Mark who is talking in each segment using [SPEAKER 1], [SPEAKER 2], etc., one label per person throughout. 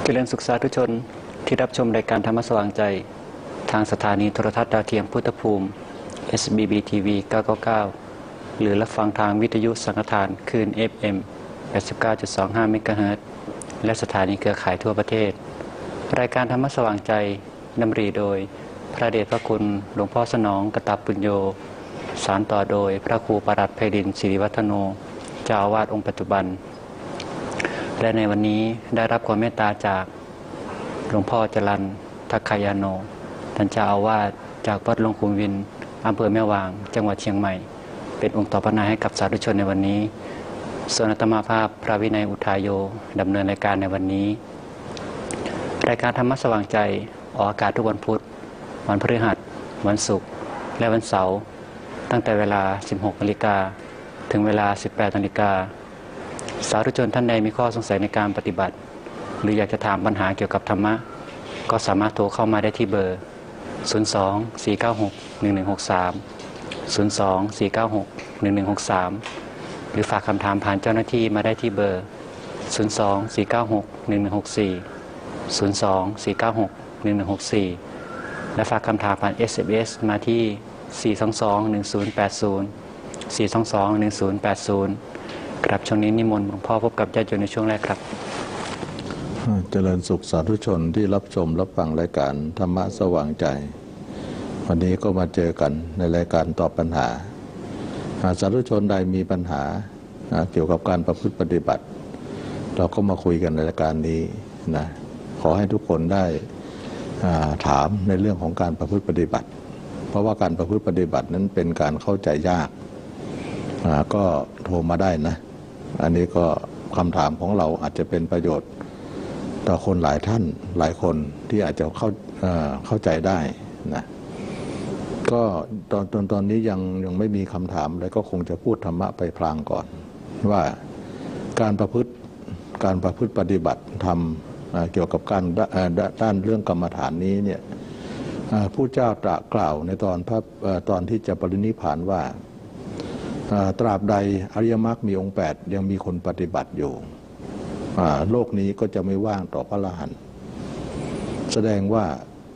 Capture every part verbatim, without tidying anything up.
[SPEAKER 1] จริญศึกษาทุกชนที่รับชมรายการธรรมสว่างใจทางสถานีโทรทัศน์ดาวเทียมพุทธภูมิ เอส บี บี ที วี เก้าเก้าเก้า หรือรับฟังทางวิทยุสังฆทานคลื่น เอฟ เอ็ม แปดสิบเก้าจุดสองห้า เมกะเฮิรตซ์ และสถานีเครือข่ายทั่วประเทศรายการธรรมสว่างใจดำริโดยพระเดชพระคุณหลวงพ่อสนองกตับปุญโญสานต่อโดยพระครูปรัตน์ไพรินทร์ศิริวัฒโนเจ้าอาวาสองค์ปัจจุบันและในวันนี้ได้รับความเมตตาจากหลวงพ่อจรัญทักขายาโนท่านเจ้าอาวาสจากวัดหลวงขุมวินอำเภอแม่วางจังหวัดเชียงใหม่เป็นองค์ต่อพระนายให้กับสาธุชนในวันนี้ส่วนอาตมาภาพพระวินัยอุทายโยดำเนินรายการในวันนี้รายการธรรมะสว่างใจออกอากาศทุกวันพุธวันพฤหัสวันศุกร์และวันเสาร์ตั้งแต่เวลา สิบหกนาฬิกา ถึงเวลา สิบแปดนาฬิกาสาธุชนท่านใดมีข้อสงสัยในการปฏิบัติหรืออยากจะถามปัญหาเกี่ยวกับธรรมะก็สามารถโทรเข้ามาได้ที่เบอร์ ศูนย์ สอง สี่ เก้า หก หนึ่ง หนึ่ง หก สาม ศูนย์ สอง สี่ เก้า หก หนึ่ง หนึ่ง หก สาม หรือฝากคำถามผ่านเจ้าหน้าที่มาได้ที่เบอร์ ศูนย์ สอง สี่ เก้า หก หนึ่ง หนึ่ง หก สี่ ศูนย์ สอง สี่ เก้า หก หนึ่ง หนึ่ง หก สี่ และฝากคำถามผ่าน เอส เอ็ม เอส มาที่ สี่ สอง สอง หนึ่ง ศูนย์ แปด ศูนย์ สี่ สอง สอง หนึ่ง ศูนย์ แปด ศูนย์ครับช่วงนี้นิมนต์หลวงพ่อพบกับญาติโยมในช่วงแรกครับ
[SPEAKER 2] เจริญสุขสาธุชนที่รับชมรับฟังรายการธรรมะสว่างใจวันนี้ก็มาเจอกันในรายการตอบปัญหาสาธุชนใดมีปัญหาเกี่ยวกับการประพฤติปฏิบัติเราก็มาคุยกันในรายการนี้นะขอให้ทุกคนได้ถามในเรื่องของการประพฤติปฏิบัติเพราะว่าการประพฤติปฏิบัตินั้นเป็นการเข้าใจยากก็โทรมาได้นะอันนี้ก็คำถามของเราอาจจะเป็นประโยชน์ต่อคนหลายท่านหลายคนที่อาจจะเข้าเข้าใจได้นะก็ตอนตอนตอนนี้ยังยังไม่มีคำถามอะไรก็คงจะพูดธรรมะไปพลางก่อนว่าการประพฤติการประพฤติปฏิบัติทำเกี่ยวกับการด้านเรื่องกรรมฐานนี้เนี่ยผู้เจ้าตรัสกล่าวในตอนพระตอนที่จะปรินิพพานว่าตราบใดอริยมรรคมีองค์แปดยังมีคนปฏิบัติอยู่โลกนี้ก็จะไม่ว่างต่อพระอรหันต์แสดงว่า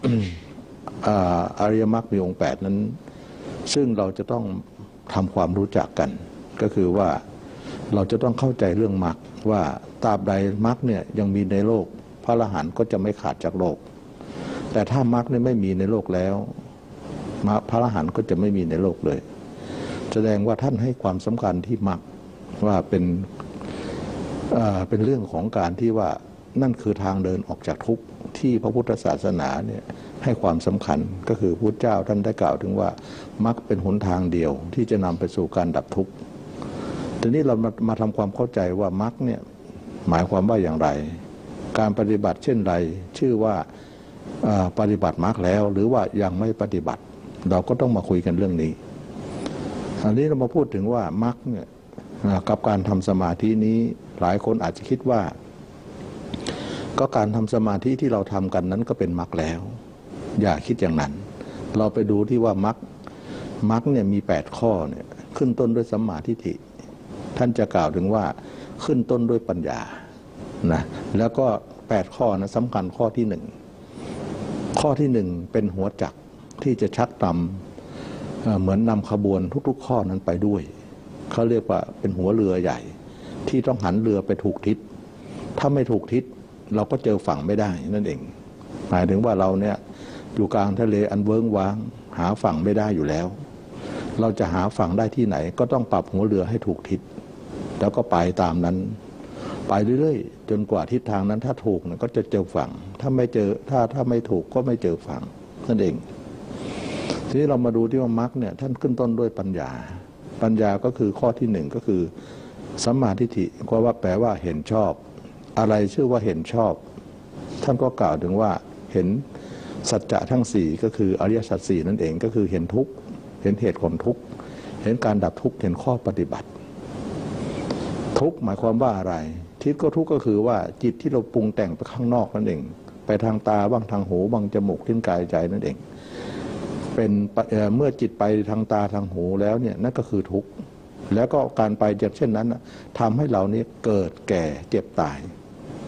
[SPEAKER 2] อริยมรรคมีองค์แปดนั้นซึ่งเราจะต้องทำความรู้จักกันก็คือว่าเราจะต้องเข้าใจเรื่องมรรคว่าตราบใดมรรคเนี่ยยังมีในโลกพระอรหันต์ก็จะไม่ขาดจากโลกแต่ถ้ามรรคเนี่ยไม่มีในโลกแล้วพระอรหันต์ก็จะไม่มีในโลกเลยแสดงว่าท่านให้ความสำคัญที่มรรคว่าเป็นเป็นเรื่องของการที่ว่านั่นคือทางเดินออกจากทุกข์ที่พระพุทธศาสนาเนี่ยให้ความสำคัญก็คือพระพุทธเจ้าท่านได้กล่าวถึงว่ามรรคเป็นหนทางเดียวที่จะนำไปสู่การดับทุกข์ทีนี้เรามามาทำความเข้าใจว่ามรรคเนี่ยหมายความว่าอย่างไรการปฏิบัติเช่นไรชื่อว่าปฏิบัติมรรคแล้วหรือว่ายังไม่ปฏิบัติเราก็ต้องมาคุยกันเรื่องนี้อันนี้เรามาพูดถึงว่ามรรคเนี่ยกับการทำสมาธินี้หลายคนอาจจะคิดว่าก็การทำสมาธิที่เราทำกันนั้นก็เป็นมรรคแล้วอย่าคิดอย่างนั้นเราไปดูที่ว่ามรรคมรรคเนี่ยมีแปดข้อเนี่ยขึ้นต้นด้วยสัมมาทิฏฐิท่านจะกล่าวถึงว่าขึ้นต้นด้วยปัญญานะแล้วก็แปดข้อนะสำคัญข้อที่หนึ่งข้อที่หนึ่งเป็นหัวจักรที่จะชักนำเหมือนนำขบวนทุกๆข้อนั้นไปด้วยเขาเรียกว่าเป็นหัวเรือใหญ่ที่ต้องหันเรือไปถูกทิศถ้าไม่ถูกทิศเราก็เจอฝั่งไม่ได้นั่นเองหมายถึงว่าเราเนี่ยอยู่กลางทะเลอันเวิ้งว้างหาฝั่งไม่ได้อยู่แล้วเราจะหาฝั่งได้ที่ไหนก็ต้องปรับหัวเรือให้ถูกทิศแล้วก็ไปตามนั้นไปเรื่อยๆจนกว่าทิศทางนั้นถ้าถูกก็จะเจอฝั่งถ้าไม่เจอถ้าถ้าไม่ถูกก็ไม่เจอฝั่งนั่นเองทีนี้เรามาดูที่ว่ามรรคเนี่ยท่านขึ้นต้นด้วยปัญญาปัญญาก็คือข้อที่หนึ่งก็คือสัมมาทิฏฐิก็ว่าแปลว่าเห็นชอบอะไรชื่อว่าเห็นชอบท่านก็กล่าวถึงว่าเห็นสัจจะทั้งสี่ก็คืออริยสัจสี่นั่นเองก็คือเห็นทุกข์เห็นเหตุของทุกข์เห็นการดับทุกข์เห็นข้อปฏิบัติทุกข์หมายความว่าอะไรทิฏฐิก็ทุกข์ก็คือว่าจิตที่เราปรุงแต่งไปข้างนอกนั่นเองไปทางตาบ้างทางหูบ้างจมูกลิ้นกายใจนั่นเองเป็นเมื่อจิตไปทางตาทางหูแล้วเนี่ยนั่นก็คือทุกข์แล้วก็การไปจากเช่นนั้นทำให้เรานี้เกิดแก่เจ็บตาย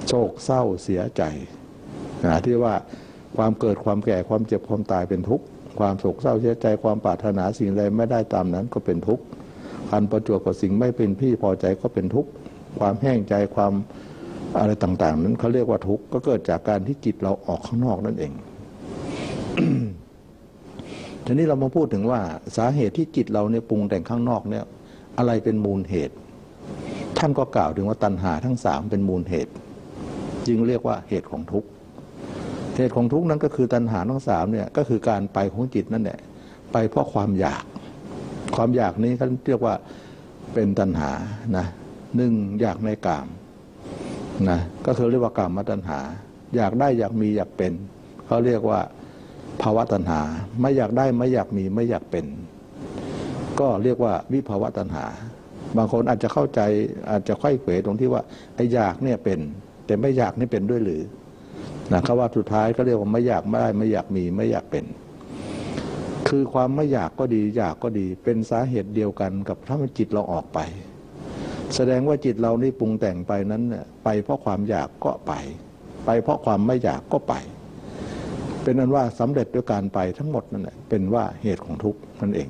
[SPEAKER 2] โศกเศร้าเสียใจนะที่ว่าความเกิดความแก่ความเจ็บความตายเป็นทุกข์ความโศกเศร้าเสียใจความปรารถนาสิ่งใดไม่ได้ตามนั้นก็เป็นทุกข์การประจวบกับสิ่งไม่เป็นที่พอใจก็เป็นทุกข์ความแห้งใจความอะไรต่างๆนั้นเขาเรียกว่าทุกข์ก็เกิดจากการที่จิตเราออกข้างนอกนั่นเอง ทีนี้เรามาพูดถึงว่าสาเหตุที่จิตเราเนี่ยปรุงแต่งข้างนอกเนี่ยอะไรเป็นมูลเหตุท่านก็กล่าวถึงว่าตัณหาทั้งสามเป็นมูลเหตุจึงเรียกว่าเหตุของทุกข์เหตุของทุกข์นั้นก็คือตัณหาทั้งสามเนี่ยก็คือการไปของจิตนั่นแหละไปเพราะความอยากความอยากนี้เขาเรียกว่าเป็นตัณหานะหนึ่งอยากในกามนะก็คือเรียกว่ากามตัณหาอยากได้อยากมีอยากเป็นเขาเรียกว่าภาวะตัณหาไม่อยากได้ไม่อยากมีไม่อยากเป็นก็เรียกว่าวิภาวะตัณหาบางคนอาจจะเข้าใจอาจจะไขว้เขวตรงที่ว่าไอ้อยากเนี่ยเป็นแต่ไม่อยากนี่เป็นด้วยหรือนะคำว่าสุดท้ายก็เรียกว่าไม่อยากไม่ได้ไม่อยากมีไม่อยากเป็นคือความไม่อยากก็ดีอยากก็ดีเป็นสาเหตุเดียวกันกับทำให้จิตเราออกไปแสดงว่าจิตเรานี่ปรุงแต่งไปนั้นเนี่ยไปเพราะความอยากก็ไปไปเพราะความไม่อยากก็ไปเป็นนั้นว่าสำเร็จด้วยการไปทั้งหมดนั่นแหละเป็นว่าเหตุของทุกข์นั่นเอง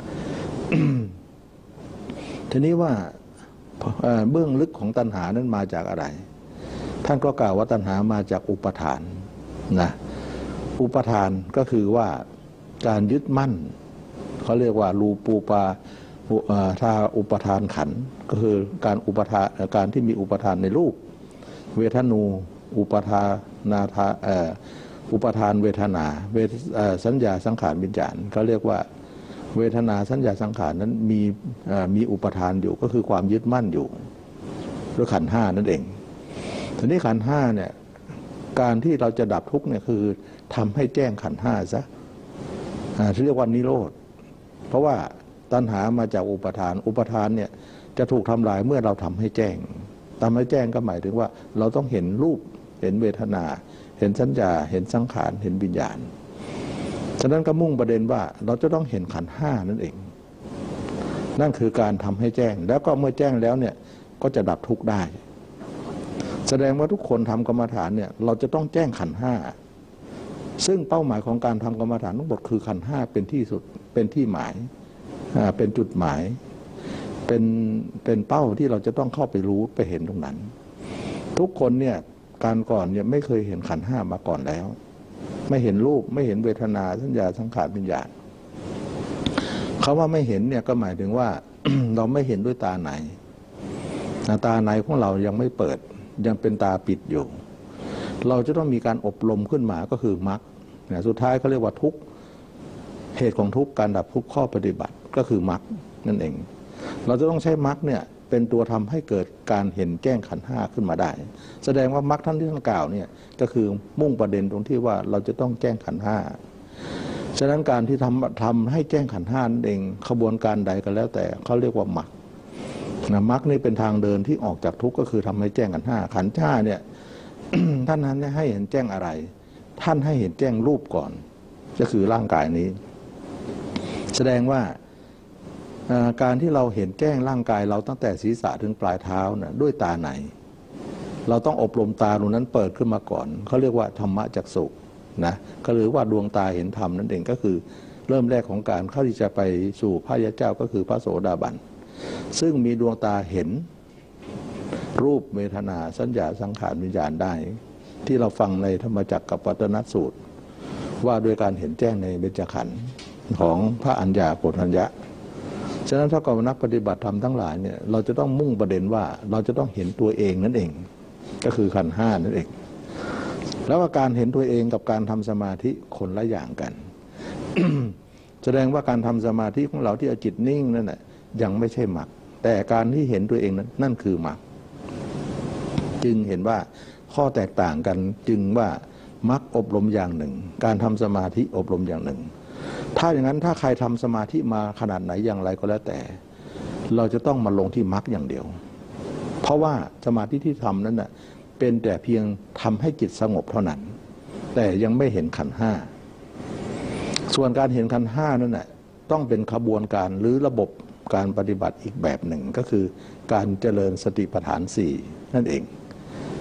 [SPEAKER 2] ทีนี้ว่าเบื้องลึกของตัณหานั้นมาจากอะไรท่านก็กล่าวว่าตัณหามาจากอุปทานนะอุปทานก็คือว่าการยึดมั่นเขาเรียกว่ารูปูปาถ้าอุปทานขันก็คือการอุปทานการที่มีอุปทานในรูปเวทนูอุปทานาทาอุปทานเวทนาเวสัญญาสังขารวิญญาณเขาเรียกว่าเวทนาสัญญาสังขารนั้นมีมีอุปทานอยู่ก็คือความยึดมั่นอยู่ด้วยขันธ์ห้านั่นเองทีนี้ขันธ์ห้าเนี่ยการที่เราจะดับทุกข์เนี่ยคือทำให้แจ้งขันธ์ห้าซะที่เรียกว่านิโรธเพราะว่าตัณหามาจากอุปทานอุปทานเนี่ยจะถูกทำลายเมื่อเราทำให้แจ้งทำให้แจ้งก็หมายถึงว่าเราต้องเห็นรูปเห็นเวทนาเห็นสัญญาเห็นสังขารเห็นวิญญาณฉะนั้นก็มุ่งประเด็นว่าเราจะต้องเห็นขันธ์ห้านั่นเองนั่นคือการทำให้แจ้งแล้วก็เมื่อแจ้งแล้วเนี่ยก็จะดับทุกข์ได้แสดงว่าทุกคนทำกรรมฐานเนี่ยเราจะต้องแจ้งขันธ์ห้าซึ่งเป้าหมายของการทำกรรมฐานทั้งหมดคือขันธ์ห้าเป็นที่สุดเป็นที่หมายเป็นจุดหมายเป็นเป็นเป้าที่เราจะต้องเข้าไปรู้ไปเห็นตรงนั้นทุกคนเนี่ยการก่อนเนี่ยไม่เคยเห็นขันธ์ห้ามาก่อนแล้วไม่เห็นรูปไม่เห็นเวทนาสัญญาสังขารวิญญาณเขาว่าไม่เห็นเนี่ยก็หมายถึงว่า เราไม่เห็นด้วยตาไหนตาในของเรายังไม่เปิดยังเป็นตาปิดอยู่เราจะต้องมีการอบรมขึ้นมาก็คือมรรคสุดท้ายเขาเรียกว่าทุกข์เหตุของทุกข์การดับทุกข์ข้อปฏิบัติก็คือมรรคนั่นเองเราจะต้องใช้มรรคเนี่ยเป็นตัวทำให้เกิดการเห็นแจ้งขันธ์ห้าขึ้นมาได้แสดงว่ามรรคท่านที่ท่านกล่าวเนี่ยก็คือมุ่งประเด็นตรงที่ว่าเราจะต้องแจ้งขันธ์ห้าฉะนั้นการที่ทำทำให้แจ้งขันธ์ห้านั่นเองขบวนการใดก็แล้วแต่เขาเรียกว่ามรรคนะมรรคนี่เป็นทางเดินที่ออกจากทุกข์ก็คือทำให้แจ้งขันธ์ห้าขันธ์ห้าเนี่ย ท่านนั้นให้เห็นแจ้งอะไรท่านให้เห็นแจ้งรูปก่อนก็คือร่างกายนี้แสดงว่าการที่เราเห็นแจ้งร่างกายเราตั้งแต่ศีรษะถึงปลายเท้านะด้วยตาไหนเราต้องอบรมตาตรงนั้นเปิดขึ้นมาก่อนเขาเรียกว่าธรรมจักษุนะก็หรือว่าดวงตาเห็นธรรมนั่นเองก็คือเริ่มแรกของการเข้าที่จะไปสู่พระยาเจ้าก็คือพระโสดาบันซึ่งมีดวงตาเห็นรูปเวทนาสัญญาสังขารวิญญาณได้ที่เราฟังในธรรมจักรกับปัตตนสูตรว่าโดยการเห็นแจ้งในเบญจขันธ์ของพระอัญญาโกณทัญญะฉะนั้นถ้ากับนักปฏิบัติธรรมทั้งหลายเนี่ยเราจะต้องมุ่งประเด็นว่าเราจะต้องเห็นตัวเองนั่นเองก็คือขันธ์ห้านั่นเองแล้วว่าการเห็นตัวเองกับการทำสมาธิคนละอย่างกัน แสดงว่าการทำสมาธิของเราที่เอาจิตนิ่งนั่นแหละยังไม่ใช่มรรคแต่การที่เห็นตัวเองนั้นนั่นคือมรรคจึงเห็นว่าข้อแตกต่างกันจึงว่ามรรคอบรมอย่างหนึ่งการทำสมาธิอบรมอย่างหนึ่งถ้าอย่างนั้นถ้าใครทำสมาธิมาขนาดไหนอย่างไรก็แล้วแต่เราจะต้องมาลงที่มรรคอย่างเดียวเพราะว่าสมาธิที่ทำนั้นน่ะเป็นแต่เพียงทำให้จิตสงบเท่านั้นแต่ยังไม่เห็นขันธ์ห้าส่วนการเห็นขันธ์ห้านั่นน่ะต้องเป็นขบวนการหรือระบบการปฏิบัติอีกแบบหนึ่งก็คือการเจริญสติปัฏฐานสี่นั่นเอง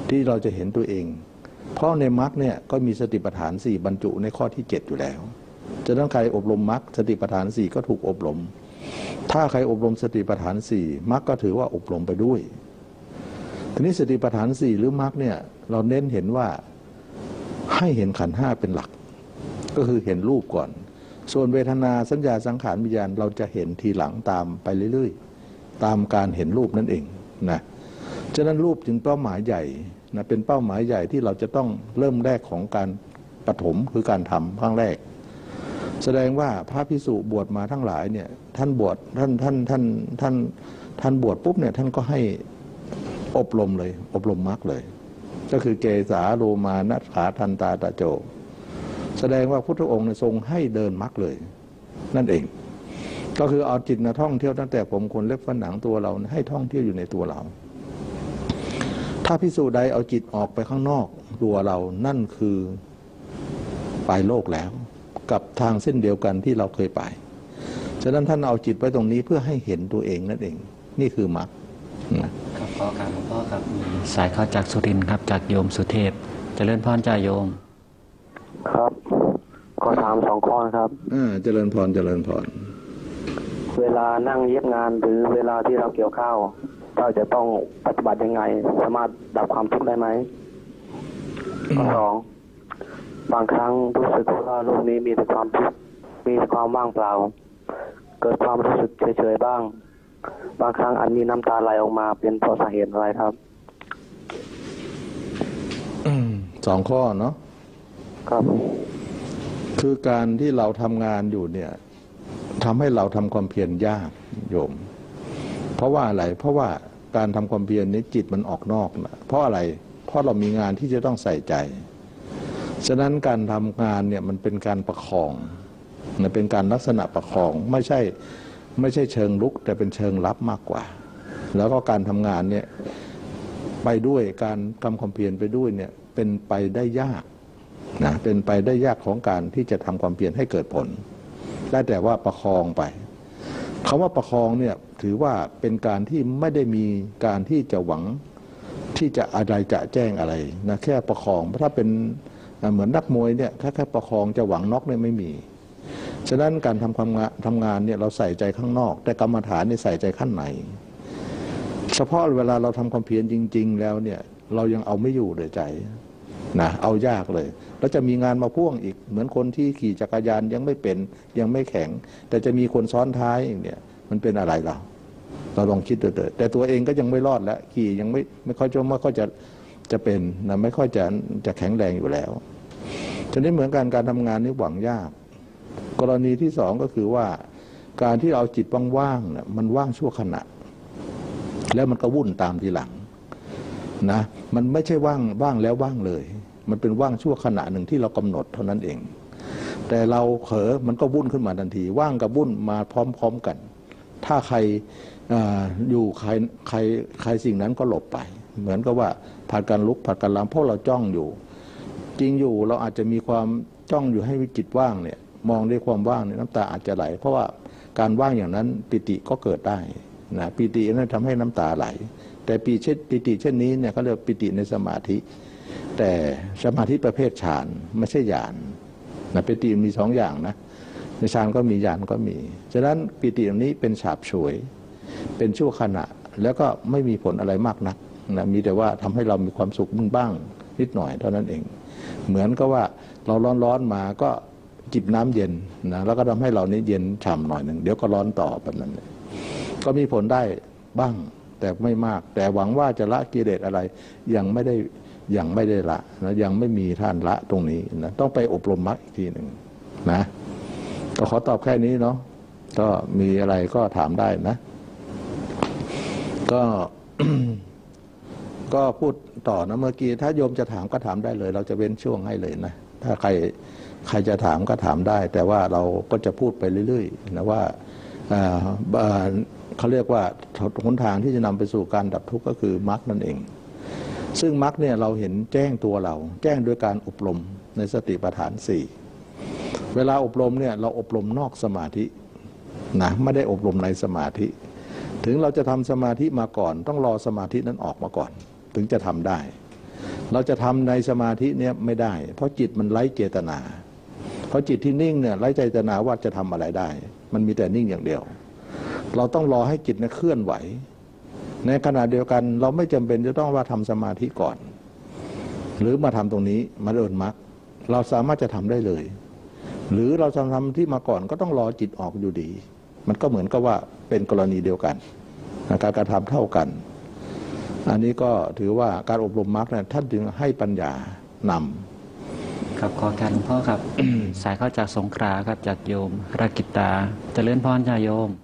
[SPEAKER 2] ที่เราจะเห็นตัวเองเพราะในมรรคเนี่ยก็มีสติปัฏฐานสี่บรรจุในข้อที่เจ็ดอยู่แล้วจะต้องใครอบรมมรรคสติปัฏฐานสี่ก็ถูกอบรมถ้าใครอบรมสติปัฏฐานสี่มรรคก็ถือว่าอบรมไปด้วยทีนี้สติปัฏฐานสี่หรือมรรคเนี่ยเราเน้นเห็นว่าให้เห็นขันธ์ห้าเป็นหลักก็คือเห็นรูปก่อนส่วนเวทนาสัญญาสังขารวิญญาณเราจะเห็นทีหลังตามไปเรื่อยๆตามการเห็นรูปนั่นเองนะฉะนั้นรูปจึงเป้าหมายใหญ่นะเป็นเป้าหมายใหญ่ที่เราจะต้องเริ่มแรกของการปฐมคือการทำครั้งแรกแสดงว่าพระภิกษุบวชมาทั้งหลายเนี่ยท่านบวชท่านท่านท่านท่านท่านบวชปุ๊บเนี่ยท่านก็ให้อบรมเลยอบรมมรรคเลยก็คือเกสาโลมานัสขาทันตาตะโจแสดงว่าพุทธองค์ทรงให้เดินมรรคเลยนั่นเองก็คือเอาจิตนะท่องเที่ยวตั้งแต่ผมขนเล็บฟันหนังตัวเราให้ท่องเที่ยวอยู่ในตัวเราถ้าภิกษุใดเอาจิตออกไปข้างนอกตัวเรานั่นคือไปโลกแล้วกับทางเส้นเดียวกันที่เราเคยไปฉะนั้นท่านเอาจิตไว้ตรงนี้เพื่อให้เห็นตัวเองนั่นเองนี่คือมรรค
[SPEAKER 1] ครับพ่อครับหลวงพ่อครับมีสายเข้าจากสุรินทร์ครับจากโยมสุเทพเจริญพรจ่าโยม
[SPEAKER 3] ครับข้อถามสองข้อครับ
[SPEAKER 2] อ่าเจริญพรเจริญพร
[SPEAKER 3] เวลานั่งเย็บงานหรือเวลาที่เราเกี่ยวข้าวเราจะต้องปฏิบัติยังไงสามารถดับความทุกข์ได้ไหมข้อสองบางครั้งรู้สึกว่าโลกนี้มีแต่ความทุกข์มีแต่ความว่างเปล่าเกิดความรู้สึกเฉยๆบ้างบางครั้งอาจมีน้ำตาไหลออกมาเป็นเพราะสาเหตุอะไรครับ
[SPEAKER 2] สองข้อเนาะ
[SPEAKER 3] ครับ
[SPEAKER 2] คือการที่เราทำงานอยู่เนี่ยทำให้เราทำความเพียรยากโยมเพราะว่าอะไรเพราะว่าการทำความเพียรนี้จิตมันออกนอกนะเพราะอะไรเพราะเรามีงานที่จะต้องใส่ใจฉะนั้นการทำงานเนี่ยมันเป็นการประคองนะเป็นการลักษณะประคองไม่ใช่ไม่ใช่เชิงลุกแต่เป็นเชิงรับมากกว่าแล้วก็การทำงานเนี่ยไปด้วยการทำความเพียรไปด้วยเนี่ยเป็นไปได้ยากนะเป็นไปได้ยากของการที่จะทำความเพียรให้เกิดผลได้แต่ว่าประคองไปคำว่าประคองเนี่ยถือว่าเป็นการที่ไม่ได้มีการที่จะหวังที่จะอะไรจะแจ้งอะไรนะแค่ประคองถ้าเป็นเหมือนนักมวยเนี่ยแค่แค่ประคองจะหวังน็อกเนี่ยไม่มีฉะนั้นการทำความทำงานเนี่ยเราใส่ใจข้างนอกแต่กรรมฐานนี่ใส่ใจข้างในเฉพาะเวลาเราทำความเพียรจริงๆแล้วเนี่ยเรายังเอาไม่อยู่เลยใจนะเอายากเลยแล้วจะมีงานมาพ่วงอีกเหมือนคนที่ขี่จักรยานยังไม่เป็นยังไม่แข็งแต่จะมีคนซ้อนท้ายเนี่ยมันเป็นอะไรเราเราลองคิดดูเถิดแต่ตัวเองก็ยังไม่รอดแล้วขี่ยังไม่ไม่ค่อยจะไม่ค่อยจะจะเป็นนะไม่ค่อยจะจะแข็งแรงอยู่แล้วฉะนั้นเหมือนกันการทำงานนี่หวังยากกรณีที่สองก็คือว่าการที่เอาจิตว่างๆเนี่ยมันว่างชั่วขณะแล้วมันก็วุ่นตามทีหลังนะมันไม่ใช่ว่างว่างแล้วว่างเลยมันเป็นว่างชั่วขณะหนึ่งที่เรากำหนดเท่านั้นเองแต่เราเผลอมันก็วุ่นขึ้นมาทันทีว่างกับวุ่นมาพร้อมๆกันถ้าใคร อ, อยู่ใครใครใครสิ่งนั้นก็หลบไปเหมือนกับว่าผัดกันลุกผัดกันล้างเพราะเราจ้องอยู่จริงอยู่เราอาจจะมีความจ้องอยู่ให้จิตว่างเนี่ยมองด้วยความว่างเนี่ยน้ำตาอาจจะไหลเพราะว่าการว่างอย่างนั้นปิติก็เกิดได้นะปิตินั้นทำให้น้ำตาไหลแต่ปีเช่นปิติเช่นนี้เนี่ยเขาเรียกปิติในสมาธิแต่สมาธิประเภทฌานไม่ใช่ญาณนะปิติมีสองอย่างนะในฌานก็มีญาณก็มีฉะนั้นปิตินี้เป็นฉาบฉวยเป็นชั่วขณะแล้วก็ไม่มีผลอะไรมากนักนะมีแต่ว่าทำให้เรามีความสุขบ้างนิดหน่อยเท่านั้นเองเหมือนกับว่าเราร้อนๆมาก็จิบน้ำเย็นนะแล้วก็ทำให้เรานี้เย็นฉ่ำหน่อยหนึ่งเดี๋ยวก็ร้อนต่อแบบนั้นก็มีผลได้บ้างแต่ไม่มากแต่หวังว่าจะละกิเลสอะไรยังไม่ได้ยังไม่ได้ละนะยังไม่มีท่านละตรงนี้นะต้องไปอบรมมรรคอีกทีหนึ่งนะก็ขอตอบแค่นี้เนาะก็มีอะไรก็ถามได้นะก็ ก็พูดต่อนะเมื่อกี้ถ้าโยมจะถามก็ถามได้เลยเราจะเว้นช่วงให้เลยนะถ้าใครใครจะถามก็ถามได้แต่ว่าเราก็จะพูดไปเรื่อยๆนะว่าเขาเรียกว่าหนทางที่จะนำไปสู่การดับทุกข์ก็คือมรรคนั่นเองซึ่งมรรคเนี่ยเราเห็นแจ้งตัวเราแจ้งด้วยการอบรมในสติปัฏฐานสี่เวลาอบรมเนี่ยเราอบรมนอกสมาธินะไม่ได้อบรมในสมาธิถึงเราจะทำสมาธิมาก่อนต้องรอสมาธินั้นออกมาก่อนถึงจะทำได้เราจะทำในสมาธิเนี่ยไม่ได้เพราะจิตมันไร้เจตนาเพราะจิตที่นิ่งเนี่ยไร้เจตนาว่าจะทำอะไรได้มันมีแต่นิ่งอย่างเดียวเราต้องรอให้จิตเนี่ยเคลื่อนไหวในขณะเดียวกันเราไม่จำเป็นจะต้องว่าทำสมาธิก่อนหรือมาทำตรงนี้มาเดินมรรคเราสามารถจะทำได้เลยหรือเราจะทำที่มาก่อนก็ต้องรอจิตออกอยู่ดีมันก็เหมือนกับว่าเป็นกรณีเดียวกันการกระทำเท่ากันอันนี้ก็ถือว่าการอบรมมรรคเนี่ยท่านจึงให้ปัญญานำ
[SPEAKER 1] ครับขอการหลวงพ่อครับ สายเข้าจากสงขลาครับจากโยมรากิตาเจริญพรจ้าโยม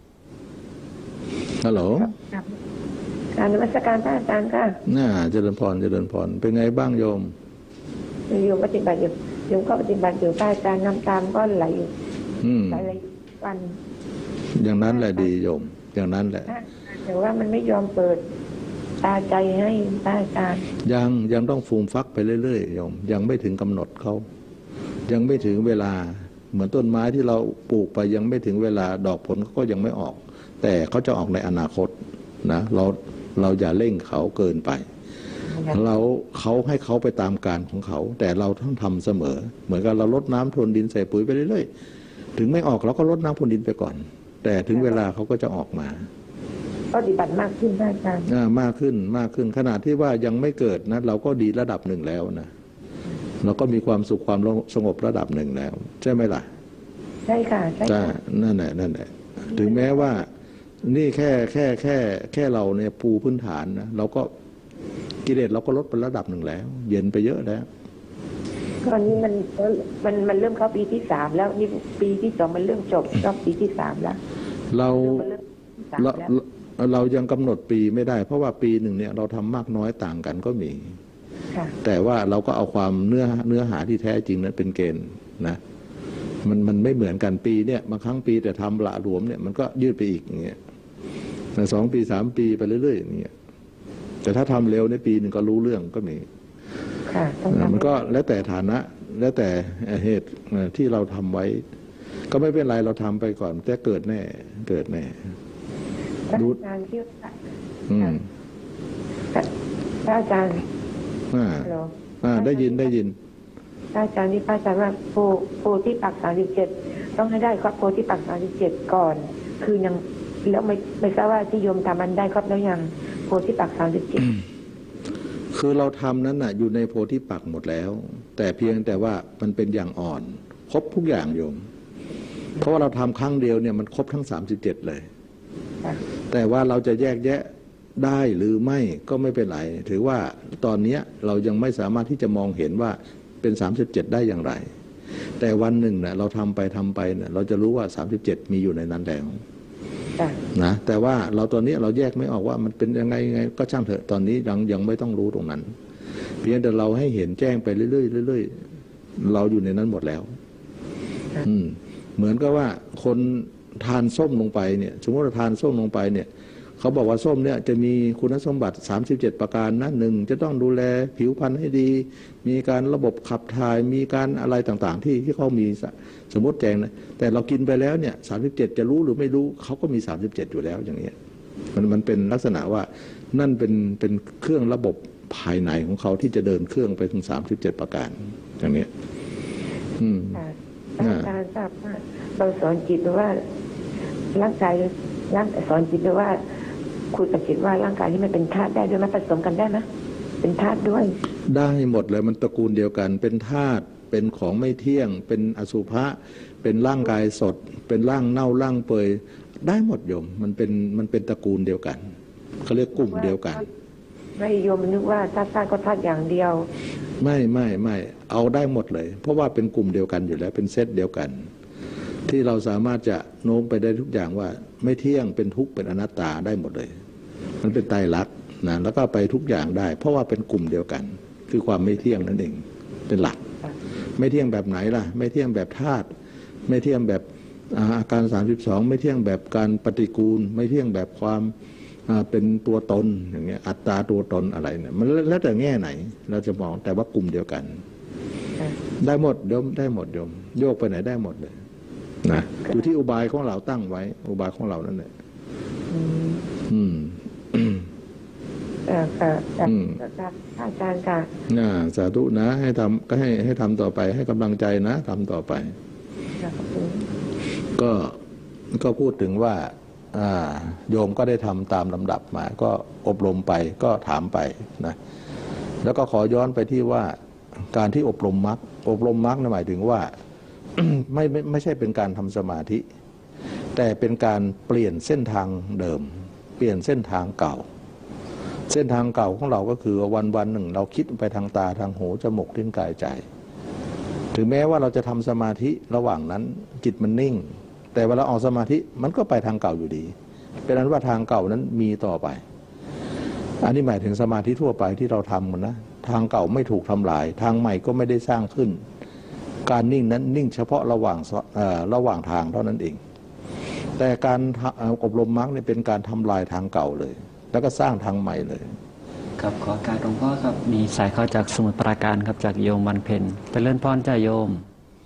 [SPEAKER 2] ฮัลโหล
[SPEAKER 4] การนมัสการพระอาจารย์ค่ะ
[SPEAKER 2] น่าเจริญพรเจริญพรเป็นไงบ้างโยม
[SPEAKER 4] โยมปฏิบัติอยู่โยมก็ปฏิบัติอยู่พระอาจารย์นำตามก็ไหลอยู่ไหลวัน
[SPEAKER 2] อย่างนั้นแหละดีโยมอย่างนั้นแหละ
[SPEAKER 4] แต่ว่ามันไม่ยอมเปิดตาใจให้พระอาจารย์
[SPEAKER 2] ยังยังต้องฟูมฟักไปเรื่อยๆโยมยังไม่ถึงกำหนดเขายังไม่ถึงเวลาเหมือนต้นไม้ที่เราปลูกไปยังไม่ถึงเวลาดอกผลก็ยังไม่ออกแต่เขาจะออกในอนาคตนะเราเราอย่าเร่งเขาเกินไปเราเขาให้เขาไปตามการของเขาแต่เราต้องทำเสมอเหมือนกับเราลดน้ำพรวนดินใส่ปุ๋ยไปเรื่อยๆถึงไม่ออกเราก็ลดน้ำพรวนดินไปก่อนแต่ถึงเวลาเขาก็จะออกมา
[SPEAKER 4] ปฏิบัติมากขึ้นอาจารย์
[SPEAKER 2] มากขึ้นมากขึ้นขนาดที่ว่ายังไม่เกิดนะเราก็ดีระดับหนึ่งแล้วนะเราก็มีความสุขความสงบระดับหนึ่งแล้วใช่ไหมล่ะ
[SPEAKER 4] ใช่ค่ะใช่ค่ะ
[SPEAKER 2] นั่นแหละนั่นแหละถึงแม้ว่านี่แค่แค่แค่แค่เราเนี่ยปูพื้นฐานนะเราก็กิเลสเราก็ลดไประดับหนึ่งแล้วเย็นไปเยอะแล้ว
[SPEAKER 4] ตอนนี้มันมันมันเริ่มเข้าปีที่สามแล้วนี่ปีที่สองมันเริ่มจบก็ปีที่สามแล้ว
[SPEAKER 2] เราเราเรายังกำหนดปีไม่ได้เพราะว่าปีหนึ่งเนี่ยเราทำมากน้อยต่างกันก็มีแต่ว่าเราก็เอาความเนื้อเนื้อหาที่แท้จริงนั้นเป็นเกณฑ์นะมันมันไม่เหมือนกันปีเนี่ยบางครั้งปีแต่ทำละหลวมเนี่ยมันก็ยืดไปอีกอย่างเงี้ยสองปีสามปีไปเรื่อยๆอย่างเงี้ยแต่ถ้าทำเร็วในปีหนึ่งก็รู้เรื่องก็มีมันก็แล้วแต่ฐานะแล้วแต่เหตุที่เราทำไว้ก็ไม่เป็นไรเราทำไปก่อนแต่เกิดแน่เกิดแน่
[SPEAKER 4] ดูการที่อืมพระอาจารย์
[SPEAKER 2] อ่าอ่าได้ยินได้ยิน
[SPEAKER 4] พระอาจารย์ที่พระอาจารย์ว่าโพโพที่ปักสามสิบเจ็ดต้องให้ได้ครับโพที่ปักสามสิบเจ็ดก่อนคือยังแล้วไม่ไม่ทราบว่าที่โยมทำมันได้ครับแล้วยังโพธิปักสามสิบเจ็ด
[SPEAKER 2] คือเราทำนั้นน่ะอยู่ในโพธิปักหมดแล้วแต่เพียงแต่ว่ามันเป็นอย่างอ่อนครบทุกอย่างโยมเพราะว่าเราทำครั้งเดียวเนี่ยมันครบทั้งสามสิบเจ็ดเลยแต่ว่าเราจะแยกแยะได้หรือไม่ก็ไม่เป็นไรถือว่าตอนนี้เรายังไม่สามารถที่จะมองเห็นว่าเป็นสามสิบเจ็ดได้อย่างไรแต่วันหนึ่งเนี่ยเราทำไปทำไปเนี่ยเราจะรู้ว่าสามสิบเจ็ดมีอยู่ในนั้นแล้วนะแต่ว่าเราตอนนี้เราแยกไม่ออกว่ามันเป็นยังไงยังไงก็ช่างเถอะตอนนี้ยังยังไม่ต้องรู้ตรงนั้นเพียงแต่เราให้เห็นแจ้งไปเรื่อยๆเรื่อยๆเราอยู่ในนั้นหมดแล้วอืมเหมือนกับว่าคนทานส้มลงไปเนี่ยสมมติเราทานส้มลงไปเนี่ยเขาบอกว่าส้มเนี่ยจะมีคุณสมบัติสามสิบเจ็ดประการนะหนึ่งจะต้องดูแลผิวพรรณให้ดีมีการระบบขับถ่ายมีการอะไรต่างๆที่ที่เขามีสมมติแจงนะแต่เรากินไปแล้วเนี่ยสามสิบเจ็ดจะรู้หรือไม่รู้เขาก็มีสามสิบเจ็ดอยู่แล้วอย่างเงี้ยมันมันเป็นลักษณะว่านั่นเป็นเป็นเครื่องระบบภายในของเขาที่จะเดินเครื่องไปถึงสามสิบเจ็ดประการอย่างเนี้ยอืม
[SPEAKER 4] อาจารย์ทราบว่าเราสอนจิตว่าร่างกายร่างสอนจิตว่าคุยกับจิตว่าร่างกายนี้มันเป็นธาตุได้ด้วยมันผสมกันได้ไหมเป็นธาตุด้วย
[SPEAKER 2] ได้หมดเลยมันตระกูลเดียวกันเป็นธาตุเป็นของไม่เที่ยงเป็นอสุภะเป็นร่างกายสดเป็นร่างเน่าร่างเปื่อยได้หมดโยมมันเป็นมันเป็นตระกูลเดียวกันเขาเรียกกลุ่มเดียวกัน
[SPEAKER 4] ไม่โยมนึกว่าธาตุธาตุก็ธาตุอย่างเดียว
[SPEAKER 2] ไม่ไม่ไม่เอาได้หมดเลยเพราะว่าเป็นกลุ่มเดียวกันอยู่แล้วเป็นเซตเดียวกันที่เราสามารถจะโน้มไปได้ทุกอย่างว่าไม่เที่ยงเป็นทุกข์เป็นอนัตตาได้หมดเลยมันเป็นไตรลักษณ์นะแล้วก็ไปทุกอย่างได้เพราะว่าเป็นกลุ่มเดียวกันคือความไม่เที่ยงนั่นเองเป็นหลักไม่เที่ยงแบบไหนล่ะไม่เที่ยงแบบธาตุไม่เที่ยงแบบอาการสามสิบสองไม่เที่ยงแบบการปฏิกูลไม่เที่ยงแบบความเป็นตัวตนอย่างเงี้ยอัตตาตัวตนอะไรเนี่ยมันแล้วแต่แง่ไหนเราจะมองแต่ว่ากลุ่มเดียวกันได้หมดโยมได้หมดโยมโยกไปไหนได้หมดเลยนะอยู่ที่อุบายของเราตั้งไว้อุบายของเรานั่นแหละอืม
[SPEAKER 4] เออเออเออครับอาจารย์ค่ะ
[SPEAKER 2] น่าสาธุนะให้ทำก็ให้ให้ทำต่อไปให้กำลังใจนะทำต่อไปก็ก็พูดถึงว่าโยมก็ได้ทำตามลำดับมาก็อบรมไปก็ถามไปนะแล้วก็ขอย้อนไปที่ว่าการที่อบรมมรรคอบรมมรรคหมายถึงว่า ไม่ไม่ไม่ใช่เป็นการทำสมาธิแต่เป็นการเปลี่ยนเส้นทางเดิมเปลี่ยนเส้นทางเก่าเส้นทางเก่าของเราก็คือวันวันหนึ่งเราคิดไปทางตาทางหูจมูกลิ้นกายใจถึงแม้ว่าเราจะทำสมาธิระหว่างนั้นจิตมันนิ่งแต่เวลาออกสมาธิมันก็ไปทางเก่าอยู่ดีเป็นนั้นว่าทางเก่านั้นมีต่อไปอันนี้หมายถึงสมาธิทั่วไปที่เราทำกันนะทางเก่าไม่ถูกทำลายทางใหม่ก็ไม่ได้สร้างขึ้นการนิ่งนั้นนิ่งเฉพาะระหว่างระหว่างทางเท่านั้นเองแต่การอบรมมรรคเนี่ยเป็นการทำลายทางเก่าเลยแล้วก็สร้างทางใหม่เลย
[SPEAKER 1] ครับขอการหลวงพ่อครับมีสายเข้าจากสมุทรปราการครับจากโยมวันเพ็ญเป็นเลื่อนพรจ่าโยม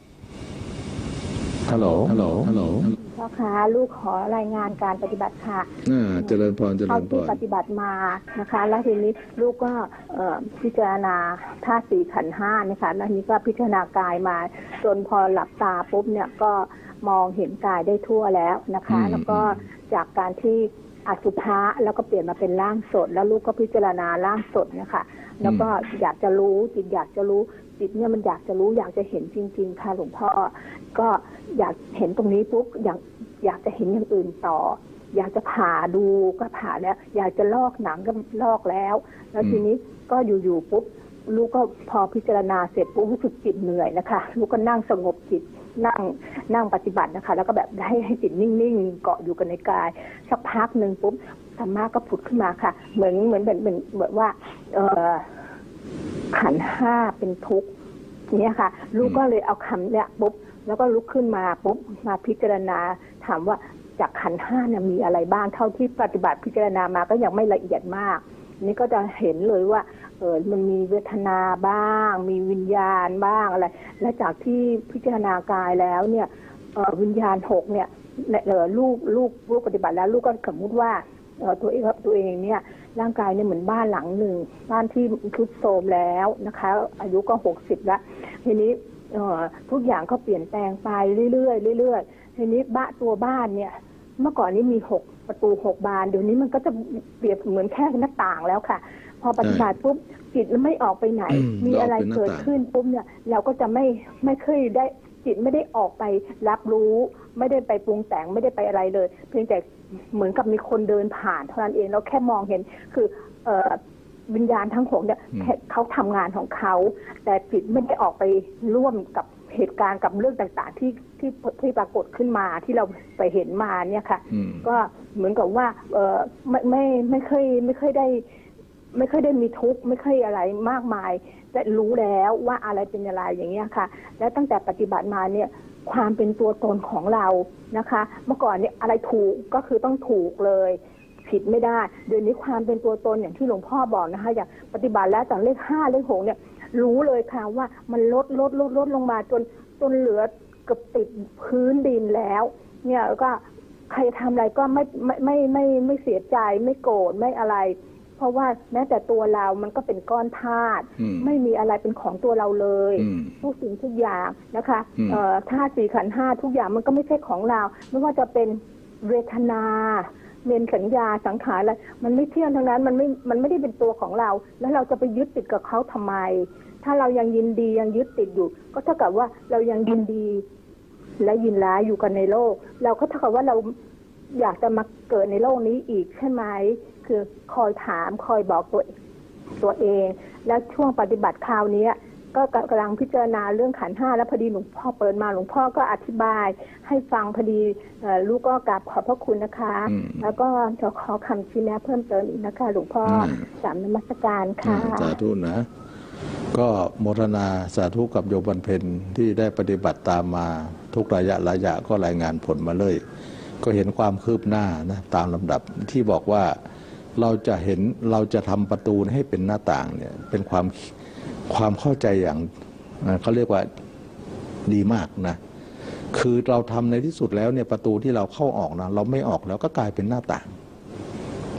[SPEAKER 2] ฮัลโหลฮัลโหลฮัลโหล
[SPEAKER 5] พ่อคะลูกขอรายงานการปฏิบัติค่ะ
[SPEAKER 2] อ่าเจริญพรเจริญพร
[SPEAKER 5] ปฏิบัติมานะคะแล้วทีนี้ลูกก็พิจารณาธาตุสี่ขันธ์ห้านะคะแล้วนี้ก็พิจารณากายมาจนพอหลับตาปุ๊บเนี่ยก็มองเห็นกายได้ทั่วแล้วนะคะแล้วก็จากการที่อสุภะแล้วก็เปลี่ยนมาเป็นร่างสดแล้วลูกก็พิจารณาร่างสดเนี่ยค่ะแล้วก็อยากจะรู้จิตอยากจะรู้จิตเนี่ยมันอยากจะรู้อยากจะเห็นจริงๆค่ะหลวงพ่อก็อยากเห็นตรงนี้ปุ๊บอยากอยากจะเห็นอย่างอื่นต่ออยากจะผ่าดูก็ผ่าแล้วอยากจะลอกหนังก็ลอกแล้วแล้วทีนี้ก็อยู่ๆปุ๊บลูกก็พอพิจารณาเสร็จปุ๊บรู้สึกจิตเหนื่อยนะคะลูกก็นั่งสงบจิตนั่งนั่งปฏิบัตินะคะแล้วก็แบบให้ให้จิตนิ่งๆเกาะอยู่กันในกายสักพักหนึ่งปุ๊บธรรมะก็ผุดขึ้นมาค่ะเหมือนเหมือนเป็นเหมือนเหมือนว่าเอ่อขันธ์ห้าเป็นทุกข์เนี่ยค่ะลูกก็เลยเอาคำเนี่ยปุ๊บแล้วก็ลุกขึ้นมาปุ๊บมาพิจารณาถามว่าจากขันธ์ห้าเนี่ยมีอะไรบ้างเท่าที่ปฏิบัติพิจารณามาก็ยังไม่ละเอียดมากนี่ก็จะเห็นเลยว่าเออมันมีเวทนาบ้างมีวิญญาณบ้างอะไรและจากที่พิจารณากายแล้วเนี่ยเออวิญญาณหกเนี่ยเออลูกลูกลูกปฏิบัติแล้วลูกก็สมมติว่าเออตัวเองตัวเองเนี่ยร่างกายเนี่ยเหมือนบ้านหลังหนึ่งบ้านที่ทรุดโทรมแล้วนะคะอายุก็หกสิบแล้วทีนี้เออทุกอย่างก็เปลี่ยนแปลงไปเรื่อยๆเรื่อยๆทีนี้บ้านตัวบ้านเนี่ยเมื่อก่อนนี้มีหกประตูหกบานเดี๋ยวนี้มันก็จะเปรียบเหมือนแค่หน้าต่างแล้วค่ะพอปฏิบัติปุ๊บจิตไม่ออกไปไหนมีอะไรเกิดขึ้นปุ๊บเนี่ยเราก็จะไม่ไม่เคยได้จิตไม่ได้ออกไปรับรู้ไม่ได้ไปปรุงแต่งไม่ได้ไปอะไรเลยเพียงแต่เหมือนกับมีคนเดินผ่านเท่านั้นเองเราแค่มองเห็นคือเอ่อวิญญาณทั้งหกเนี่ยเขาทำงานของเขาแต่จิตไม่ได้ออกไปร่วมกับเหตุการณ์กับเรื่องต่างๆที่ที่ที่ปรากฏขึ้นมาที่เราไปเห็นมาเนี่ยค่ะก็เหมือนกับว่าเออไม่ไม่ไม่เคยไม่เคยได้ไม่เคยได้มีทุกข์ไม่เคยอะไรมากมายแต่รู้แล้วว่าอะไรเป็นอะไรอย่างเงี้ยค่ะแล้วตั้งแต่ปฏิบัติมาเนี่ยความเป็นตัวตนของเรานะคะเมื่อก่อนเนี่ยอะไรถูกก็คือต้องถูกเลยผิดไม่ได้เดี๋ยวนี้ความเป็นตัวตนอย่างที่หลวงพ่อบอกนะคะอย่างปฏิบัติแล้วจากเลขห้าเลขหกเนี่ยรู้เลยค่ะว่ามันลดลดลดลดลงมาจนจนเหลือเกือบติดพื้นดินแล้วเนี่ยก็ใครทำอะไรก็ไม่ไม่ไม่ไม่ไม่เสียใจไม่โกรธไม่อะไรเพราะว่าแม้แต่ตัวเรามันก็เป็นก้อนธาตุไม่มีอะไรเป็นของตัวเราเลยทุกสิ่งทุกอย่างนะคะธาตุสี่ขันธ์ห้าทุกอย่างมันก็ไม่ใช่ของเราไม่ว่าจะเป็นเวทนาเมนสัญญาสังขารอะไรมันไม่เที่ยงทั้งนั้นมันไม่มันไม่ได้เป็นตัวของเราแล้วเราจะไปยึดติดกับเขาทำไมถ้าเรายังยินดียังยึดติดอยู่ก็เท่ากับว่าเรายังยินดีและยินร้ายอยู่กันในโลกเราก็เท่ากับว่าเราอยากจะมาเกิดในโลกนี้อีกใช่ไหมคือคอยถามคอยบอกตัวตัวเองแล้วช่วงปฏิบัติคราวนี้ก็กำลังพิจารณาเรื่องขันธ์ห้าแล้วพอดีหลวงพ่อเปิดมาหลวงพ่อก็อธิบายให้ฟังพอดีลูกก็กราบขอบพระคุณนะคะแล้วก็จะขอคำชี้แนะเพิ่มเติมอีกนะคะหลวงพ่อกราบนมัสการค่ะ
[SPEAKER 2] สาธุนะก็โมทนาสาธุกับโยมบรรเพ็ญที่ได้ปฏิบัติตามมาทุกระยะระยะก็รายงานผลมาเลยก็เห็นความคืบหน้านะตามลำดับที่บอกว่าเราจะเห็นเราจะทำประตูให้เป็นหน้าต่างเนี่ยเป็นความความเข้าใจอย่างเขาเรียกว่าดีมากนะคือเราทำในที่สุดแล้วเนี่ยประตูที่เราเข้าออกนะเราไม่ออกแล้วก็กลายเป็นหน้าต่างแ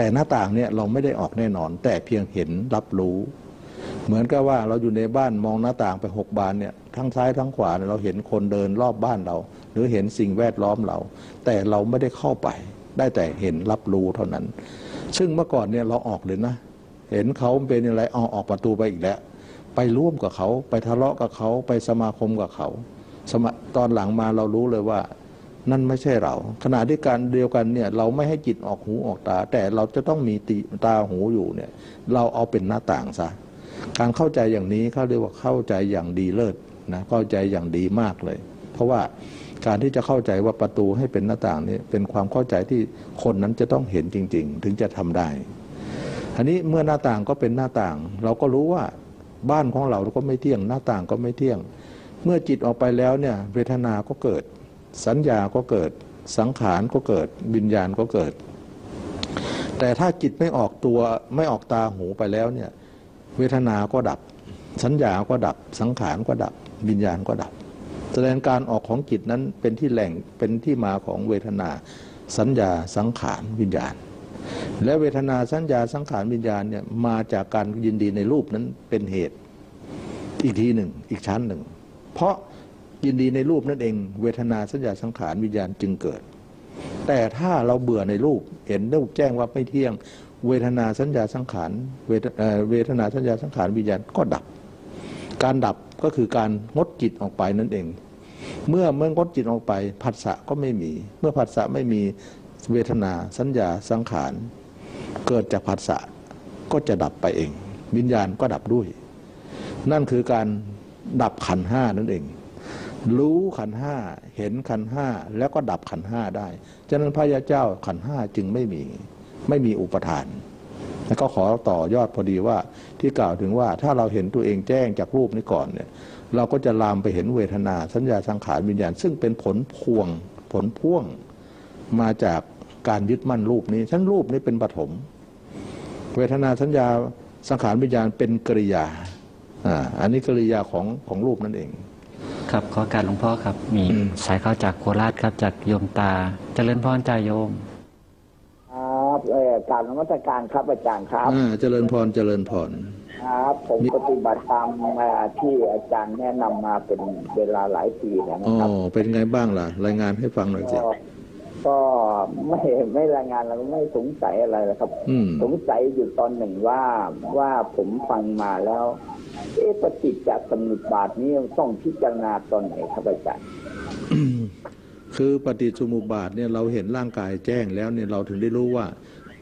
[SPEAKER 2] แต่หน้าต่างเนี่ยเราไม่ได้ออกแน่นอน แต่เพียงเห็นรับรู้เหมือนกับว่าเราอยู่ในบ้านมองหน้าต่างไปหกบานเนี่ยทั้งซ้ายทั้งขวาเราเห็นคนเดินรอบบ้านเราหรือเห็นสิ่งแวดล้อมเราแต่เราไม่ได้เข้าไปได้แต่เห็นรับรู้เท่านั้นซึ่งเมื่อก่อนเนี่ยเราออกเลยนะเห็นเขาเป็นอะไรเอาออกประตูไปอีกแล้วไปร่วมกับเขาไปทะเลาะกับเขาไปสมาคมกับเขาสมตอนหลังมาเรารู้เลยว่านั่นไม่ใช่เราขณะที่การเดียวกันเนี่ยเราไม่ให้จิตออกหูออกตาแต่เราจะต้องมีตาหูอยู่เนี่ยเราเอาเป็นหน้าต่างซะการเข้าใจอย่างนี้เขาเรียกว่าเข้าใจอย่างดีเลิศนะเข้าใจอย่างดีมากเลยเพราะว่าการที่จะเข้าใจว่าประตูให้เป็นหน้าต่างนี้เป็นความเข้าใจที่คนนั้นจะต้องเห็นจริงๆถึงจะทำได้อันนี้เมื่อหน้าต่างก็เป็นหน้าต่างเราก็รู้ว่าบ้านของเราก็ไม่เที่ยงหน้าต่างก็ไม่เที่ยงเมื่อจิตออกไปแล้วเนี่ยเวทนาก็เกิดสัญญาก็เกิดสังขารก็เกิดวิญญาณก็เกิดแต่ถ้าจิตไม่ออกตัวไม่ออกตาหูไปแล้วเนี่ยเวทนาก็ดับสัญญาก็ดับสังขารก็ดับวิญญาณก็ดับแสดงการออกของจิตนั้นเป็นที่แหล่งเป็นที่มาของเวทนาสัญญาสังขารวิญญาณและเวทนาสัญญาสังขารวิญญาณเนี่ยมาจากการยินดีในรูปนั้นเป็นเหตุอีกทีหนึ่งอีกชั้นหนึ่งเพราะยินดีในรูปนั่นเองเวทนาสัญญาสังขารวิญญาณจึงเกิดแต่ถ้าเราเบื่อในรูปเห็นรูปแจ้งว่าไม่เที่ยงเวทนาสัญญาสังขารเวทนาสัญญาสังขารวิญญาณก็ดับการดับก็คือการงดจิตออกไปนั่นเองเมื่อเมื่องดจิตออกไปผัสสะก็ไม่มีเมื่อผัสสะไม่มีเวทนาสัญญาสังขารเกิดจากผัสสะก็จะดับไปเองวิญญาณก็ดับด้วยนั่นคือการดับขันธ์ห้านั่นเองรู้ขันธ์ห้าเห็นขันธ์ห้าแล้วก็ดับขันธ์ห้าได้ฉะนั้นพระยาเจ้าขันธ์ห้าจึงไม่มีไม่มีอุปทานแล้วก็ขอต่อยอดพอดีว่าที่กล่าวถึงว่าถ้าเราเห็นตัวเองแจ้งจากรูปนี้ก่อนเนี่ยเราก็จะลามไปเห็นเวทนาสัญญาสังขารวิญญาณซึ่งเป็นผลพวงผลพ่วงมาจากการยึดมั่นรูปนี้ฉะนั้นรูปนี้เป็นปฐมเวทนาสัญญาสังขารวิญญาณเป็นกริยาอ่าอันนี้กริยาของของรูปนั่นเอง
[SPEAKER 1] ครับขอการหลวงพ่อครับมีสายเข้าจากโคราชครับจากโยมตาเจริญพรใจโยม
[SPEAKER 6] ครับเอ่อการนมัสการครับอาจารย์ครับ
[SPEAKER 2] อ่าเจริญพรเจริญพร
[SPEAKER 6] ครับผมปฏิบัติตามที่อาจารย์แนะนำมาเป็นเวลาหลายปีแล้วนะครับ
[SPEAKER 2] อ๋อเป็นไงบ้างล่ะรายงานให้ฟังหน่อยสิ
[SPEAKER 6] ก็ไม่ไม่รายงานเราไม่สงสัยอะไรเลยครับสงสัยอยู่ตอนหนึ่งว่าว่าผมฟังมาแล้วเอ๊ะปฏิจจสมุปบาทนี้ต้องพิจารณาตอนไหนครับอาจารย์
[SPEAKER 2] คือปฏิจจสมุปบาทเนี่ยเราเห็นร่างกายแจ้งแล้วเนี่ยเราถึงได้รู้ว่า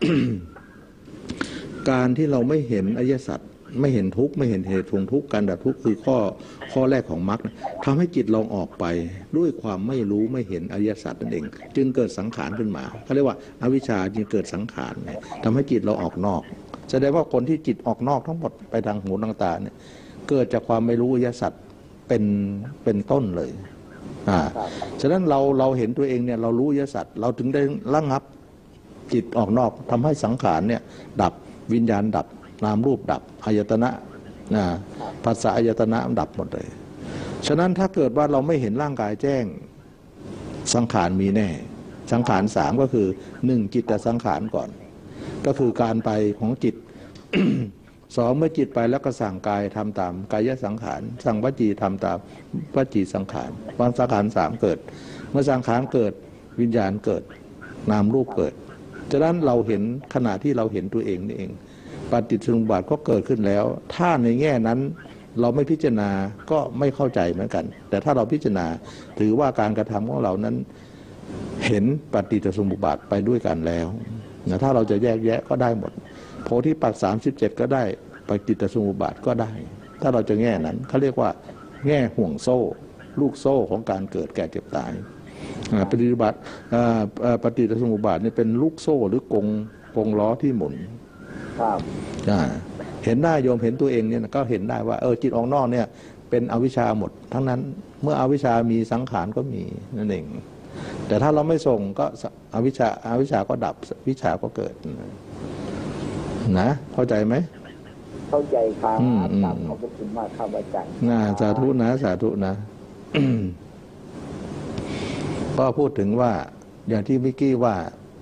[SPEAKER 2] การที่เราไม่เห็นอริยสัจไม่เห็นทุกข์ไม่เห็นเหตุของทุกข์การดับทุกข์คือข้อข้อแรกของมรรคทำให้จิตเราออกไปด้วยความไม่รู้ไม่เห็นอริยสัจนั่นเองจึงเกิดสังขารขึ้นมาเขาเรียกว่าอวิชชาจึงเกิดสังขารทำให้จิตเราออกนอกแสดงว่าคนที่จิตออกนอกทั้งหมดไปทางหูทางตาเนี่ยเกิดจากความไม่รู้อริยสัจเป็นเป็นต้นเลยอ่าฉะนั้นเราเราเห็นตัวเองเนี่ยเรารู้อริยสัจเราถึงได้ระงับจิตออกนอกทำให้สังขารเนี่ยดับวิญญาณดับนามรูปดับอายตนะนะภาษาอายตนะดับหมดเลยฉะนั้นถ้าเกิดว่าเราไม่เห็นร่างกายแจ้งสังขารมีแน่สังขารสามก็คือหนึ่งจิตแต่สังขารก่อนก็คือการไปของจิต สองเมื่อจิตไปแล้วก็สั่งกายทำตามกายสังขารสั่งวจีทำตามวจีสังขารวันสังขารสามเกิดเมื่อสังขารเกิดวิญญาณเกิดนามรูปเกิดฉะนั้นเราเห็นขณะที่เราเห็นตัวเองนี่เองปฏิจจสมุปบาทก็เกิดขึ้นแล้วถ้าในแง่นั้นเราไม่พิจารณาก็ไม่เข้าใจเหมือนกันแต่ถ้าเราพิจารณาถือว่าการกระทำของเรานั้นเห็นปฏิจจสมุปบาทไปด้วยกันแล้วนะถ้าเราจะแยกแยะก็ได้หมดโพธิปักษ์สามสิบเจ็ดก็ได้ปฏิจจสมุปบาทก็ได้ถ้าเราจะแง่นั้นเขาเรียกว่าแง่ห่วงโซ่ลูกโซ่ของการเกิดแก่เจ็บตายปฏิบัติปฏิจจสมุปบาทนี่เป็นลูกโซ่หรือกงกงล้อที่หมุน
[SPEAKER 6] ครับ
[SPEAKER 2] เห็นได้โยมเห็นตัวเองเนี่ยก็เห็นได้ว่าเออจิตออกนอกเนี่ยเป็นอวิชชาหมดทั้งนั้นเมื่ออวิชชามีสังขารก็มีนั่นเองแต่ถ้าเราไม่ส่งก็อวิชชาอวิชชาก็ดับวิชาก็เกิดนะเข้าใจไหม
[SPEAKER 6] เข้าใจครับขอบคุณมากครับอาจารย์
[SPEAKER 2] น่าสาธุนะสาธุนะ ก็พูดถึงว่าอย่างที่เมื่อกี้ว่า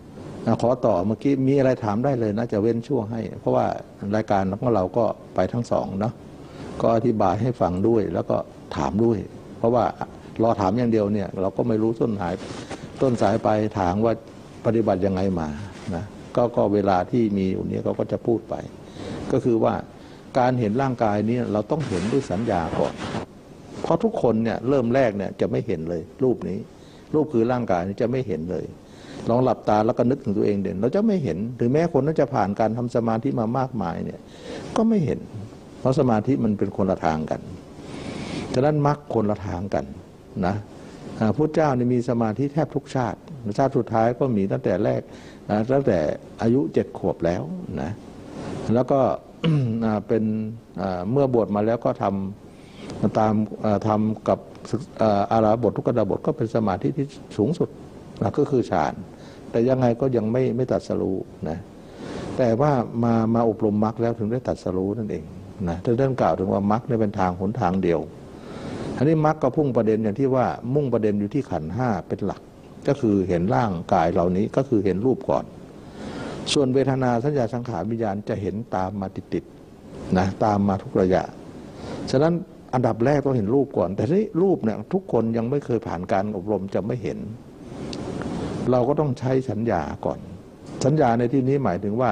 [SPEAKER 2] ขอต่อเมื่อกี้มีอะไรถามได้เลยนะจะเว้นช่วงให้เพราะว่ารายการของเราก็ไปทั้งสองเนาะก็อธิบายให้ฟังด้วยแล้วก็ถามด้วยเพราะว่ารอถามอย่างเดียวเนี่ยเราก็ไม่รู้ต้นสายต้นสายไปถามว่าปฏิบัติยังไงมานะก็ก็เวลาที่มีอยู่นี้เขาก็จะพูดไปก็คือว่าการเห็นร่างกายนี้เราต้องเห็นด้วยสัญญาก่อนเพราะทุกคนเนี่ยเริ่มแรกเนี่ยจะไม่เห็นเลยรูปนี้รูปคือร่างกายนี้จะไม่เห็นเลยลองหลับตาแล้วก็นึกถึงตัวเองเด่นเราจะไม่เห็นถึงแม้คนนั้นจะผ่านการทำสมาธิมามากมายเนี่ยก็ไม่เห็นเพราะสมาธิมันเป็นคนละทางกันฉะนั้นมรรคคนละทางกันนะพระพุทธเจ้านี่มีสมาธิแทบทุกชาติชาติสุดท้ายก็มีตั้งแต่แรกตั้งแต่อายุเจ็ดขวบแล้วนะแล้วก็เป็นเมื่อบวชมาแล้วก็ทำตามทำกับอาราบททุกขดาบทก็เป็นสมาธิที่สูงสุดนะก็คือฌานแต่ยังไงก็ยังไม่ไม่ตัดสรู้นะแต่ว่ามามาอบรมมรรคแล้วถึงได้ตัดสรู้นั่นเองนะท่านกล่าวถึงว่ามรรคเนี่ยเป็นทางหนทางเดียวอันนี้มรรคก็พุ่งประเด็นอย่างที่ว่ามุ่งประเด็นอยู่ที่ขันธ์ห้าเป็นหลักก็คือเห็นร่างกายเหล่านี้ก็คือเห็นรูปก่อนส่วนเวทนาสัญญาสังขารวิญญาณจะเห็นตามมาติดๆนะตามมาทุกระยะฉะนั้นอันดับแรกต้องเห็นรูปก่อนแต่ที่รูปเนี่ยทุกคนยังไม่เคยผ่านการอบรมจะไม่เห็นเราก็ต้องใช้สัญญาก่อนสัญญาในที่นี้หมายถึงว่า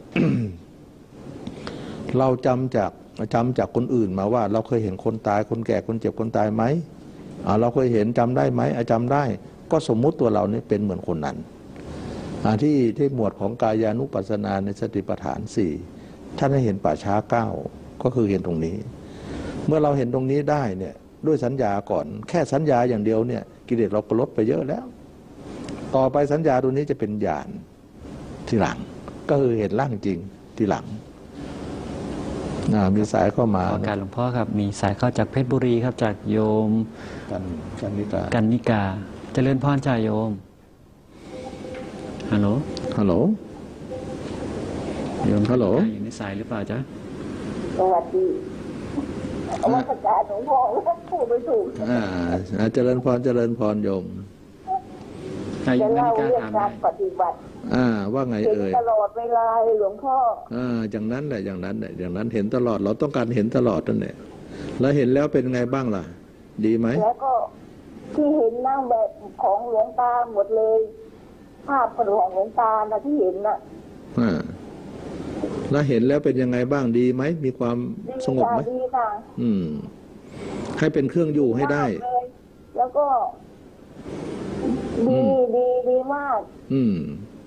[SPEAKER 2] เราจำจากจำจากคนอื่นมาว่าเราเคยเห็นคนตายคนแก่คนเจ็บคนตายไหมเราเคยเห็นจำได้ไหมจำได้ก็สมมุติตัวเรานี่เป็นเหมือนคนนั้นที่ที่หมวดของกายานุปัสสนาในสติปัฏฐานสี่ท่านให้เห็นป่าช้าเก้าก็คือเห็นตรงนี้เมื่อเราเห็นตรงนี้ได้เนี่ยด้วยสัญญาก่อนแค่สัญญาอย่างเดียวเนี่ยกิเลสเราก็ลดไปเยอะแล้วต่อไปสัญญาตัวนี้จะเป็นญาณทีหลังก็คือเห็นร่างจริงทีหลังมีสายเข้ามา
[SPEAKER 1] ขอการหลวงพ่อครับมีสายเข้าจากเพชรบุรีครับจากโยม
[SPEAKER 2] กันกันนิกา
[SPEAKER 1] กันนิกาเจริญพรจ่าโยมฮัลโหล
[SPEAKER 2] ฮัลโหล
[SPEAKER 1] โยมฮัลโหลอยู่ในสายหรือเปล่าจ๊ะ
[SPEAKER 5] สวัสดีอวัตการหลวงพ่อพูดไม่ถูก
[SPEAKER 2] อ่าเจริญพรเจริญพรโยม
[SPEAKER 5] จะเล่าเรื่องการปฏิบัติ
[SPEAKER 2] อ่าว่าไงเอ่ย
[SPEAKER 5] ตลอดเวลาหลวงพ่อ
[SPEAKER 2] อ่าอย่างนั้นแหละอย่างนั้นแหละอย่างนั้นเห็นตลอดเราต้องการเห็นตลอดนั่นแหละแล้วเห็นแล้วเป็นไงบ้างล่ะดีไหม
[SPEAKER 5] แล้วก็ที่เห็นนั่งแบบของหลวงตาหมดเลยภาพของหลวงตานะที่เห็นน่ะ
[SPEAKER 2] อ่าแล้วเห็นแล้วเป็นยังไงบ้างดีไหมมีความสงบไหม
[SPEAKER 5] ดีค่ะ
[SPEAKER 2] อืมให้เป็นเครื่องอยู่ให้ได้
[SPEAKER 5] แล้วก็ดีดีดีมาก
[SPEAKER 2] อืม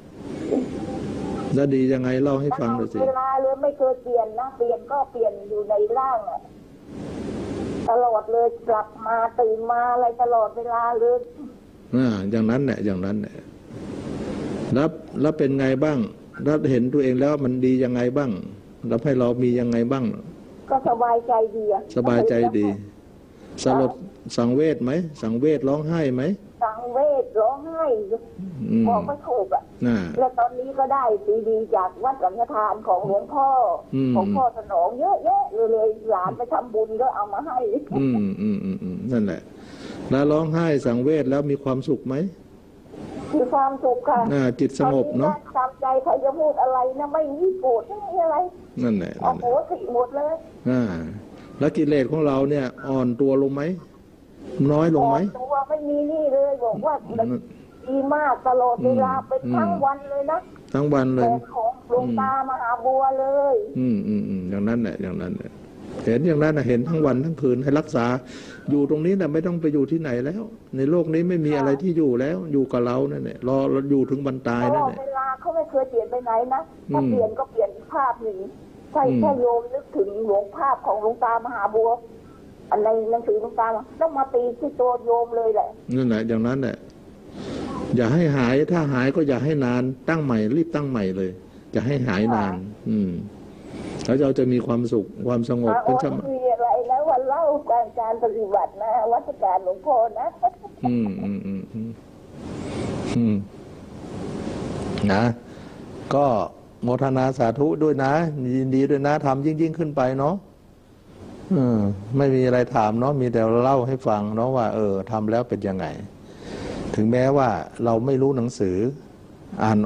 [SPEAKER 2] แล้วดียังไงเล่าให้ฟังหน่อยสิ
[SPEAKER 5] เวลาเลยไม่เคยเปลี่ยนนะเปลี่ยนก็เปลี่ยนอยู่ในร่างอ่ะตลอดเลยกลับมาตื่นมาอะไรตลอดเวลาเลย
[SPEAKER 2] อ่าอย่างนั้นแหละอย่างนั้นแหละแล้วแล้วเป็นไงบ้างแล้วเห็นตัวเองแล้วมันดียังไงบ้างแล้วให้เรามียังไงบ้าง
[SPEAKER 5] ก็สบายใจดี
[SPEAKER 2] สบายใจดีสลดสังเวชไหมสังเวชร้องไห้ไหม
[SPEAKER 5] สังเวชร้องไห้บอกไม่ถูกอ่ะแล้วตอนนี้ก็ได้ซีดีจากวัดสังฆทานของหลวงพ่อของพ่อสนองเยอะแยะเลยหลานไปทำบุญก็เอามาให้
[SPEAKER 2] อืมอืมอืมอืมนั่นแหละแล้วร้องไห้สังเวชแล้วมีความสุขไหม
[SPEAKER 5] มีความสุขค่ะ
[SPEAKER 2] จิตสงบเนาะ
[SPEAKER 5] ทำใจใครจะพูดอะไรนะไม่มีโกรธไม่มีอะไร
[SPEAKER 2] นั่นแหละ
[SPEAKER 5] โอ้โหสิหมดเลย
[SPEAKER 2] อ่าแล้วกิเลสของเราเนี่ยอ่อนตัวลงไหมน้อยลงไหม
[SPEAKER 5] อ่อนตัวไม่มีนี่เลยบอกว่าดีมากตลอดเวลาเป็นทั้งวันเลยนะ
[SPEAKER 2] ทั้งวันเลย
[SPEAKER 5] ของหลวงตามหาบัวเลย
[SPEAKER 2] อืมอืมอืมอย่างนั้นแหละอย่างนั้นแหละเห็นอย่างนั้นนะเห็นทั้งวันทั้งคืนให้รักษาอยู่ตรงนี้นะไม่ต้องไปอยู่ที่ไหนแล้วในโลกนี้ไม่มีอะไรที่อยู่แล้วอยู่กับเรานั่นแหละรอเราอยู่ถึงวันตายนั่นแหละ
[SPEAKER 5] เวลาเขาไม่เคยเปลี่ยนไปไหนนะถ้าเปลี่ยนก็เปลี่ยนภาพหนึ่งใช่แค่โยมนึกถึงหลวงภาพของหลวงตามหาบัวอะไรหนังสือหลวงตาต้องมาตีที่ตัวโยมเลยแหละ
[SPEAKER 2] นั่นแหละอย่างนั้นแหละอย่าให้หายถ้าหายก็อย่าให้นานตั้งใหม่รีบตั้งใหม่เลยอย่าให้หายนานอืมแล้วเราจะมีความสุขความสงบเป็นธรรมะ
[SPEAKER 5] มีอะไรนะวันเล่าการการปฏิบัตินะวัดการหลวงพ่อนะ
[SPEAKER 2] อืมอืมอืมอืมอืมนะก็โมทนาสาธุด้วยนะยินดีด้วยนะทำยิ่งยิ่งขึ้นไปเนาะอืมไม่มีอะไรถามเนาะมีแต่เล่าให้ฟังเนาะว่าเออทำแล้วเป็นยังไงถึงแม้ว่าเราไม่รู้หนังสืออ่านออก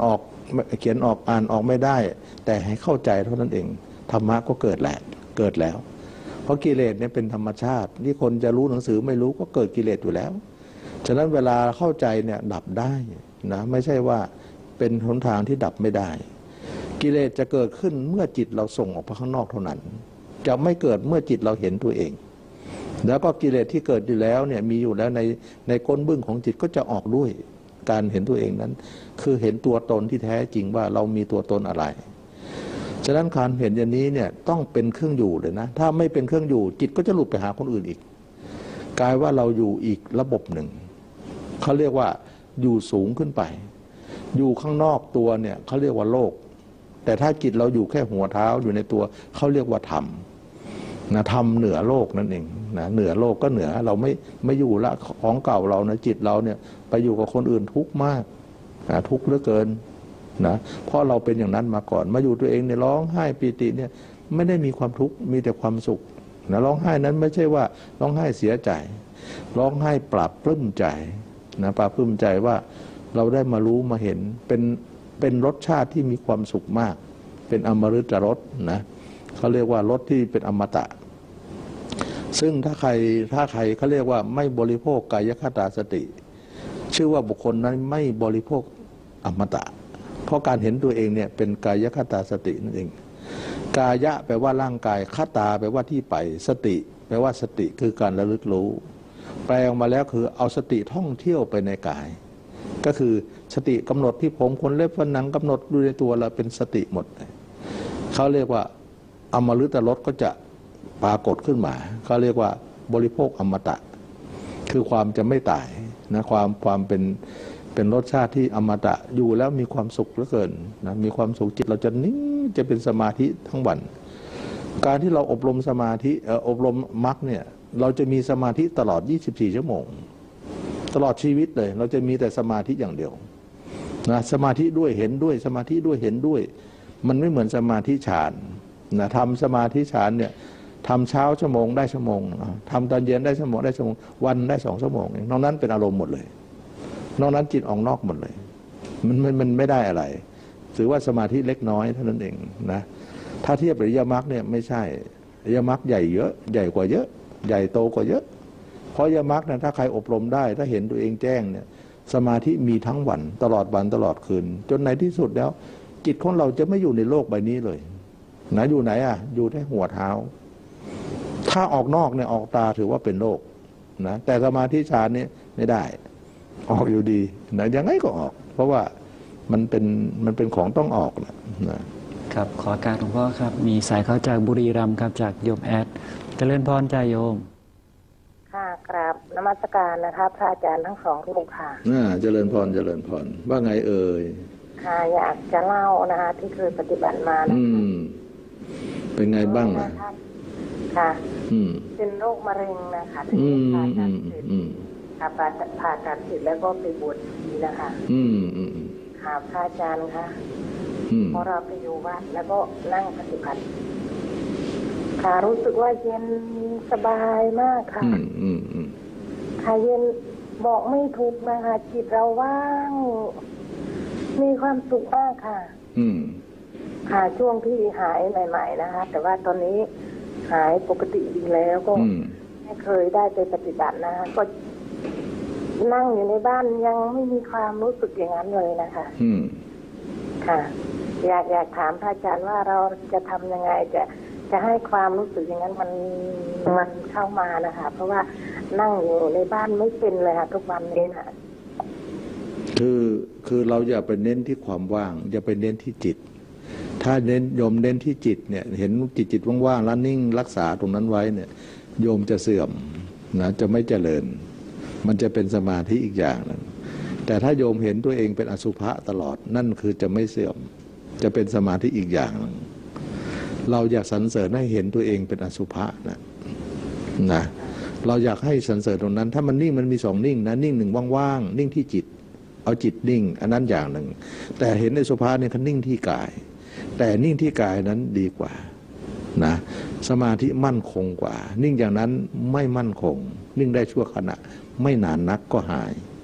[SPEAKER 2] เขียนออกอ่านออกไม่ได้แต่ให้เข้าใจเท่านั้นเองธรรมะก็เกิดแหละเกิดแล้วเพราะกิเลสเนี่ยเป็นธรรมชาติที่คนจะรู้หนังสือไม่รู้ก็เกิดกิเลสอยู่แล้วฉะนั้นเวลาเข้าใจเนี่ยดับได้นะไม่ใช่ว่าเป็นหนทางที่ดับไม่ได้กิเลสจะเกิดขึ้นเมื่อจิตเราส่งออกไปข้างนอกเท่านั้นจะไม่เกิดเมื่อจิตเราเห็นตัวเองแล้วก็กิเลสที่เกิดอยู่แล้วเนี่ยมีอยู่แล้วในในก้นบึ้งของจิตก็จะออกด้วยการเห็นตัวเองนั้นคือเห็นตัวตนที่แท้จริงว่าเรามีตัวตนอะไรฉะนั้นการเห็นอย่างนี้เนี่ยต้องเป็นเครื่องอยู่เลยนะถ้าไม่เป็นเครื่องอยู่จิตก็จะหลุดไปหาคนอื่นอีกกลายว่าเราอยู่อีกระบบหนึ่งเขาเรียกว่าอยู่สูงขึ้นไปอยู่ข้างนอกตัวเนี่ยเขาเรียกว่าโลกแต่ถ้าจิตเราอยู่แค่หัวเท้าอยู่ในตัวเขาเรียกว่าธรรมนะธรรมเหนือโลกนั่นเองนะเหนือโลกก็เหนือเราไม่ไม่อยู่ละของเก่าเรานะจิตเราเนี่ยไปอยู่กับคนอื่นทุกข์มากนะทุกข์เหลือเกินนะเพราะเราเป็นอย่างนั้นมาก่อนมาอยู่ตัวเองเนี่ยร้องไห้ปีติเนี่ยไม่ได้มีความทุกข์มีแต่ความสุขนะร้องไห้นั้นไม่ใช่ว่าร้องไห้เสียใจร้องไห้ปรับปลื้มใจนะปรับปลื้มใจว่าเราได้มารู้มาเห็นเป็นเป็นรสชาติที่มีความสุขมากเป็นอมฤตรสนะเขาเรียกว่ารสที่เป็นอมตะซึ่งถ้าใครถ้าใครเขาเรียกว่าไม่บริโภคกายคตาสติชื่อว่าบุคคลนั้นไม่บริโภคอมตะเพราะการเห็นตัวเองเนี่ยเป็นกายคตาสตินั่นเองกายะแปลว่าร่างกายคตาแปลว่าที่ไปสติแปลว่าสติคือการระลึกรู้แปลออกมาแล้วคือเอาสติท่องเที่ยวไปในกายก็คือสติกำหนดที่ผมขนเล็บฟันหนังกำหนดดูในตัวเราเป็นสติหมดเขาเรียกว่าอมฤตรสก็จะปรากฏขึ้นมาเขาเรียกว่าบริโภคอมตะคือความจะไม่ตายนะความความเป็นเป็นรสชาติที่อมตะอยู่แล้วมีความสุขเหลือเกินนะมีความสุขจิตเราจะนิ่งจะเป็นสมาธิทั้งวันการที่เราอบรมสมาธิอบรมมรรคเนี่ยเราจะมีสมาธิตลอดยี่สิบสี่ชั่วโมงตลอดชีวิตเลยเราจะมีแต่สมาธิอย่างเดียวนะสมาธิด้วยเห็นด้วยสมาธิด้วยเห็นด้วยมันไม่เหมือนสมาธิฌานนะทำสมาธิฌานเนี่ยทำเช้าชั่วโมงได้ชั่วโมงทำตอนเย็นได้ชั่วโมงได้ชั่วโมงวันได้สองชั่วโมงนอกนั้นเป็นอารมณ์หมดเลยนอกนั้นจิตออกนอกหมดเลยมันมันมันไม่ได้อะไรถือว่าสมาธิเล็กน้อยเท่านั้นเองนะถ้าเทียบกับอริยมรรคเนี่ยไม่ใช่อริยมรรคใหญ่เยอะใหญ่กว่าเยอะใหญ่โตกว่าเยอะเพราะอริยมรรคเนี่ยถ้าใครอบรมได้ถ้าเห็นตัวเองแจ้งเนี่ยสมาธิมีทั้งวันตลอดวันตลอดคืนจนในที่สุดแล้วจิตของเราจะไม่อยู่ในโลกใบนี้เลยนะอยู่ไหนอ่ะอยู่ที่หัวเท้าถ้าออกนอกเนี่ยออกตาถือว่าเป็นโลกนะแต่สมาธิฌานนี่ไม่ได้ออกอยู่ดีนะยังไงก็ออกเพราะว่ามันเป็นมันเป็นของต้องออกนะครับ
[SPEAKER 1] ขอการหลวงพ่อครับมีสายเข้าจากบุรีรัมย์ครับจากโยมแอดเจริญพรใจโยม
[SPEAKER 7] ค่ะกราบนมัสการนะคะพระอาจารย์ทั้งสองรูปค่ะ
[SPEAKER 2] น่าเจริญพรเจริญพรว่าไงเอ่ย
[SPEAKER 7] ค่ะอยากจะเล่านะคะที่เคยปฏิบัติมานะคะ
[SPEAKER 2] เป็นไงบ้างล่ะ
[SPEAKER 7] ค่ะเป็นโรคมะเร็งนะคะที่ผ่าตัดเสร็จค่ะผ่าผ่าตัดเสร็จแล้วก็ไปบวชชีนะคะค่ะพระอาจารย์ค่ะพอเราไปอยู่วัดแล้วก็นั่งปฏิบัติค่ะรู้สึกว่าเย็นสบายมากค่ะค่ะเย็นบอกไม่ถูกนะคะจิตเราว่างมีความสุขมากค่ะค่ะช่วงที่หายใหม่ๆนะคะแต่ว่าตอนนี้หายปกติดีแล้วก็ไม่เคยได้ไปปฏิบัตินะคะก็นั่งอยู่ในบ้านยังไม่มีความรู้สึกอย่างนั้นเลยนะคะค่ะอยากอยากถามพระอาจารย์ว่าเราจะทำยังไงจะจะให้ความรู้สึกอย่างนั้นมันมันเข้ามานะคะเพราะว่านั่งอยู่ในบ้านไม่เป็นเลยค่ะทุกวันนี้นะ
[SPEAKER 2] คือคือเราอย่าไปเน้นที่ความว่างอย่าไปเน้นที่จิตถ้าเน้นโยมเน้นที่จิตเนี่ยเห็นจิตจิตว่างๆแล้วนิ่งรักษาตรงนั้นไว้เนี่ยโยมจะเสื่อมนะจะไม่เจริญมันจะเป็นสมาธิอีกอย่างนึงแต่ถ้าโยมเห็นตัวเองเป็นอสุภะตลอดนั่นคือจะไม่เสื่อมจะเป็นสมาธิอีกอย่างนึงเราอยากสรรเสริญให้เห็นตัวเองเป็นอสุภะนะนะเราอยากให้สรรเสริญตรงนั้นถ้ามันนิ่งมันมีสองนิ่งนะนิ่งหนึ่งว่างๆนิ่งที่จิตเอาจิตนิ่งอันนั้นอย่างหนึ่งแต่เห็นในอสุภะเนี่ยเขานิ่งที่กายแต่นิ่งที่กายนั้นดีกว่านะสมาธิมั่นคงกว่านิ่งอย่างนั้นไม่มั่นคงนิ่งได้ชั่วขณะไม่นานนักก็หาย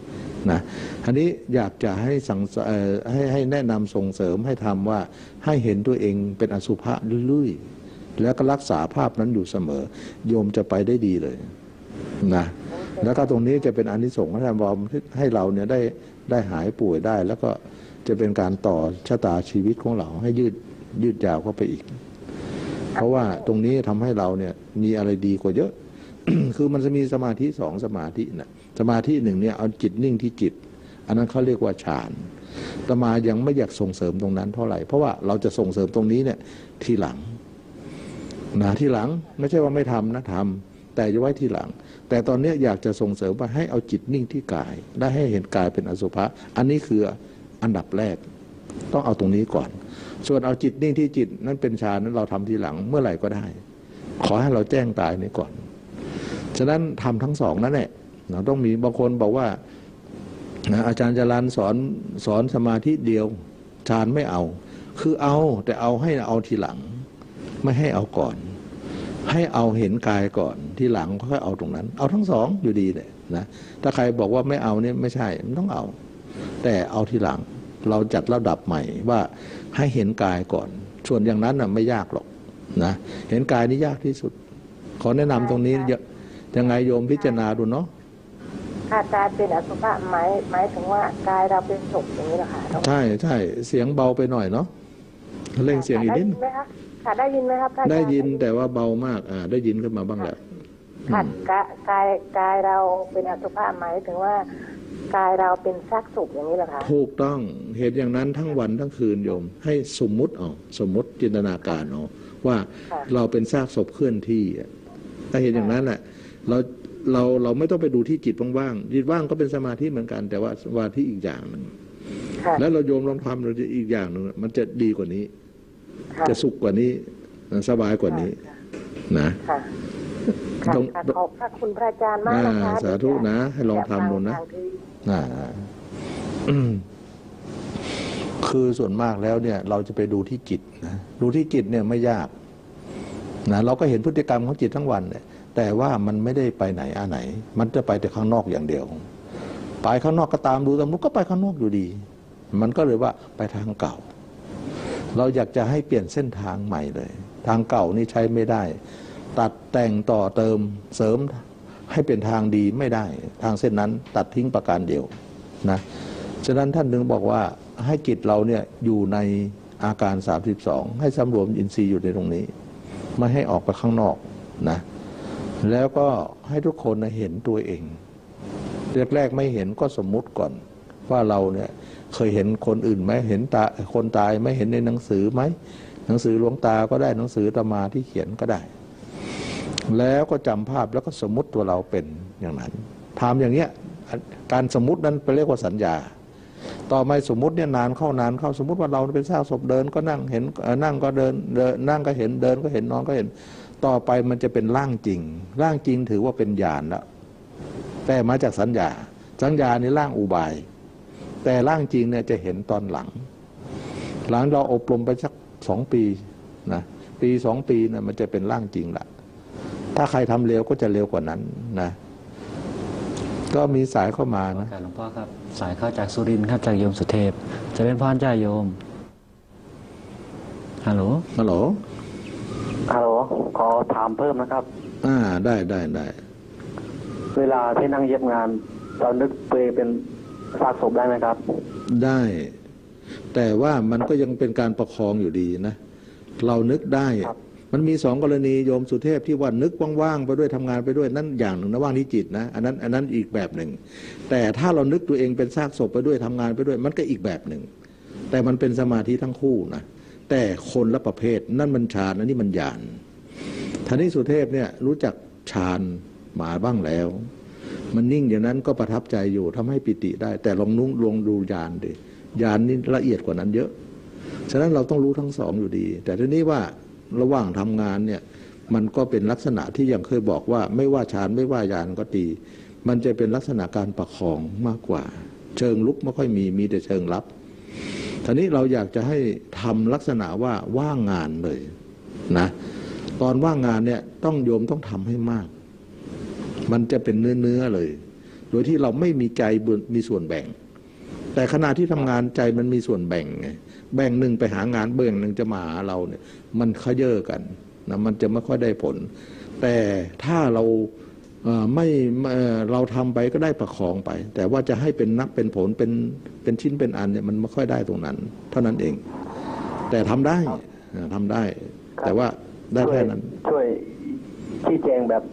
[SPEAKER 2] นะอันนี้อยากจะให้สั่งให้ให้แนะนำส่งเสริมให้ทำว่าให้เห็นตัวเองเป็นอสุภะเรื่อยๆแล้วก็รักษาภาพนั้นอยู่เสมอโยมจะไปได้ดีเลยนะแล้วก็ตรงนี้จะเป็นอานิสงส์ที่ทำให้เราเนี่ยได้ได้หายป่วยได้แล้วก็จะเป็นการต่อชะตาชีวิตของเราให้ยืดยืดยาวเข้าไปอีกเพราะว่าตรงนี้ทำให้เราเนี่ยมีอะไรดีกว่าเยอะ คือมันจะมีสมาธิสองสมาธินะสมาธิหนึ่งเนี่ยเอาจิตนิ่งที่จิตอันนั้นเขาเรียกว่าฌานอาตมายังไม่อยากส่งเสริมตรงนั้นเท่าไหร่เพราะว่าเราจะส่งเสริมตรงนี้เนี่ยทีหลังนะทีหลังไม่ใช่ว่าไม่ทำนะทำแต่จะไว้ทีหลังแต่ตอนนี้อยากจะส่งเสริมว่าให้เอาจิตนิ่งที่กายและให้เห็นกายเป็นอสุภะอันนี้คืออันดับแรกต้องเอาตรงนี้ก่อนส่วนเอาจิตนิ่งที่จิตนั้นเป็นฌานนั้นเราทำทีหลังเมื่อไหร่ก็ได้ขอให้เราแจ้งตายนี้ก่อนฉะนั้นทำทั้งสองนั่นแหละเราต้องมีบางคนบอกว่าอาจารย์จรัญสอนสอนสมาธิเดียวฌานไม่เอาคือเอาแต่เอาให้เอาทีหลังไม่ให้เอาก่อนให้เอาเห็นกายก่อนทีหลังค่อยเอาตรงนั้นเอาทั้งสองอยู่ดีเลยนะถ้าใครบอกว่าไม่เอาเนี่ยไม่ใช่มันต้องเอาแต่เอาทีหลังเราจัดระดับใหม่ว่าให้เห็นกายก่อนส่วนอย่างนั้นน่ะไม่ยากหรอกนะเห็นกายนี่ยากที่สุดขอแนะนำตรงนี้ยังไงโยมพิจารณาดูเนาะ
[SPEAKER 7] ถ้ากายเป็นอสุภะหมายหมายถึงว่ากายเราเป็นศพอย่างนี้เหรอคะใช่
[SPEAKER 2] ใช่เสียงเบาไปหน่อยเนาะเร่งเสียงอีกนิด
[SPEAKER 7] ค่ะได้ยินไหมครับ
[SPEAKER 2] ได้ยินแต่ว่าเบามากอ่าได้ยินขึ้นมาบ้างแล้ว
[SPEAKER 7] ค่ะกายกายเราเป็นอสุภะหมายถึงว่ากายเราเป็นซากศพอย่างนี้เหรอคะ
[SPEAKER 2] ถูกต้องเห็นอย่างนั้นทั้งวันทั้งคืนโยมให้สมมุติเอาสมมติจินตนาการเอาว่าเราเป็นซากศพเคลื่อนที่ถ้าเห็นอย่างนั้นแหละเราเราเราไม่ต้องไปดูที่จิตว่างๆจิตว่างก็เป็นสมาธิเหมือนกันแต่ว่าสมาธิอีกอย่างหนึ่งแล้วเราโยมลองทำเราจะอีกอย่างหนึ่งมันจะดีกว่านี้จะสุขกว่านี้สบายกว่านี้นะ
[SPEAKER 7] ขอบพระคุณพระอาจารย์มากนะคะ
[SPEAKER 2] สาธุนะให้ลองทำดูนะคือส่วนมากแล้วเนี่ยเราจะไปดูที่จิตนะดูที่จิตเนี่ยไม่ยากนะเราก็เห็นพฤติกรรมของจิตทั้งวันเนี่ยแต่ว่ามันไม่ได้ไปไหนอ่ะไหนมันจะไปแต่ข้างนอกอย่างเดียวไปข้างนอกก็ตามดูตามรู้ก็ไปข้างนอกอยู่ดีมันก็เลยว่าไปทางเก่าเราอยากจะให้เปลี่ยนเส้นทางใหม่เลยทางเก่านี่ใช้ไม่ได้ตัดแต่งต่อเติมเสริมให้เป็นทางดีไม่ได้ทางเส้นนั้นตัดทิ้งประการเดียวนะฉะนั้นท่านนึงบอกว่าให้จิตเราเนี่ยอยู่ในอาการสามสิบสองให้สำรวมอินทรีย์อยู่ในตรงนี้ไม่ให้ออกไปข้างนอกนะแล้วก็ให้ทุกคนเห็นตัวเองแรกๆไม่เห็นก็สมมุติก่อนว่าเราเนี่ยเคยเห็นคนอื่นไหมเห็นตาคนตายไม่เห็นในหนังสือไหมหนังสือหลวงตาก็ได้หนังสืออาตมาที่เขียนก็ได้แล้วก็จำภาพแล้วก็สมมุติตัวเราเป็นอย่างนั้นทำอย่างเนี้ยการสมมุตินั้นไปเรียกว่าสัญญาต่อมาสมมุติเนี่ยนานเข้านานเข้าสมมุติว่าเราเป็นซากศพเดินก็นั่งเห็นนั่งก็เดินเดินนั่งก็เห็นเดินก็เห็นนอนก็เห็นต่อไปมันจะเป็นร่างจริงร่างจริงถือว่าเป็นญาณแล้วแต่มาจากสัญญาสัญญาในร่างอุบายแต่ร่างจริงเนี่ยจะเห็นตอนหลังหลังเราอบรมไปสักสองปีนะปีสองปีเนี่ยมันจะเป็นร่างจริงละถ้าใครทำเร็วก็จะเร็วกว่านั้นนะก็มีสายเข้ามานะ
[SPEAKER 1] หลวงพ่อครับสายเข้าจากสุรินทร์ครับจากโยมสุเทพจะเป็นพ่อจ้าโยมฮัลโหล
[SPEAKER 2] ฮัลโหล
[SPEAKER 3] ฮัลโหลขอถามเพิ่มนะครับ
[SPEAKER 2] อ่าได้ได้ได้
[SPEAKER 3] เวลาที่นั่งเย็บงานเรานึกตัวเองเป็นซากศพได้ไหมครับ
[SPEAKER 2] ได้แต่ว่ามันก็ยังเป็นการประคองอยู่ดีนะเรานึกได้มันมีสองกรณีโยมสุเทพที่ว่านึกว่างๆไปด้วยทำงานไปด้วยนั่นอย่างหนึ่งนะว่างที่จิตนะอันนั้นอันนั้นอีกแบบหนึ่งแต่ถ้าเรานึกตัวเองเป็นซากศพไปด้วยทำงานไปด้วยมันก็อีกแบบหนึ่งแต่มันเป็นสมาธิทั้งคู่นะแต่คนละประเภทนั่นมันฌานอันนี้มันญาณท่านี้สุเทพเนี่ยรู้จักฌานมาบ้างแล้วมันนิ่งอย่างนั้นก็ประทับใจอยู่ทำให้ปิติได้แต่ลองนุ่งลงดูญาณดิญาณนี่ละเอียดกว่านั้นเยอะฉะนั้นเราต้องรู้ทั้งสองอยู่ดีแต่ทีนี้ว่าระหว่างทำงานเนี่ยมันก็เป็นลักษณะที่ยังเคยบอกว่าไม่ว่าฌานไม่ว่าญาณก็ดีมันจะเป็นลักษณะการประคองมากกว่าเชิงลุกไม่ค่อยมีมีแต่เชิงรับทีนี้เราอยากจะให้ทำลักษณะว่าว่างงานเลยนะตอนว่างงานเนี่ยต้องโยมต้องทำให้มากมันจะเป็นเนื้อเนื้อเลยโดยที่เราไม่มีใจมีส่วนแบ่งแต่ขณะที่ทำงานใจมันมีส่วนแบ่งไงแบ่งหนึ่งไปหางานเบื้องหนึ่งจะมาหาเราเนี่ยมันขยเยอะกันนะมันจะไม่ค่อยได้ผลแต่ถ้าเราไม่เราทำไปก็ได้ประคองไปแต่ว่าจะให้เป็นนักเป็นผลเป็นเป็นชิ้นเป็นอันเนี่ยมันไม่ค่อยได้ตรงนั้นเท่านั้นเองแต่ทำได้ทำได้แต่ว่าได้แค่นั้น
[SPEAKER 3] ช่วยชี้แจงแบบ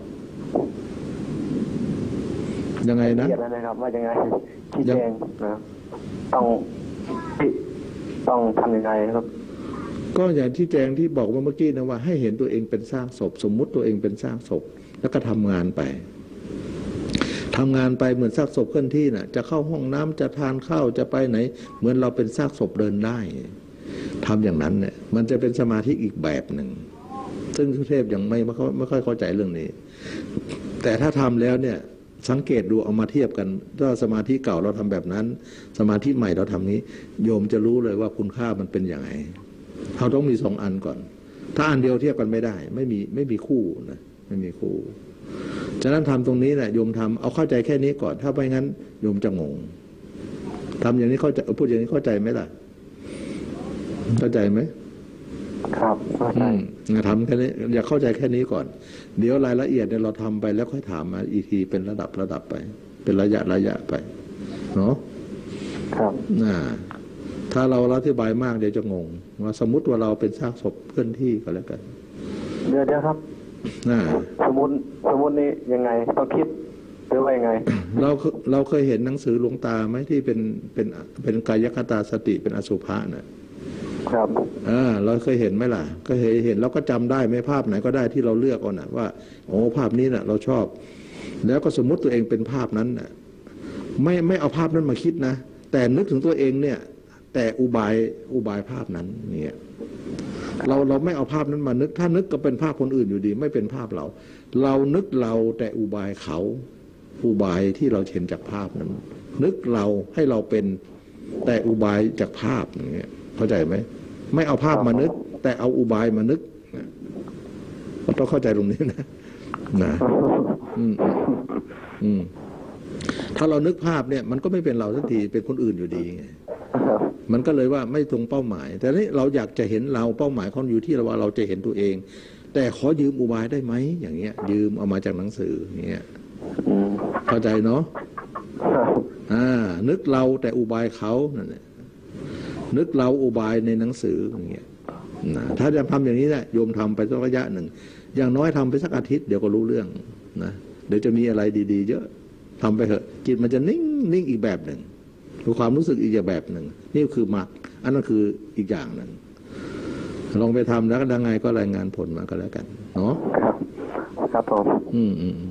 [SPEAKER 2] ยังไงนะ
[SPEAKER 3] เรียนนะครับว่ายังไงชี้แจงนะต้องต้องทำยังไงครับ
[SPEAKER 2] ก็อย่างที่แจงที่บอกว่าเมื่อกี้นะว่าให้เห็นตัวเองเป็นสร้างศพสมมุติตัวเองเป็นสร้างศพแล้วก็ทำงานไปทำงานไปเหมือนซากศพเคลื่อนที่น่ะจะเข้าห้องน้ำจะทานข้าวจะไปไหนเหมือนเราเป็นซากศพเดินได้ทำอย่างนั้นเนี่ยมันจะเป็นสมาธิอีกแบบหนึ่งซึ่งทุเทพยังไม่ไม่ค่อยเข้าใจเรื่องนี้แต่ถ้าทำแล้วเนี่ยสังเกตดูเอามาเทียบกันถ้าสมาธิเก่าเราทำแบบนั้นสมาธิใหม่เราทำนี้โยมจะรู้เลยว่าคุณค่ามันเป็นอย่างไรเราต้องมีสองอันก่อนถ้าอันเดียวเทียบกันไม่ได้ไม่มีไม่มีคู่นะไม่มีคู่ฉะนั้นทำตรงนี้แหละโยมทำเอาเข้าใจแค่นี้ก่อนถ้าไม่งั้นโยมจะงงทำอย่างนี้เข้าใจพูดอย่างนี้เข้าใจไหมล่ะเข้าใจไหม
[SPEAKER 3] ครับเข้าใจ
[SPEAKER 2] ทำแค่นี้อย่าเข้าใจแค่นี้ก่อนเดี๋ยวรายละเอียดเนี่ยเราทำไปแล้วค่อยถามมาอีกทีเป็นระดับระดับไปเป็นระยะระยะไปเนาะ
[SPEAKER 3] ครับ
[SPEAKER 2] น่าถ้าเราอธิบายมากเดี๋ยวจะงงว่าสมมุติว่าเราเป็นซากศพเคลื่อนที่ก็แล้วกัน
[SPEAKER 3] เดี๋ยวเดี๋ยวครับสมมติสมมตินี้ยังไงต้องคิดหรือว่ายังไง
[SPEAKER 2] เราเราเคยเห็นหนังสือหลวงตาไหมที่เป็นเป็นเป็นกายคตาสติเป็นอสุภะน่ะ
[SPEAKER 3] ครับ
[SPEAKER 2] อ่าเราเคยเห็นไหมล่ะก็เห็นเห็นแล้วก็จำได้ไหมภาพไหนก็ได้ที่เราเลือกเอาน่ะว่าโอ้ภาพนี้น่ะเราชอบแล้วก็สมมุติตัวเองเป็นภาพนั้นน่ะไม่ไม่เอาภาพนั้นมาคิดนะแต่นึกถึงตัวเองเนี่ยแต่อุบายอุบายภาพนั้นเนี่ยเราเราไม่เอาภาพนั้นมานึกถ้านึกก็เป็นภาพคนอื่นอยู่ดีไม่เป็นภาพเราเรานึกเราแต่อุบายเขาอุบายที่เราเห็นจากภาพนั้นนึกเราให้เราเป็นแต่อุบายจากภาพอย่างเงี้ยเข้าใจไหมไม่เอาภาพมานึกแต่เอาอุบายมานึกเราต้องเข้าใจตรงนี้นะนะอืมอืมถ้าเรานึกภาพเนี่ยมันก็ไม่เป็นเราสักทีเป็นคนอื่นอยู่ดีไงมันก็เลยว่าไม่ตรงเป้าหมายแต่นี่เราอยากจะเห็นเราเป้าหมายเขาอยู่ที่เราว่าเราจะเห็นตัวเองแต่ขอยืมอุบายได้ไหมอย่างเงี้ยยืมเอามาจากหนังสืออย่างเงี้ยเข้าใจเนาะอ่านึกเราแต่อุบายเขานั่นแหละนึกเราอุบายในหนังสืออย่างเงี้ยนะถ้าจะทำอย่างนี้นะโยมทำไปสักระยะหนึ่งอย่างน้อยทำไปสักอาทิตย์เดี๋ยวก็รู้เรื่องนะเดี๋ยวจะมีอะไรดีๆเยอะทำไปเถอะจิตมันจะนิ่งนิ่งอีกแบบหนึ่งคือความรู้สึกอีกแบบหนึ่งนี่คือมรรคอันนั้นคืออีกอย่างหนึ่งลองไปทำแล้วยังไงก็รายงานผลมาก็แล้วกันเนาะ
[SPEAKER 3] ครับครับผม
[SPEAKER 2] อืมอืม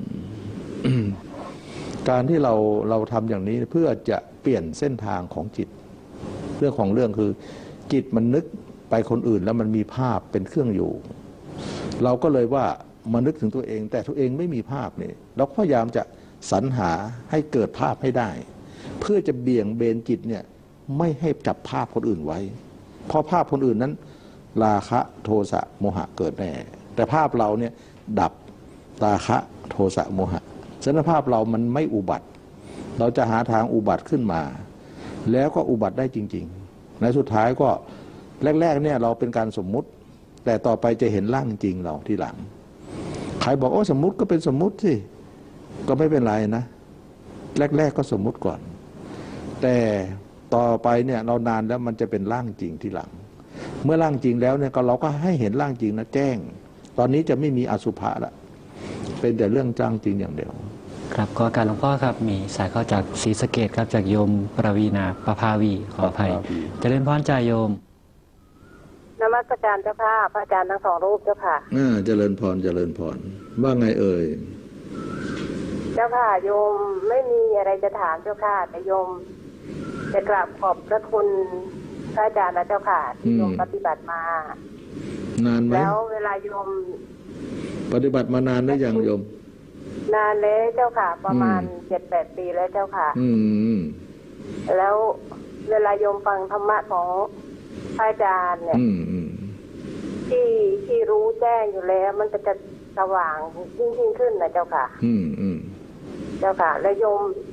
[SPEAKER 2] การที่เราเราทำอย่างนี้เพื่อจะเปลี่ยนเส้นทางของจิตเรื่องของเรื่องคือจิตมันนึกไปคนอื่นแล้วมันมีภาพเป็นเครื่องอยู่เราก็เลยว่ามานึกถึงตัวเองแต่ตัวเองไม่มีภาพนี่เราพยายามจะสรรหาให้เกิดภาพให้ได้เพื่อจะเบี่ยงเบนจิตเนี่ยไม่ให้จับภาพคนอื่นไว้เพราะภาพคนอื่นนั้นราคะโทสะโมหะเกิดแน่แต่ภาพเราเนี่ยดับราคะโทสะโมหะฉะนั้นภาพเรามันไม่อุบัติเราจะหาทางอุบัติขึ้นมาแล้วก็อุบัติได้จริงๆในสุดท้ายก็แรกๆเนี่ยเราเป็นการสมมุติแต่ต่อไปจะเห็นร่างจริงเราที่หลังใครบอกโอ้สมมุติก็เป็นสมมุติสิก็ไม่เป็นไรนะแรกๆก็สมมุติก่อนแต่ต่อไปเนี่ยเรานานแล้วมันจะเป็นร่างจริงที่หลังเมื่อร่างจริงแล้วเนี่ยก็เราก็ให้เห็นร่างจริงนะแจ้งตอนนี้จะไม่มีอสุภะละเป็นแต่เรื่องจ้างจริงอย่างเดียว
[SPEAKER 1] ครับขอการหลวงพ่อครับมีสายเข้าจากศรีสะเกษครับจากโยมปรวีณาประภาวีขออภัยเจริญพรจ่าโยม
[SPEAKER 7] นมัสการเจ้าค่ะพระอาจารย์ทั้งสองรูปเจ้าค่ะ
[SPEAKER 2] อ่าเจริญพรเจริญพรว่าไงเอ่ย
[SPEAKER 7] เจ้าค่ะโยมไม่มีอะไรจะถามเจ้าค่ะแต่โยมจะกราบขอบพระคุณพระอาจารย์และเจ้าค่ะที่โยมปฏิบัติมาน
[SPEAKER 2] านไหม
[SPEAKER 7] แล้วเวลาโยม
[SPEAKER 2] ปฏิบัติมานานหรือยังโยม
[SPEAKER 7] นานแล้วเจ้าค่ะประมาณเจ็ดแปดปีแล้วเจ้าค่ะ
[SPEAKER 2] อืม
[SPEAKER 7] แล้วเวลาโยมฟังธรรมะของพระอาจารย์เนี่ยที่ที่รู้แจ้งอยู่แล้วมันจะจะสว่างยิ่งยิ่งขึ้นนะเจ้าค่ะ
[SPEAKER 2] อืมอืม
[SPEAKER 7] เจ้าค่ะแล้วโยม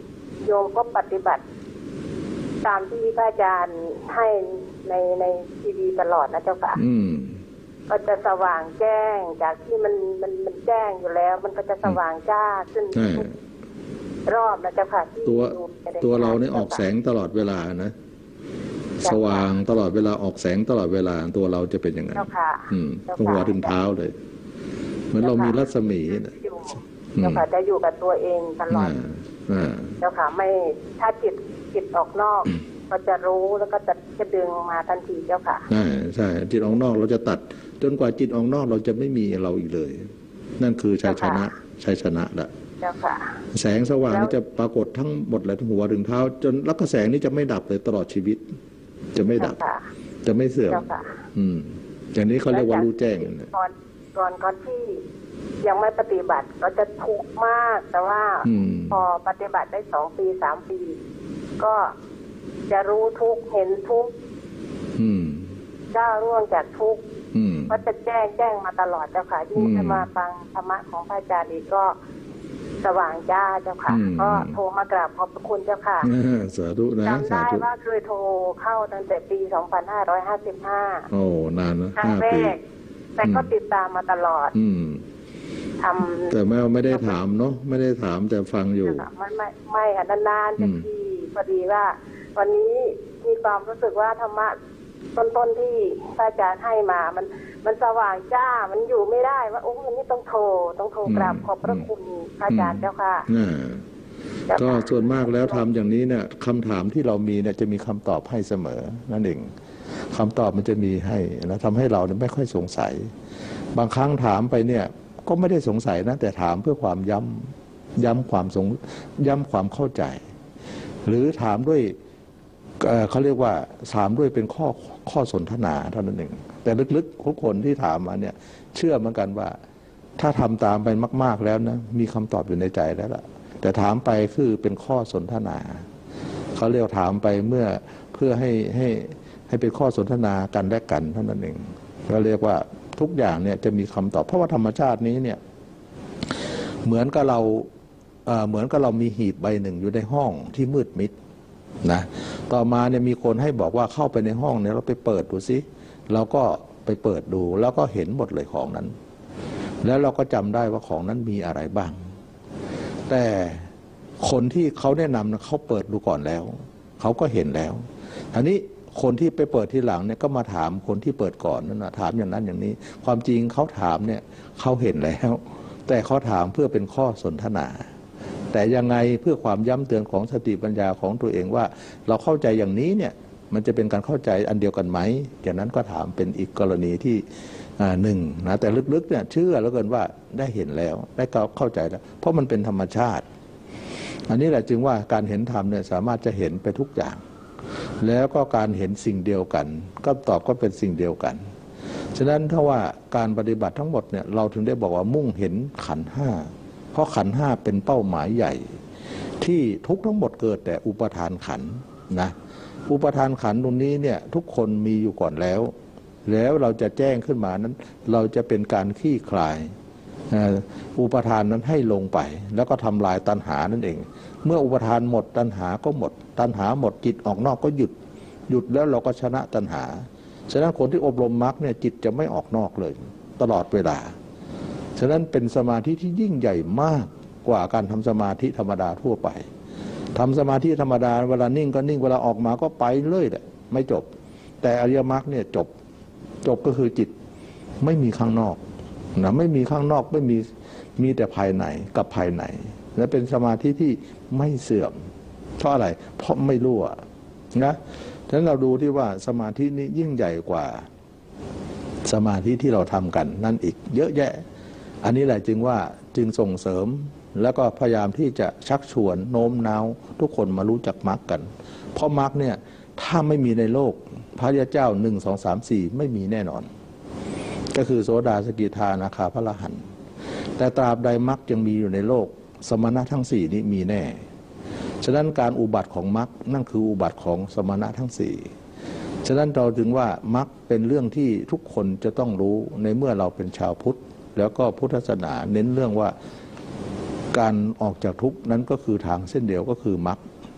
[SPEAKER 7] โยมก็ปฏิบัติตามที่พระอาจารย์ให้ในในทีวีตลอดนะเจ้าค่ะก็จะสว่างแจ้งจากที่มันมันมันแจ้งอยู่แล้ว มันก็จะสว่างจ้าขึ้นรอบนะเจ้าค่ะที่
[SPEAKER 2] ตัวตัวเราเนี่ยออกแสงตลอดเวลานะสว่างตลอดเวลาออกแสงตลอดเวลาตัวเราจะเป็นยังไงเจ้าค่ะตั้งหัวถึงเท้าเลยเหมือนเรามีรัศมีนะ
[SPEAKER 7] เจ้าค่ะจะอยู่กับตัวเองตลอดเจ้าค่ะไม่ถ้าจิตจิตออกนอกก็จะรู้แล้วก็จะจะดึงมาทันทีเจ้าค่ะ
[SPEAKER 2] ใช่ใช่จิตออกนอกเราจะตัดจนกว่าจิตออกนอกเราจะไม่มีเราอีกเลยนั่นคือชัยชนะชัยชนะละ
[SPEAKER 7] เจ้าค่ะ
[SPEAKER 2] แสงสว่างนี่จะปรากฏทั้งหมดเลยทั้งหัวถึงเท้าจนแล้วก็แสงนี้จะไม่ดับเลยตลอดชีวิตจะไม่ดับจะไม่เสื่อมอืมอย่างนี้เขาเรียกว่ารู้แจ้ง
[SPEAKER 7] ก่อนก่อนก่อนที่ยังไม่ปฏิบัติก็จะทุกข์มากแต่ว่าพอปฏิบัติได้สองปีสามปีก็จะรู้ทุกข์เห็นทุกข์ก้าวล่วงจากทุกข์ก็จะแจ้งแจ้งมาตลอดเจ้าค่ะยิ่งมาฟังธรรมะของพระอาจารย์อีกก็สว่างจ้าเจ้าค่ะก็โทรมากราบขอบพระคุณเจ้าค่ะ
[SPEAKER 2] สาธุนะ
[SPEAKER 7] จำได้ว่าเคยโทรเข้าตั้งแต่ปีสองพันห้าร้อยห้าสิบห้า
[SPEAKER 2] โอ้นานนะ
[SPEAKER 7] ครั้งแรกแต่ก็ติดตามมาตลอดทำ
[SPEAKER 2] แต่ไม่ไม่ได้ถามเนาะไม่ได้ถามแต่ฟังอยู่
[SPEAKER 7] ไม่ไม่ไม่ค่ะนานๆจะทีพอดีว่าวันนี้มีความรู้สึกว่าธรรมะต้นๆที่พระอาจารย์ให้มามันมันสว่างจ้ามันอยู่ไม่ได้ว่าโอ้วันนี้ต้องโทรต้องโทรกราบขอบพระคุณพระอาจารย์เจ้าค่ะ
[SPEAKER 2] ก็ส่วนมากแล้วทำอย่างนี้เนี่ยคำถามที่เรามีเนี่ยจะมีคำตอบให้เสมอนั่นเองคำตอบมันจะมีให้นะทำให้เราเนี่ยไม่ค่อยสงสัยบางครั้งถามไปเนี่ยก็ไม่ได้สงสัยนะแต่ถามเพื่อความย้ำย้ำความสงย้ำความเข้าใจหรือถามด้วยเขาเรียกว่าถามด้วยเป็นข้อข้อสนทนาเท่านั้นเองแต่ลึกๆทุกคนที่ถามมาเนี่ยเชื่อเหมือนกันว่าถ้าทำตามไปมากๆแล้วนะมีคำตอบอยู่ในใจแล้วล่ะแต่ถามไปคือเป็นข้อสนทนาเขาเรียกถามไปเมื่อเพื่อให้ให้ให้เป็นข้อสนทนากันและกันเท่านั้นเองเราเรียกว่าทุกอย่างเนี่ยจะมีคำตอบเพราะว่าธรรมชาตินี้เนี่ยเหมือนกับเราเหมือนกับเรามีหีบใบหนึ่งอยู่ในห้องที่มืดมิดนะต่อมาเนี่ยมีคนให้บอกว่าเข้าไปในห้องเนี่ยเราไปเปิดดูสิเราก็ไปเปิดดูแล้วก็เห็นหมดเลยของนั้นแล้วเราก็จำได้ว่าของนั้นมีอะไรบ้างแต่คนที่เขาแนะนำนะเขาเปิดดูก่อนแล้วเขาก็เห็นแล้วอันนี้คนที่ไปเปิดทีหลังเนี่ยก็มาถามคนที่เปิดก่อนนั่นนะถามอย่างนั้นอย่างนี้ความจริงเขาถามเนี่ยเขาเห็นแล้วแต่เขาถามเพื่อเป็นข้อสนทนาแต่ยังไงเพื่อความย้ำเตือนของสติปัญญาของตัวเองว่าเราเข้าใจอย่างนี้เนี่ยมันจะเป็นการเข้าใจอันเดียวกันไหมอย่างนั้นก็ถามเป็นอีกกรณีที่หนึ่งนะแต่ลึกๆเนี่ยเชื่อแล้วเกินว่าได้เห็นแล้วได้เข้าใจแล้วเพราะมันเป็นธรรมชาติอันนี้แหละจึงว่าการเห็นธรรมเนี่ยสามารถจะเห็นไปทุกอย่างแล้วก็การเห็นสิ่งเดียวกันก็ตอบก็เป็นสิ่งเดียวกันฉะนั้นถ้าว่าการปฏิบัติทั้งหมดเนี่ยเราถึงได้บอกว่ามุ่งเห็นขันธ์ห้าเพราะขันธ์ห้าเป็นเป้าหมายใหญ่ที่ทุกทั้งหมดเกิดแต่อุปทานขันธ์นะอุปทานขันธ์ตรงนี้เนี่ยทุกคนมีอยู่ก่อนแล้วแล้วเราจะแจ้งขึ้นมานั้นเราจะเป็นการคลี่คลายอุปทานนั้นให้ลงไปแล้วก็ทำลายตัณหานั่นเองเมื่ออุปทานหมดตัณหาก็หมดตัณหาหมดจิตออกนอกก็หยุดหยุดแล้วเราก็ชนะตัณหาฉะนั้นคนที่อบรมมรรคเนี่ยจิตจะไม่ออกนอกเลยตลอดเวลาฉะนั้นเป็นสมาธิที่ยิ่งใหญ่มากกว่าการทำสมาธิธรรมดาทั่วไปทำสมาธิธรรมดาเวลานิ่งก็นิ่งเวลาออกมาก็ไปเลยแหละไม่จบแต่อริยมรรคเนี่ยจบจบก็คือจิตไม่มีข้างนอกนะไม่มีข้างนอกไม่มีมีแต่ภายในกับภายในและเป็นสมาธิที่ไม่เสื่อมเพราะอะไรเพราะไม่รั่วนะฉะนั้นเราดูที่ว่าสมาธินี้ยิ่งใหญ่กว่าสมาธิที่เราทำกันนั่นอีกเยอะแยะอันนี้แหละจึงว่าจึงส่งเสริมแล้วก็พยายามที่จะชักชวนโน้มน้าวทุกคนมารู้จักมรรคกันเพราะมรรคเนี่ยถ้าไม่มีในโลกพระเจ้าหนึ่งสองสามสี่ไม่มีแน่นอนก็คือโสดาสกิทานาคาพระอรหันต์แต่ตราบใดมรรคยังมีอยู่ในโลกสมณะทั้งสี่นี้มีแน่ฉะนั้นการอุบัติของมรรคนั่นคืออุบัติของสมณะทั้งสี่ฉะนั้นเราถึงว่ามรรคเป็นเรื่องที่ทุกคนจะต้องรู้ในเมื่อเราเป็นชาวพุทธแล้วก็พุทธศาสนาเน้นเรื่องว่าการออกจากทุกข์นั้นก็คือทางเส้นเดียวก็คือมรรค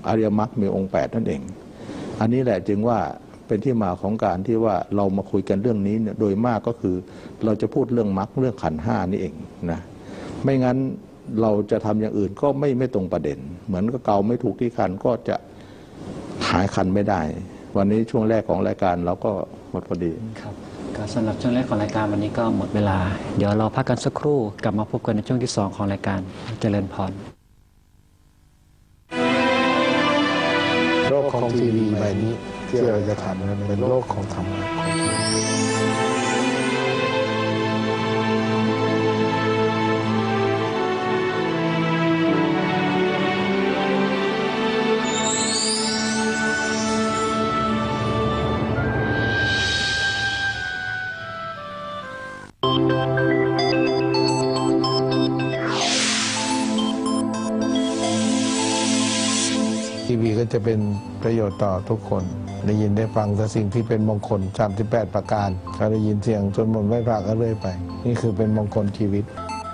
[SPEAKER 2] อริยมรรคมีองค์แปดนั่นเองอันนี้แหละจึงว่าเป็นที่มาของการที่ว่าเรามาคุยกันเรื่องนี้เนี่ยโดยมากก็คือเราจะพูดเรื่องมรรคเรื่องขันธ์ห้านี่เองนะไม่งั้นเราจะทำอย่างอื่นก็ไม่ไม่ตรงประเด็นเหมือนกับเกาไม่ถูกที่คันก็จะหายคันไม่ได้วันนี้ช่วงแรกของรายการเราก็หมดพอดี
[SPEAKER 1] ครับก็สำหรับช่วงแรกของรายการวันนี้ก็หมดเวลาเดี๋ยวเราพักกันสักครู่กลับมาพบกันในช่วงที่สองของรายการเจริญพร
[SPEAKER 8] โลกของทีวีใบนี้ที่เราจะทำนั้นเป็นโลกของธรรมะทีวีก็จะเป็นประโยชน์ต่อทุกคนได้ยินได้ฟังแต่สิ่งที่เป็นมงคลสามสิบแปดประการก็ได้ยินเสียงจนหมดไม่พลาดก็เรื่อยไปนี่คือเป็นมงคลชีวิต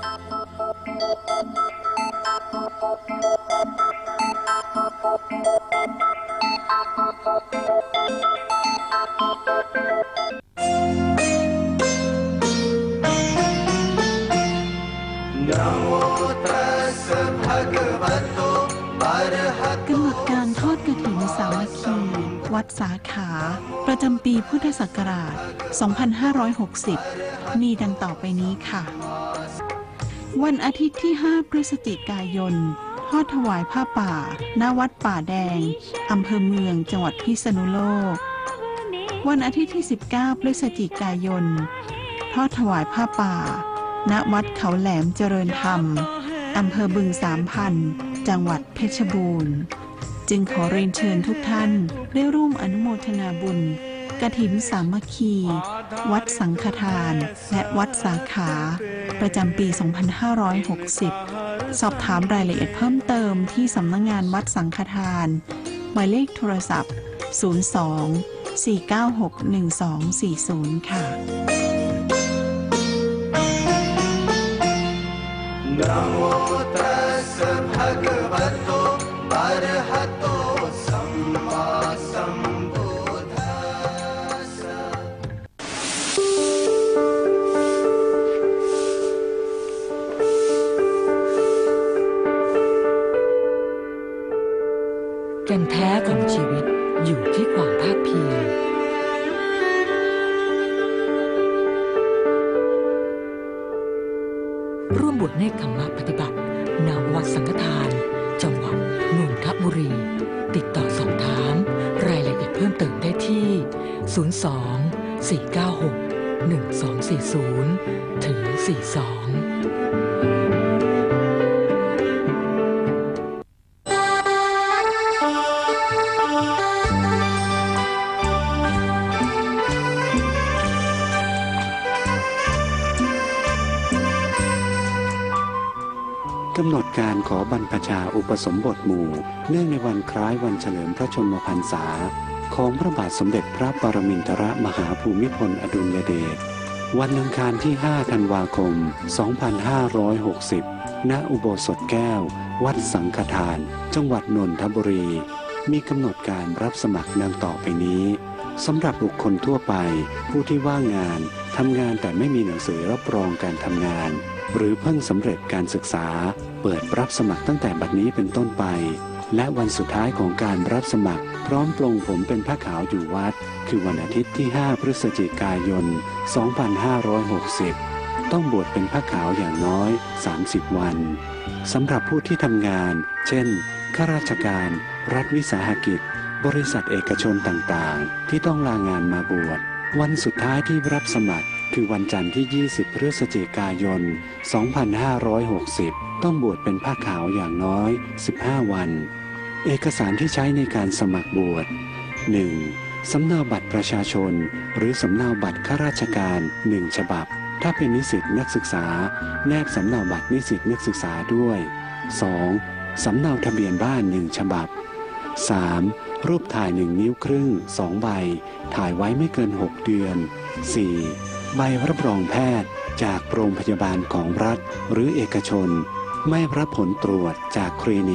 [SPEAKER 9] วัดสาขาประจำปีพุทธศักราช สองพันห้าร้อยหกสิบ มีดังต่อไปนี้ค่ะ วันอาทิตย์ที่ ห้า พฤศจิกายน ทอดถวายผ้าป่า ณ วัดป่าแดง อำเภอเมือง จังหวัดพิษณุโลก วันอาทิตย์ที่ สิบเก้า พฤศจิกายน ทอดถวายผ้าป่า ณ วัดเขาแหลมเจริญธรรม อำเภอบึงสามพัน จังหวัดเพชรบูรณ์จึงขอเรียนเชิญทุกท่านได้ร่วมอนุโมทนาบุญกฐินสามัคคี วัดสังฆทานและวัดสาขาประจำปี สองพันห้าร้อยหกสิบ สอบถามรายละเอียดเพิ่มเติมที่สำนักงานวัดสังฆทานหมายเลขโทรศัพท์ ศูนย์ สอง สี่ เก้า หก หนึ่ง สอง สี่ ศูนย์ ค่ะนะโมตัสสะภะคะวะโตอะระหะโตสัมมาสัมพุทธัสสะ
[SPEAKER 10] แก่นแท้ของชีวิตอยู่ที่ความภาคเพียรร่วมบวชเนกขมะปฏิบัติณ วัดสังฆทานจังหวัดนนทบุรีติดต่อสอบถามรายละเอียดเพิ่มเติมได้ที่ ศูนย์ สอง สี่ เก้า หก หนึ่ง สอง สี่ ศูนย์ ถึง สี่สิบสอง
[SPEAKER 1] กำหนดการขอบรรพชาอุปสมบทหมู่เนื่องในวันคล้ายวันเฉลิมพระชนมพรรษาของพระบาทสมเด็จพระปรมินทรมหาภูมิพลอดุลยเดชวันอังคารที่ ห้า ธันวาคม สองพันห้าร้อยหกสิบ ณ อุโบสถแก้ว วัดสังฆทาน จังหวัดนนทบุรี มีกำหนดการรับสมัครดังต่อไปนี้สำหรับบุคคลทั่วไปผู้ที่ว่างงานทำงานแต่ไม่มีหนังสือรับรองการทำงานหรือเพิ่งสำเร็จการศึกษาเปิดรับสมัครตั้งแต่บัดนี้เป็นต้นไปและวันสุดท้ายของการรับสมัครพร้อมปลงผมเป็นผ้าขาวอยู่วัดคือวันอาทิตย์ที่ ห้า พฤศจิกายน สองพันห้าร้อยหกสิบ ต้องบวชเป็นผ้าขาวอย่างน้อย สามสิบ วันสำหรับผู้ที่ทำงานเช่นข้าราชการรัฐวิสาหกิจบริษัทเอกชนต่างๆที่ต้องลางานมาบวชวันสุดท้ายที่รับสมัครคือวันจันทร์ที่ ยี่สิบ พฤศจิกายน สองพันห้าร้อยหกสิบ ต้องบวชเป็นผ้าขาวอย่างน้อย สิบห้า วันเอกสารที่ใช้ในการสมัครบวช หนึ่ง สำเนาบัตรประชาชนหรือสำเนาบัตรข้าราชการ หนึ่ง ฉบับถ้าเป็นนิสิตนักศึกษาแนบสำเนาบัตรนิสิตนักศึกษาด้วย สอง สำเนาทะเบียนบ้าน หนึ่ง ฉบับ สาม รูปถ่ายหนึ่งนิ้วครึ่ง สอง ใบถ่ายไว้ไม่เกิน หก เดือน สี่ ใบรับรองแพทย์จากโรงพยาบาลของรัฐหรือเอกชนไม่รับผลตรวจจากคลินิก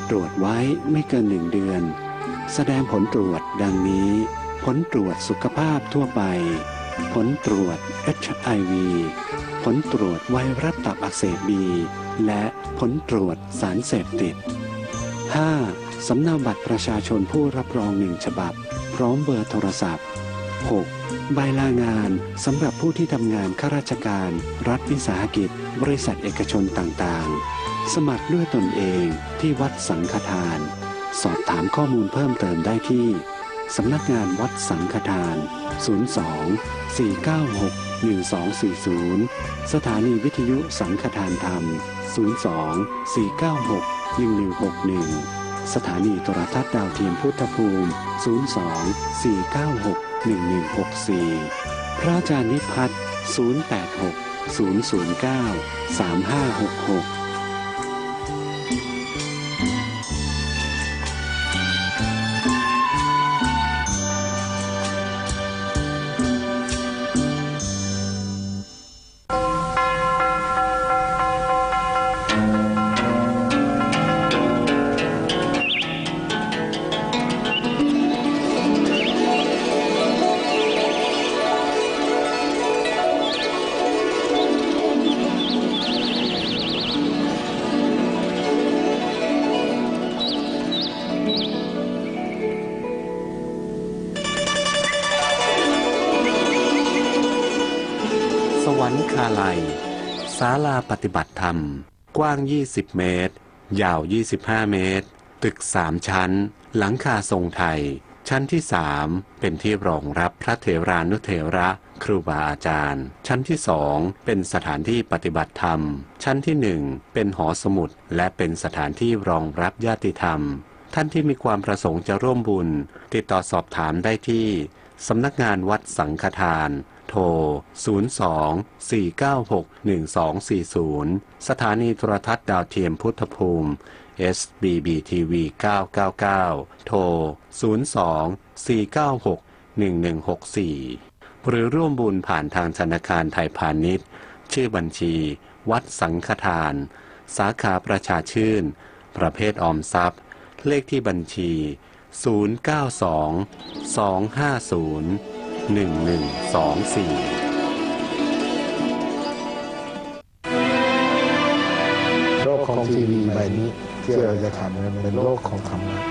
[SPEAKER 11] ตรวจไว้ไม่เกินหนึ่งเดือนแสดงผลตรวจดังนี้ผลตรวจสุขภาพทั่วไปผลตรวจ เอช ไอ วี ผลตรวจไวรัสตับอักเสบ บี และผลตรวจสารเสพติด ห้า. สำเนาบัตรประชาชนผู้รับรองหนึ่งฉบับพร้อมเบอร์โทรศัพท์ หก. ใบลางานสำหรับผู้ที่ทำงานข้าราชการรัฐวิสาหกิจบริษัทเอกชนต่างๆสมัครด้วยตนเองที่วัดสังฆทานสอบถามข้อมูลเพิ่มเติมได้ที่สำนักงานวัดสังฆทาน ศูนย์ สอง สี่ เก้า หก หนึ่ง สอง สี่ ศูนย์ สถานีวิทยุสังฆทานธรรม ศูนย์ สอง สี่ เก้า หก หนึ่ง หนึ่ง หก หนึ่ง สถานีโทรทัศน์ดาวเทียมพุทธภูมิ ศูนย์ สอง สี่ เก้า หก หนึ่ง หนึ่ง หก สี่ พระอาจารย์นิพัฒน์ ศูนย์ แปด หก ศูนย์ ศูนย์ เก้า สาม ห้า หก หกศาลาปฏิบัติธรรมกว้างยี่สิบเมตรยาวยี่สิบห้าเมตรตึกสามชั้นหลังคาทรงไทยชั้นที่สามเป็นที่รองรับพระเถรานุเถระครูบาอาจารย์ชั้นที่สองเป็นสถานที่ปฏิบัติธรรมชั้นที่หนึ่งเป็นหอสมุดและเป็นสถานที่รองรับญาติธรรมท่านที่มีความประสงค์จะร่วมบุญติดต่อสอบถามได้ที่สำนักงานวัดสังฆทานโทร ศูนย์ สอง สี่ เก้า หก หนึ่ง สอง สี่ ศูนย์ สถานีโทรทัศน์ดาวเทียมพุทธภูมิ เอส บี บี ที วี เก้า เก้า เก้า โทร ศูนย์ สอง สี่ เก้า หก หนึ่ง หนึ่ง หก สี่ หรือร่วมบุญผ่านทางธนาคารไทยพาณิชย์ชื่อบัญชีวัดสังฆทานสาขาประชาชื่นประเภทออมทรัพย์เลขที่บัญชี ศูนย์ เก้า สอง สอง ห้า ศูนย์ หนึ่ง หนึ่ง สอง สี่
[SPEAKER 8] โลกของทีวีใบนี้ที่เราจะทำเป็นโลกของธรรมะ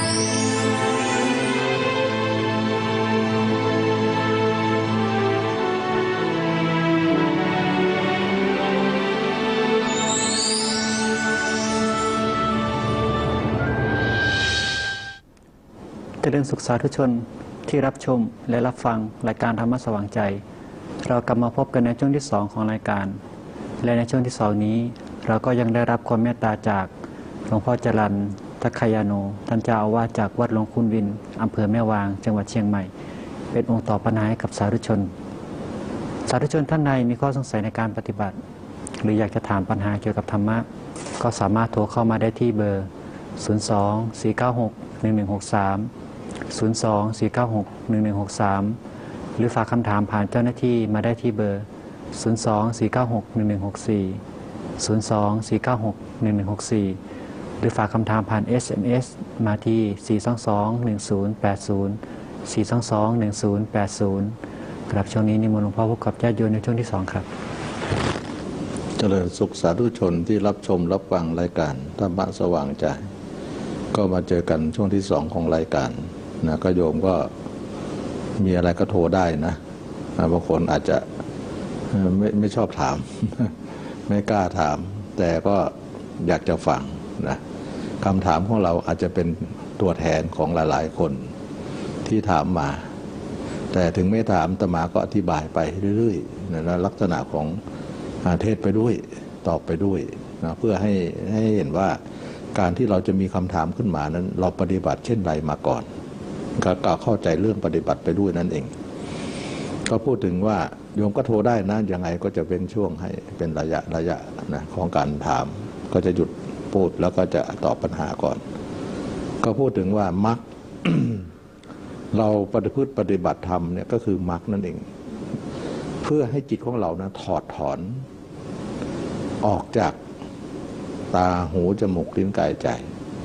[SPEAKER 1] เจริญสุขสาธุชนที่รับชมและรับฟังรายการธรรมะสว่างใจเรากลับมาพบกันในช่วงที่สองของรายการและในช่วงที่สองนี้เราก็ยังได้รับความเมตตาจากหลวงพ่อจรัญทัคคายาโนท่านเจ้าอาวาสจากวัดหลวงคุณวินอำเภอแม่วางจังหวัดเชียงใหม่เป็นองค์ตอบปัญหาให้กับสาธุชนสาธุชนท่านใดมีข้อสงสัยในการปฏิบัติหรืออยากจะถามปัญหาเกี่ยวกับธรรมะก็สามารถโทรเข้ามาได้ที่เบอร์ ศูนย์ สอง สี่ เก้า หก หนึ่ง หนึ่ง หก สาม ศูนย์ สอง สี่ เก้า หก หนึ่ง หนึ่ง หก สาม หรือฝากคำถามผ่านเจ้าหน้าที่มาได้ที่เบอร์ ศูนย์ สอง สี่ เก้า หก หนึ่ง หนึ่ง หก สี่ ศูนย์ สอง สี่ เก้า หก หนึ่ง หนึ่ง หก สี่ หรือฝากคำถามผ่าน เอส เอ็ม เอส มาที่ สี่ สอง สอง หนึ่ง ศูนย์ แปด ศูนย์ สี่ สอง สอง หนึ่ง ศูนย์ แปด ศูนย์ครับช่วงนี้นิมนต์หลวงพ่อพบกับญาติโยมในช่วงที่สองครับ
[SPEAKER 2] เจริญสุขสาธุชนที่รับชมรับฟังรายการธรรมะสว่างใจก็มาเจอกันช่วงที่สองของรายการนะก็โยมก็มีอะไรก็โทรได้นะบางคนอาจจะไม่ไม่ชอบถาม ไม่กล้าถามแต่ก็อยากจะฟังนะคำถามของเราอาจจะเป็นตัวแทนของหลายๆคนที่ถามมา แต่ถึงไม่ถามอาตมาก็อธิบายไปเรื่อยๆนะลักษณะของเทศไปด้วยตอบไปด้วยนะเพื่อให้ให้เห็นว่าการที่เราจะมีคำถามขึ้นมานั้นเราปฏิบัติเช่นไรมาก่อนก็เข้าใจเรื่องปฏิบัติไปด้วยนั่นเองก็พูดถึงว่าโยมก็โทรได้นะยังไงก็จะเป็นช่วงให้เป็นระยะระยะนะของการถามก็จะหยุดพูดแล้วก็จะตอบปัญหาก่อนก็พูดถึงว่ามรรค เราปฏิพฤติปฏิบัติธรรมเนี่ยก็คือมรรคนั่นเองเพื่อให้จิตของเรานะถอดถอนออกจากตาหูจมูกลิ้นกายใจ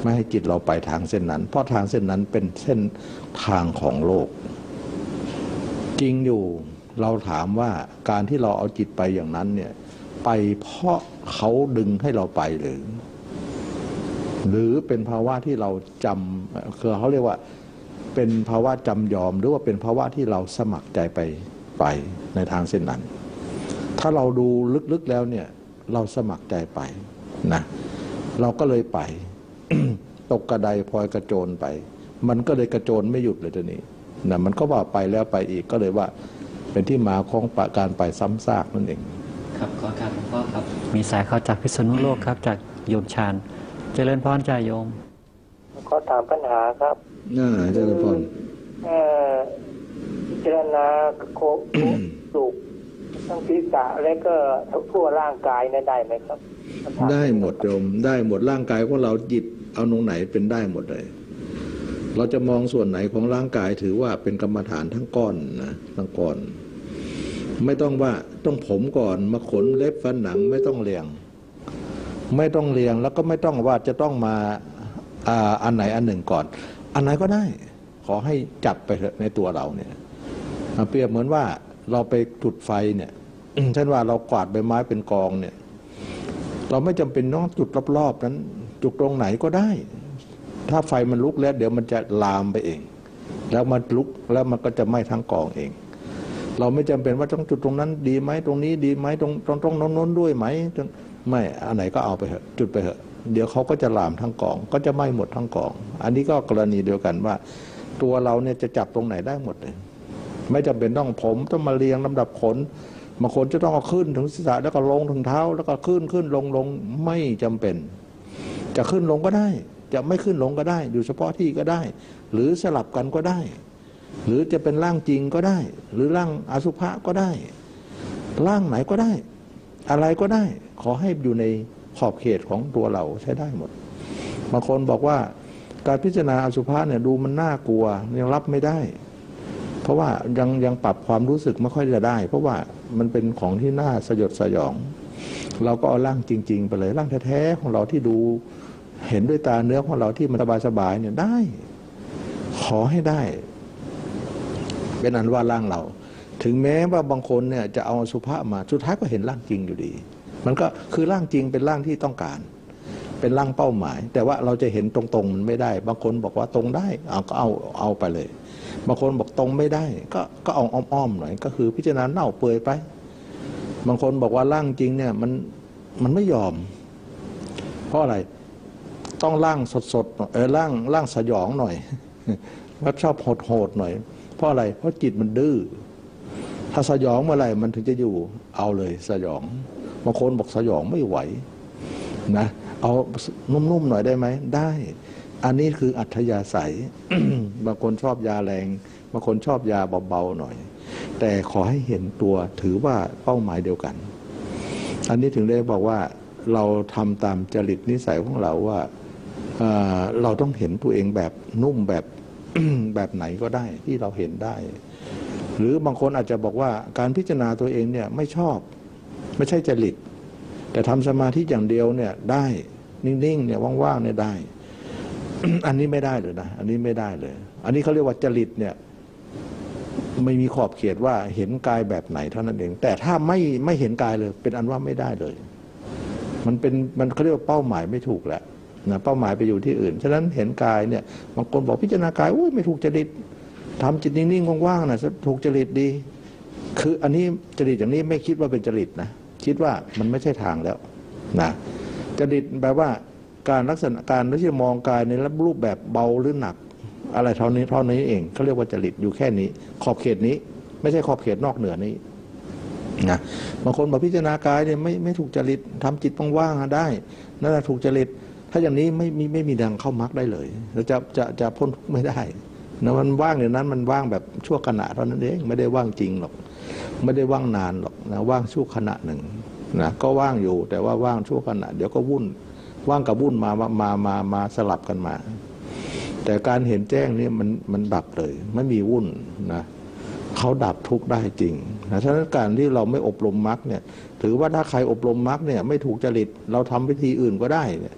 [SPEAKER 2] ไม่ให้จิตเราไปทางเส้นนั้นเพราะทางเส้นนั้นเป็นเส้นทางของโลกจริงอยู่เราถามว่าการที่เราเอาจิตไปอย่างนั้นเนี่ยไปเพราะเขาดึงให้เราไปหรือหรือเป็นภาวะที่เราจำคือเขาเรียกว่าเป็นภาวะจำยอมหรือว่าเป็นภาวะที่เราสมัครใจไปไปในทางเส้นนั้นถ้าเราดูลึกๆแล้วเนี่ยเราสมัครใจไปนะเราก็เลยไป ตกกระไดพลอยกระโจนไปมันก็เลยกระโจนไม่หยุดเลยทีนี้นะมันก็ว่าไปแล้วไปอีกก็เลยว่าเป็นที่มาของการไปซ้ำซากนั่นเอง
[SPEAKER 1] ครับขอการหลวงพ่อครับมีสายเข้าจากพิษณุโลกครับจากโยมชาญเจริญพรจ่าโยม
[SPEAKER 12] ขอถามปัญหาครับ
[SPEAKER 2] น่าเจริญพร
[SPEAKER 12] เอ่อพิจารณาโคสุกทั้งศีรษะและก็ทั่วร่างกายนั้นได้ไหมครับ
[SPEAKER 2] ได้หมดโยมได้หมดร่างกายของเราจิตเอาตรงไหนเป็นได้หมดเลยเราจะมองส่วนไหนของร่างกายถือว่าเป็นกรรมฐานทั้งก้อนนะทั้งก้อนไม่ต้องว่าต้องผมก่อนมาขนเล็บฟันหนังไม่ต้องเรียงไม่ต้องเรียงแล้วก็ไม่ต้องว่าจะต้องมาอ่าอันไหนอันหนึ่งก่อนอันไหนก็ได้ขอให้จับไปเถอะในตัวเราเนี่ยเปรียบเหมือนว่าเราไปจุดไฟเนี่ยเช่นว่าเรากวาดใบไม้เป็นกองเนี่ยเราไม่จำเป็นต้องจุดรอบๆนั้นจุดตรงไหนก็ได้ถ้าไฟมันลุกแล้วเดี๋ยวมันจะลามไปเองแล้วมันลุกแล้วมันก็จะไหม้ทั้งกองเองเราไม่จำเป็นว่าต้องจุดตรงนั้นดีไหมตรงนี้ดีไหมตรงตรงตรงโน้นด้วยไหมไม่อันไหนก็เอาไปเถอะจุดไปเถอะเดี๋ยวเขาก็จะลามทั้งกองก็จะไหม้หมดทั้งกองอันนี้ก็กรณีเดียวกันว่าตัวเราเนี่ยจะจับตรงไหนได้หมดเลยไม่จำเป็นต้องผมต้องมาเรียงลำดับขนบางคนจะต้องเอาขึ้นถึงศีรษะแล้วก็ลงถึงเท้าแล้วก็ขึ้นขึ้นลงลงไม่จำเป็นจะขึ้นลงก็ได้จะไม่ขึ้นลงก็ได้อยู่เฉพาะที่ก็ได้หรือสลับกันก็ได้หรือจะเป็นร่างจริงก็ได้หรือร่างอสุภะก็ได้ร่างไหนก็ได้อะไรก็ได้ขอให้อยู่ในขอบเขตของตัวเราใช้ได้หมดบางคนบอกว่าการพิจารณาอสุภะเนี่ยดูมันน่ากลัวยังรับไม่ได้เพราะว่ายังยังปรับความรู้สึกไม่ค่อยจะได้เพราะว่ามันเป็นของที่น่าสยดสยองเราก็เอาร่างจริงๆไปเลยร่างแท้ๆของเราที่ดูเห็นด้วยตาเนื้อของเราที่มันสบายๆเนี่ยได้ขอให้ได้เป็นอันว่าร่างเราถึงแม้ว่าบางคนเนี่ยจะเอาอสุภะมาสุดท้ายก็เห็นร่างจริงอยู่ดีมันก็คือร่างจริงเป็นร่างที่ต้องการเป็นร่างเป้าหมายแต่ว่าเราจะเห็นตรงๆมันไม่ได้บางคนบอกว่าตรงได้เอาก็เอาเอาไปเลยบางคนบอกตรงไม่ได้ก็ก็เอาอ้อมๆหน่อยก็คือพิจารณาเน่าเปื่อยไปบางคนบอกว่าร่างจริงเนี่ยมันมันไม่ยอมเพราะอะไรต้องร่างสดๆเออร่างร่างสยองหน่อยว่าชอบโหดๆหน่อยเพราะอะไรเพราะจิตมันดื้อถ้าสยองเมื่อไหร่มันถึงจะอยู่เอาเลยสยองบางคนบอกสยองไม่ไหวนะเอานุ่มๆหน่อยได้ไหมได้อันนี้คืออัธยาศัย บางคนชอบยาแรงบางคนชอบยาเบาๆหน่อยแต่ขอให้เห็นตัวถือว่าเป้าหมายเดียวกันอันนี้ถึงได้บอกว่าเราทำตามจริตนิสัยของเราว่าเราต้องเห็นตัวเองแบบนุ่มแบบ แบบไหนก็ได้ที่เราเห็นได้หรือบางคนอาจจะบอกว่าการพิจารณาตัวเองเนี่ยไม่ชอบไม่ใช่จริตแต่ทำสมาธิอย่างเดียวเนี่ยได้นิ่งๆเนี่ยว่างๆเนี่ยได้ อันนี้ไม่ได้เลยนะอันนี้ไม่ได้เลยอันนี้เขาเรียกว่าจริตเนี่ยไม่มีขอบเขตว่าเห็นกายแบบไหนเท่านั้นเองแต่ถ้าไม่ไม่เห็นกายเลยเป็นอันว่าไม่ได้เลยมันเป็นมันเขาเรียกว่าเป้าหมายไม่ถูกแล้วนะเป้าหมายไปอยู่ที่อื่นฉะนั้นเห็นกายเนี่ยบางคนบอกพิจารณากายโอ้ยไม่ถูกจริตทำจิตนิ่งๆว่างๆนะถูกจริตดีคืออันนี้จริตอย่างนี้ไม่คิดว่าเป็นจริตนะคิดว่ามันไม่ใช่ทางแล้วนะจริตแปลว่าการลักษณะการที่จะมองกายในรูปแบบเบาหรือหนักอะไรเท่านี้เท่านี้เองเขาเรียกว่าจริตอยู่แค่นี้ขอบเขตนี้ไม่ใช่ขอบเขตนอกเหนือนี้นะบางคนบอกพิจารณากายเนี่ยไม่ไม่ถูกจริตทำจิตว่างๆได้นั่นแหละถูกจริตถ้าอย่างนี้ไม่มีไม่มีดังเข้ามรรคได้เลยเราจะจะจะพ้นไม่ได้นะมันว่างในนั้นมันว่างแบบชั่วขณะเท่านั้นเองไม่ได้ว่างจริงหรอกไม่ได้ว่างนานหรอกนะว่างชั่วขณะหนึ่งนะก็ว่างอยู่แต่ว่าว่างชั่วขณะเดี๋ยวก็วุ่นว่างกับวุ่นมามามามามาสลับกันมาแต่การเห็นแจ้งนี่มันมันดับเลยไม่มีวุ่นนะเขาดับทุกข์ได้จริงนะฉะนั้นการที่เราไม่อบรมมรรคเนี่ยถือว่าถ้าใครอบรมมรรคเนี่ยไม่ถูกจริตเราทำวิธีอื่นก็ได้เนี่ย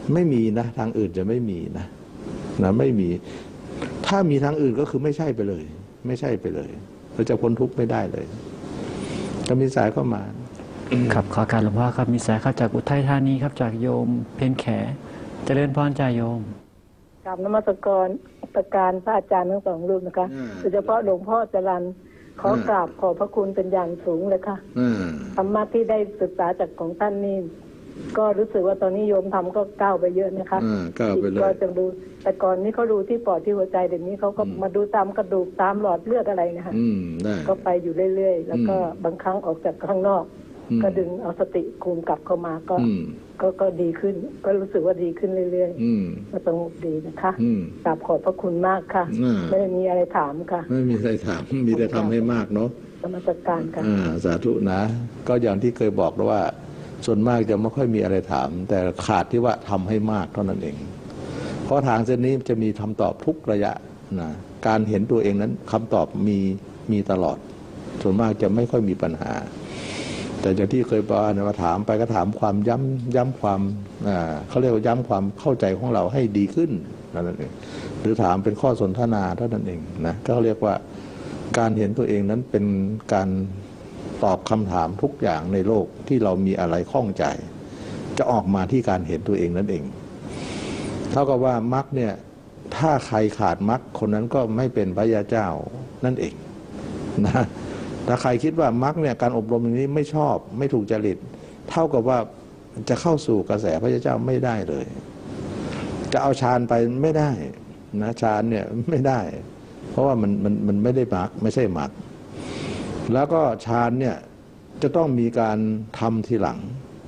[SPEAKER 2] ไม่มีนะทางอื่นจะไม่มีนะนะไม่มีถ้ามีทางอื่นก็คือไม่ใช่ไปเลย ไม่ใช่ไปเลยเราจะพ้นทุกข์ไม่ได้เลยจะมีสายเข้ามา
[SPEAKER 1] ครับขอการหลวงพ่อครับมีสายเข้าจากอุทัยธานีครับจากโยมเพ็ญแขเจริญพรจ่าโยม
[SPEAKER 13] กราบนมัสการประการพระอาจารย์ทั้งสองรูปนะคะโดยเฉพาะหลวงพ่อจรัญขอกราบขอบพระคุณเป็นอย่างสูงเลยค่ะธรรมะที่ได้ศึกษาจากของท่านนี่ก็รู้สึกว่าตอนนี้โยมทำก็ก้าวไปเยอะนะคะ
[SPEAKER 2] ก้าวไปเลย
[SPEAKER 13] ก็จะดูแต่ก่อนนี้เขาดูที่ปอดที่หัวใจเดี๋ยวนี้เขาก็มาดูตามกระดูกตามหลอดเลือดอะไรนะคะก็ไปอยู่เรื่อยๆแล้วก็บางครั้งออกจากข้างนอกก็ดึงเอาสติคุมกลับเข้ามาก็ก็ก็ดีขึ้นก็รู้สึกว่าดีขึ้นเรื่อยๆก็สงบดีนะคะกราบขอบพระคุณมากค่ะไม่ได้มีอะไรถามค่ะ
[SPEAKER 2] ไม่มีอะไรถามมีแต่ทำให้มากเนาะ
[SPEAKER 13] นมัสการค่ะ
[SPEAKER 2] สาธุนะก็อย่างที่เคยบอกแล้วว่าส่วนมากจะไม่ค่อยมีอะไรถามแต่ขาดที่ว่าทำให้มากเท่านั้นเองเพราะทางเส้นนี้จะมีคำตอบทุกระยะนะการเห็นตัวเองนั้นคำตอบมีมีตลอดส่วนมากจะไม่ค่อยมีปัญหาแต่อย่างที่เคยบอกนะว่าถามไปก็ถามความย้ำย้ำความอ่าเขาเรียกว่าย้ำความเข้าใจของเราให้ดีขึ้นนั่นเองหรือถามเป็นข้อสนทนาเท่านั้นเองนะก็เรียกว่าการเห็นตัวเองนั้นเป็นการตอบคำถามทุกอย่างในโลกที่เรามีอะไรข้องใจจะออกมาที่การเห็นตัวเองนั่นเองเท่ากับว่ามรรคเนี่ยถ้าใครขาดมรรคคนนั้นก็ไม่เป็นพระยาเจ้านั่นเองนะถ้าใครคิดว่ามรรคเนี่ยการอบรมอย่างนี้ไม่ชอบไม่ถูกจริตเท่ากับว่าจะเข้าสู่กระแสพระยาเจ้าไม่ได้เลยจะเอาฌานไปไม่ได้นะฌานเนี่ยไม่ได้เพราะว่ามันมันมันไม่ได้มรรคไม่ใช่มรรคแล้วก็ฌานเนี่ยจะต้องมีการทำทีหลัง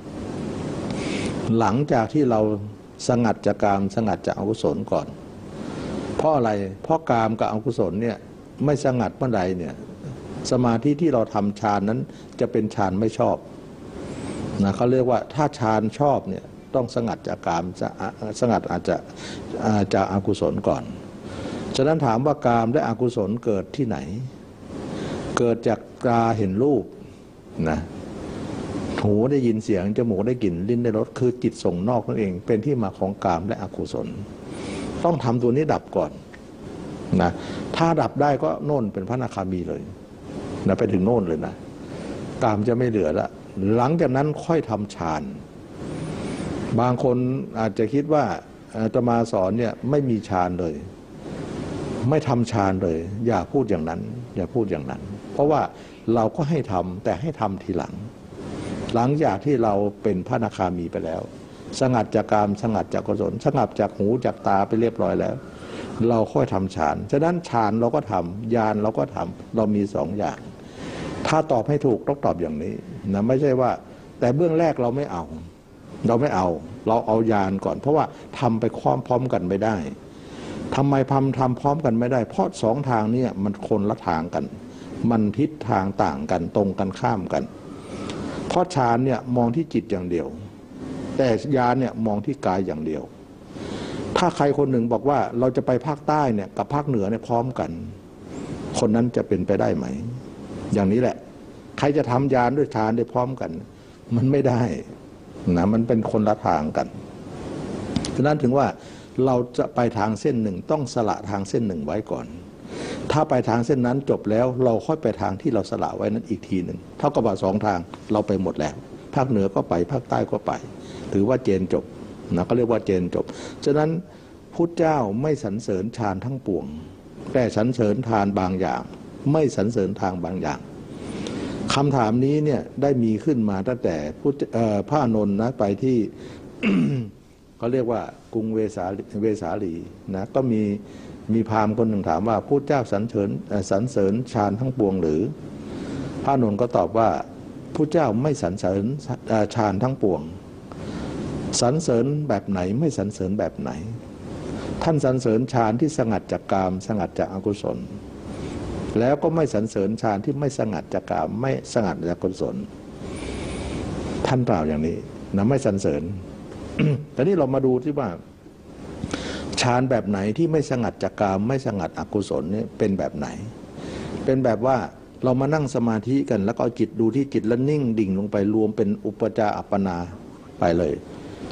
[SPEAKER 2] หลังจากที่เราสงัดจากกามสงัดจากอกุศลก่อนเพราะอะไรเพราะกามกับอกุศลเนี่ยไม่สงัดเมื่อใดเนี่ยสมาธิที่เราทำฌานนั้นจะเป็นฌานไม่ชอบนะเขาเรียกว่าถ้าฌานชอบเนี่ยต้องสงัดจากกามสงัดอาจจะจากอกุศลก่อนฉะนั้นถามว่ากามและอกุศลเกิดที่ไหนเกิดจากตาเห็นรูปนะหูได้ยินเสียงจมูกได้กลิ่นลิ้นได้รสคือจิตส่งนอกนั่นเองเป็นที่มาของกามและอกุศลต้องทำตัวนี้ดับก่อนนะถ้าดับได้ก็โน่นเป็นพระอนาคามีเลยนะไปถึงโน่นเลยนะกามจะไม่เหลือละหลังจากนั้นค่อยทำฌานบางคนอาจจะคิดว่าอาตมาสอนเนี่ยไม่มีฌานเลยไม่ทำฌานเลยอย่าพูดอย่างนั้นอย่าพูดอย่างนั้นเพราะว่าเราก็ให้ทำแต่ให้ทำทีหลังหลังจากที่เราเป็นพระอนาคามีไปแล้วสงัดจากกามสงัดจากกุศลสงัดจากหูจากตาไปเรียบร้อยแล้วเราค่อยทำฌานฉะนั้นฌานเราก็ทำญาณเราก็ทำเรามีสองอย่างถ้าตอบให้ถูกต้องตอบอย่างนี้นะไม่ใช่ว่าแต่เบื้องแรกเราไม่เอาเราไม่เอาเราเอาญาณก่อนเพราะว่าทำไปพร้อมๆกันไม่ได้ทำไมพำทำพร้อมกันไม่ได้เพราะสองทางนี้มันคนละทางกันมันทิศทางต่างกันตรงกันข้ามกันเพราะฌานเนี่ยมองที่จิตอย่างเดียวแต่ญาณเนี่ยมองที่กายอย่างเดียวถ้าใครคนหนึ่งบอกว่าเราจะไปภาคใต้เนี่ยกับภาคเหนือเนี่ยพร้อมกันคนนั้นจะเป็นไปได้ไหมอย่างนี้แหละใครจะทำญาณด้วยฌานได้พร้อมกันมันไม่ได้นะมันเป็นคนละทางกันฉะนั้นถึงว่าเราจะไปทางเส้นหนึ่งต้องสละทางเส้นหนึ่งไว้ก่อนถ้าไปทางเส้นนั้นจบแล้วเราค่อยไปทางที่เราสละไว้นั้นอีกทีหนึ่งเท่ากับว่าสองทางเราไปหมดแล้วภาคเหนือก็ไปภาคใต้ก็ไปถือว่าเจนจบนะก็เรียกว่าเจนจบฉะนั้นพุทธเจ้าไม่สรรเสริญฌานทั้งปวงแต่สรรเสริญทานบางอย่างไม่สรรเสริญทางบางอย่างคำถามนี้เนี่ยได้มีขึ้นมาตั้งแต่พระอานนท์นะไปที่ เขาเรียกว่ากรุงเวสาเวสาลีนะก็มีมีพราหมณ์คนหนึ่งถามว่าพุทธเจ้าสรรเสริญสรรเสริญฌานทั้งปวงหรือพระอานนท์ก็ตอบว่าพุทธเจ้าไม่สรรเสริญฌานทั้งปวงสรรเสริญแบบไหนไม่สรรเสริญแบบไหนท่านสรรเสริญฌานที่สงัดจากกามสงัดจากอกุศลแล้วก็ไม่สรรเสริญฌานที่ไม่สงัดจากกามไม่สงัดจากกุศลท่านกล่าวอย่างนี้นะไม่สรรเสริญ แต่นี่เรามาดูที่ว่าฌานแบบไหนที่ไม่สงัดจากกามไม่สงัดอกุศลนี่เป็นแบบไหนเป็นแบบว่าเรามานั่งสมาธิกันแล้วก็เอาจิตดูที่จิตแล้วนิ่งดิ่งลงไปรวมเป็นอุปจาอัปปนาไปเลย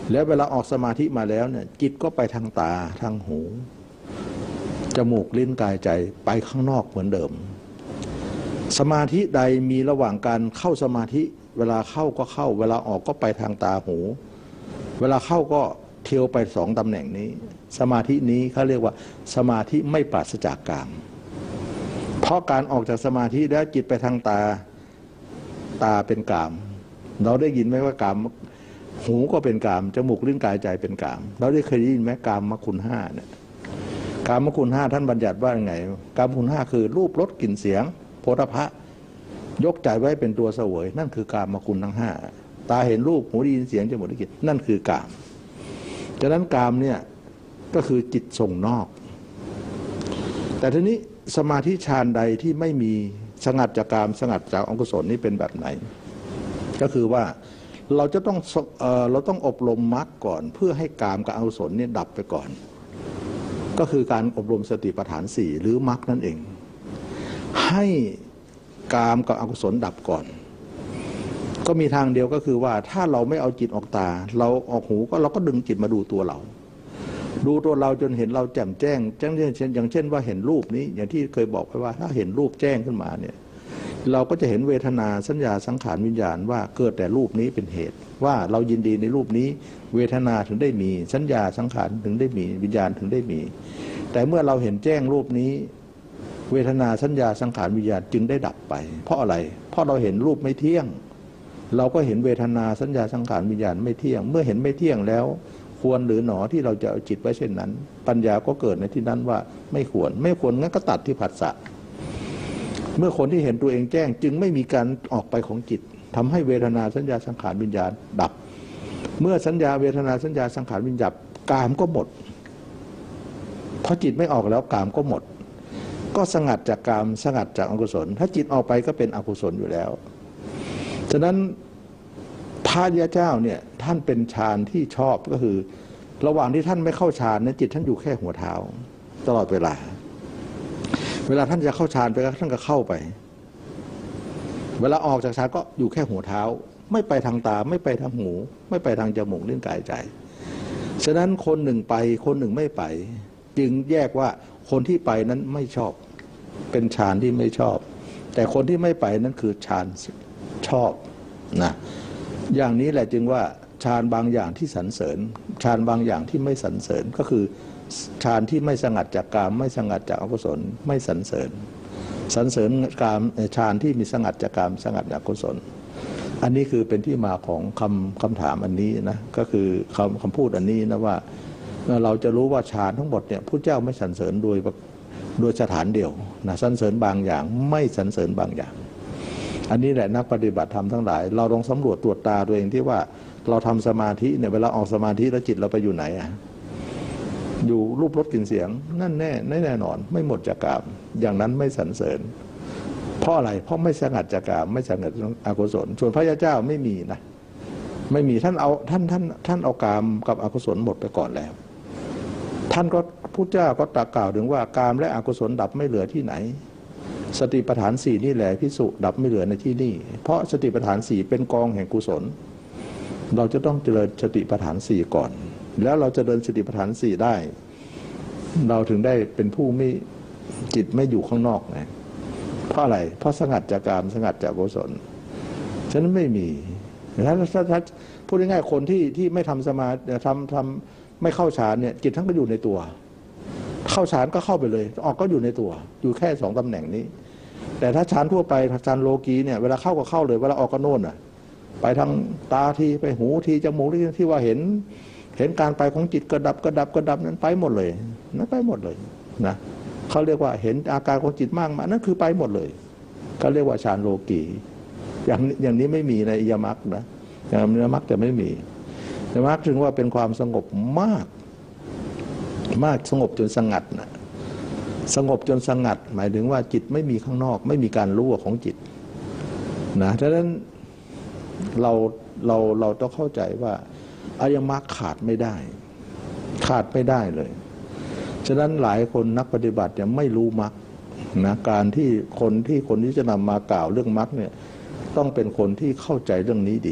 [SPEAKER 2] แล้วเวลาออกสมาธิมาแล้วเนี่ยจิตก็ไปทางตาทางหูจมูกลิ้นกายใจไปข้างนอกเหมือนเดิมสมาธิใดมีระหว่างการเข้าสมาธิเวลาเข้าก็เข้าเวลาออกก็ไปทางตาหูเวลาเข้าก็เที่ยวไปสองตำแหน่งนี้สมาธินี้เขาเรียกว่าสมาธิไม่ปราศจากกามเพราะการออกจากสมาธิแล้วจิตไปทางตาตาเป็นกามเราได้ยินไหมว่ากามหูก็เป็นกามจมูกลิ้นกายใจเป็นกามเราได้เคยได้ยินไหมกามมคุณห้าเนี่ยกามมคุณห้าท่านบัญญัติว่าไงกามคุณห้าคือรูปรสกลิ่นเสียงโผฏฐัพพะยกใจไว้เป็นตัวเสวยนั่นคือกามมคุณทั้งห้าตาเห็นรูปหูได้ยินเสียงจมูกได้กลิ่นนั่นคือกามฉะนั้นกามเนี่ยก็คือจิตส่งนอกแต่ทีนี้สมาธิฌานใดที่ไม่มีสงัดจากกามสงัดจากอกุศลนี่เป็นแบบไหนก็คือว่าเราจะต้องเอ่อเราต้องอบรมมรรคก่อนเพื่อให้กามกับอกุศลนี่ดับไปก่อนก็คือการอบรมสติปัฏฐานสี่หรือมรรคนั่นเองให้กามกับอกุศลดับก่อนก็มีทางเดียวก็คือว่าถ้าเราไม่เอาจิตออกตาเราออกหูก็เราก็ดึงจิตมาดูตัวเราดูตัวเราจนเห็นเราแจ่มแจ้งแจ้งเช่นอย่างเช่นว่าเห็นรูปนี้อย่างที่เคยบอกไปว่าถ้าเห็นรูปแจ้งขึ้นมาเนี่ยเราก็จะเห็นเวทนาสัญญาสังขารวิญญาณว่าเกิดแต่รูปนี้เป็นเหตุว่าเรายินดีในรูปนี้เวทนาถึงได้มีสัญญาสังขารถึงได้มีวิญญาณถึงได้มีแต่เมื่อเราเห็นแจ้งรูปนี้เวทนาสัญญาสังขารวิญญาณจึงได้ดับไปเพราะอะไรเพราะเราเห็นรูปไม่เที่ยงเราก็เห็นเวทนาสัญญาสังขารวิญญาณไม่เที่ยงเมื่อเห็นไม่เที่ยงแล้วควรหรือหนอที่เราจะเอาจิตไว้เช่นนั้นปัญญาก็เกิดในที่นั้นว่าไม่ควรไม่ควรงั้นก็ตัดที่ผัสสะเมื่อคนที่เห็นตัวเองแจ้งจึงไม่มีการออกไปของจิตทำให้เวทนาสัญญาสังขารวิญญาณดับเมื่อสัญญาเวทนาสัญญาสังขารวิญญาณกามก็หมดเพราะจิตไม่ออกแล้วกามก็หมดก็สงัดจากกามสงัดจากอกุศลถ้าจิตออกไปก็เป็นอกุศลอยู่แล้วฉะนั้นพระยาเจ้าเนี่ยท่านเป็นฌานที่ชอบก็คือระหว่างที่ท่านไม่เข้าฌานเนี่ยจิตท่านอยู่แค่หัวเท้าตลอดเวลาเวลาท่านจะเข้าฌานไปท่านก็เข้าไปเวลาออกจากฌานก็อยู่แค่หัวเท้าไม่ไปทางตาไม่ไปทางหูไม่ไปทางจมูกลิ้นกายใจฉะนั้นคนหนึ่งไปคนหนึ่งไม่ไปจึงแยกว่าคนที่ไปนั้นไม่ชอบเป็นฌานที่ไม่ชอบแต่คนที่ไม่ไปนั้นคือฌานชอบนะอย่างนี้แหละจึงว่าฌานบางอย่างที่สรรเสริญฌานบางอย่างที่ไม่สรรเสริญก็คือฌานที่ไม่สงัดจากกามไม่สงัดจากอกุศลไม่สรรเสริญสรรเสริญกามฌานที่มีสงัดจากกามสงัดจากอกุศลอันนี้คือเป็นที่มาของคำคำถามอันนี้นะก็คือคำคำพูดอันนี้นะว่าเราจะรู้ว่าฌานทั้งหมดเนี่ยพระเจ้าไม่สรรเสริญโดยโดยสถานเดียวนะสรรเสริญบางอย่างไม่สรรเสริญบางอย่างอันนี้แหละนักปฏิบัติธรรมทั้งหลายเราลองสำรวจตรวจตาตัวเองที่ว่าเราทำสมาธิเนี่ยเวลาออกสมาธิแล้วจิตเราไปอยู่ไหนอ่ะอยู่รูปรสกลิ่นเสียงนั่นแน่แน่นอนไม่หมดจากกามอย่างนั้นไม่สรรเสริญเพราะอะไรเพราะไม่สงัดจากกามไม่สงัดอกุศลส่วนพระยาเจ้าไม่มีนะไม่มีท่านเอาท่านท่านท่านเอากามกับอกุศลหมดไปก่อนแล้วท่านก็พุทธเจ้าก็ตรัสกล่าวถึงว่ากามและอกุศลดับไม่เหลือที่ไหนสติปัฏฐานสี่นี่แหละภิกษุดับไม่เหลือในที่นี่เพราะสติปัฏฐานสี่เป็นกองแห่งกุศลเราจะต้องเจริญสติปัฏฐานสี่ก่อนแล้วเราจะเดินสติปัฏฐานสี่ได้เราถึงได้เป็นผู้ไม่จิตไม่อยู่ข้างนอกนะเพราะอะไรเพราะสงัดจากกามสงัดจากกุศลฉะนั้นไม่มีถ้าถ้าพูดง่ายๆคนที่ที่ไม่ทำสมาธิทำทำไม่เข้าฌานเนี่ยจิตทั้งก็อยู่ในตัวเข้าฌานก็เข้าไปเลยออกก็อยู่ในตัวอยู่แค่สองตำแหน่งนี้แต่ถ้าฌานทั่วไปฌานโลกีเนี่ยเวลาเข้าก็เข้าเลยเวลาออกก็โน่นอ่ะไปทางตาทีไปหูทีจมูกที่ที่ว่าเห็นเห็นการไปของจิตกระดับกระดับกระดับนั้นไปหมดเลยนั้นไปหมดเลยนะเขาเรียกว่าเห็นอาการของจิตมากมานั่นคือไปหมดเลยเขาเรียกว่าฌานโลกีอย่างอย่างนี้ไม่มีในอิยมรรคนะอย่างอิยมรรคจะไม่มีอิยมรรคถึงว่าเป็นความสงบมากมากสงบจนสงัดนะสงบจนสงัดหมายถึงว่าจิตไม่มีข้างนอกไม่มีการรู้ของจิตนะดังนั้นเราเราเราต้องเข้าใจว่าอริยมรรคขาดไม่ได้ขาดไม่ได้เลยฉะนั้นหลายคนนักปฏิบัติยังไม่รู้มรรคนะการที่คนที่คนที่จะนำมากล่าวเรื่องมรรคเนี่ยต้องเป็นคนที่เข้าใจเรื่องนี้ดี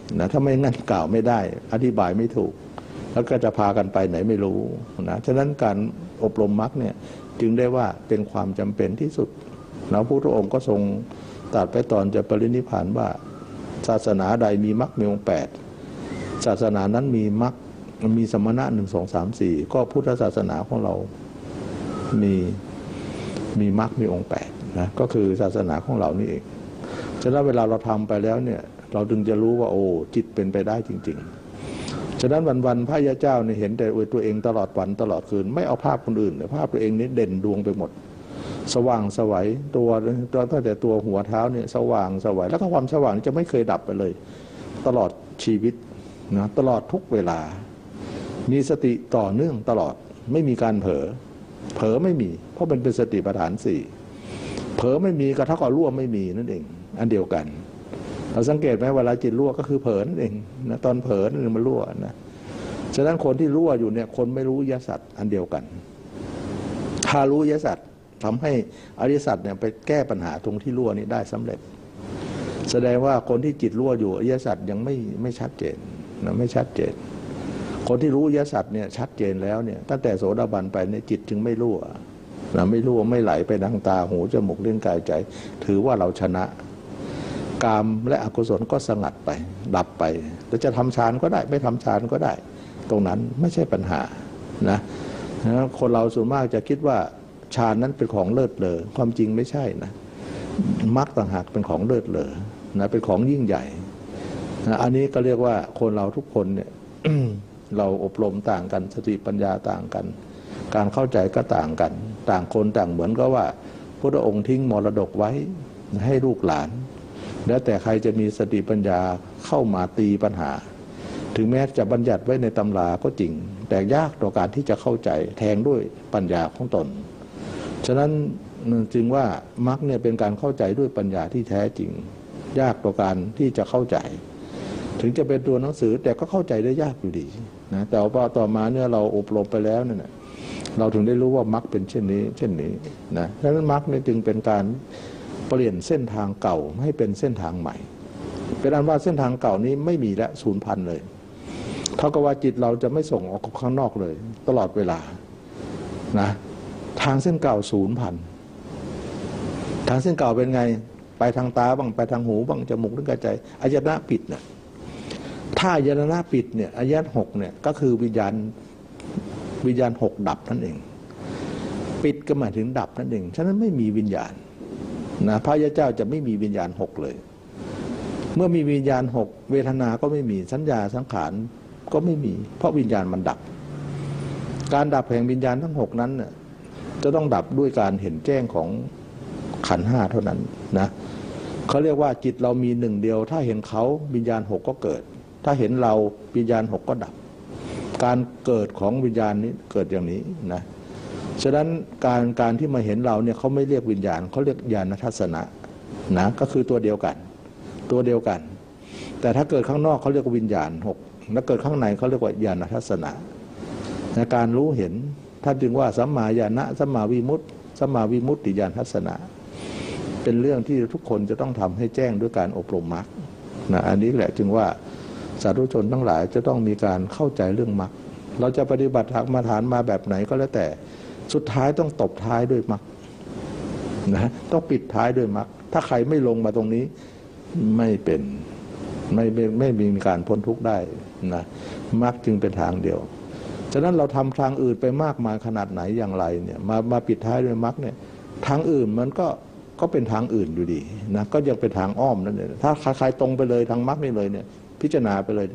[SPEAKER 2] นะถ้าไม่งั้นกล่าวไม่ได้อธิบายไม่ถูกแล้วก็จะพากันไปไหนไม่รู้นะฉะนั้นการอบรมมรรคเนี่ยจึงได้ว่าเป็นความจำเป็นที่สุดแล้วพระพุทธองค์ก็ทรงตรัสไปตอนจะปรินิพพานว่าศาสนาใดมีมรรคมีองค์แปดศาสนานั้นมีมรรคมีสมณะหนึ่งสองสามสี่ก็พุทธศาสนาของเรามีมีมรรคมีองค์แปดนะก็คือศาสนาของเรานี่เองฉะนั้นเวลาเราทำไปแล้วเนี่ยเราจึงจะรู้ว่าโอ้จิตเป็นไปได้จริงๆฉะนั้นวันๆพระยาเจ้าเนี่ยเห็นแต่ตัวเองตลอดวันตลอดคืนไม่เอาภาพคนอื่นเลยภาพตัวเองนี่เด่นดวงไปหมดสว่างสวัยตัวตั้งแต่ตัวหัวเท้าเนี่ยสว่างสวัยแล้วก็ความสว่างจะไม่เคยดับไปเลยตลอดชีวิตนะตลอดทุกเวลามีสติต่อเนื่องตลอดไม่มีการเผลอเผลอไม่มีเพราะมันเป็นสติปัฏฐานสี่เผลอไม่มีก็เท่ากับรั่วไม่มีนั่นเองอันเดียวกันเราสังเกตไหมเวลาจิตรั่วก็คือเผลอนั่นเองนะตอนเผลอนั่นเองมันรั่วนะฉะนั้นคนที่รั่วอยู่เนี่ยคนไม่รู้อริยสัจอันเดียวกันถ้ารู้อริยสัจทำให้อริยสัจเนี่ยไปแก้ปัญหาตรงที่รั่วนี้ได้สำเร็จแสดงว่าคนที่จิตรั่วอยู่อริยสัจยังไม่ไม่ชัดเจนนะไม่ชัดเจนคนที่รู้อริยสัจเนี่ยชัดเจนแล้วเนี่ยตั้งแต่โสดาบันไปเนี่ยจิตจึงไม่รั่วนะไม่รั่วไม่ไหลไปทางตาหูจมูกลิ้นกายใจถือว่าเราชนะกามและอกุศลก็สงัดไปดับไปแต่จะทำฌานก็ได้ไม่ทำฌานก็ได้ตรงนั้นไม่ใช่ปัญหานะคนเราส่วนมากจะคิดว่าฌานนั้นเป็นของเลิศเลอความจริงไม่ใช่นะมรรคต่างหากเป็นของเลิศเลอนะเป็นของยิ่งใหญ่นะอันนี้ก็เรียกว่าคนเราทุกคนเนี่ย เราอบรมต่างกันสติปัญญาต่างกันการเข้าใจก็ต่างกันต่างคนต่างเหมือนก็ว่าพระองค์ทิ้งมรดกไว้ให้ลูกหลานแล้วแต่ใครจะมีสติปัญญาเข้ามาตีปัญหาถึงแม้จะบัญญัติไว้ในตำราก็จริงแต่ยากต่อการที่จะเข้าใจแทงด้วยปัญญาของตนฉะนั้นจึงว่ามรรคเนี่ยเป็นการเข้าใจด้วยปัญญาที่แท้จริงยากต่อการที่จะเข้าใจถึงจะเป็นตัวหนังสือแต่ก็เข้าใจได้ยากอยู่ดีนะแต่ว่าต่อมาเนี่ยเราอบรมไปแล้วเนี่ยเราถึงได้รู้ว่ามรรคเป็นเช่นนี้เช่นนี้นะฉะนั้นมรรคเนี่ยจึงเป็นการเปลี่ยนเส้นทางเก่าให้เป็นเส้นทางใหม่เป็นอันว่าเส้นทางเก่านี้ไม่มีและสูญพันธุ์เลยเท่ากับว่าจิตเราจะไม่ส่งออกข้างนอกเลยตลอดเวลานะทางเส้นเก่าสูญพันธุ์ทางเส้นเก่าเป็นไงไปทางตาบ้างไปทางหูบ้างจมูกลิ้นกายใจอายตนะปิดเนี่ยถ้าอายตนะปิดเนี่ยอายตนะหกเนี่ยก็คือวิญญาณวิญญาณหกดับนั่นเองปิดก็หมายถึงดับนั่นเองฉะนั้นไม่มีวิญญาณนะพระยาเจ้าจะไม่มีวิญญาณหกเลยเมื่อมีวิญญาณหกเวทนาก็ไม่มีสัญญาสังขารก็ไม่มีเพราะวิญญาณมันดับการดับแห่งวิญญาณทั้งหกนั้นเนี่ยจะต้องดับด้วยการเห็นแจ้งของขันธ์ห้าเท่านั้นนะเขาเรียกว่าจิตเรามีหนึ่งเดียวถ้าเห็นเขาวิญญาณหกก็เกิดถ้าเห็นเราวิญญาณหกก็ดับการเกิดของวิญญาณนี้เกิดอย่างนี้นะฉะนั้นการการที่มาเห็นเราเนี่ยเขาไม่เรียกวิญญาณเขาเรียกญาณทัศนะนะก็คือตัวเดียวกันตัวเดียวกันแต่ถ้าเกิดข้างนอกเขาเรียกว่าวิญญาณหกแล้วเกิดข้างในเขาเรียกว่าญาณทัศนะในการรู้เห็นท่านจึงว่าสัมมาญาณะสัมมาวิมุตติสัมมาวิมุตติญาณทัศนะเป็นเรื่องที่ทุกคนจะต้องทำให้แจ้งด้วยการอบรมมรรคนะอันนี้แหละจึงว่าสาธุชนทั้งหลายจะต้องมีการเข้าใจเรื่องมรรคเราจะปฏิบัติธรรมฐานมาแบบไหนก็แล้วแต่สุดท้ายต้องตบท้ายด้วยมรรคนะต้องปิดท้ายด้วยมรรคถ้าใครไม่ลงมาตรงนี้ไม่เป็นไม่ไม่ไม่มีการพ้นทุกข์ได้นะมรรคจึงเป็นทางเดียวฉะนั้นเราทำทางอื่นไปมากมายขนาดไหนอย่างไรเนี่ยมามาปิดท้ายด้วยมรรคเนี่ยทางอื่นมันก็ก็เป็นทางอื่นอยู่ดีนะก็ยังเป็นทางอ้อมนั่นเองถ้าใครตรงไปเลยทางมรรคนี่เลยเนี่ยพิจารณาไปเลย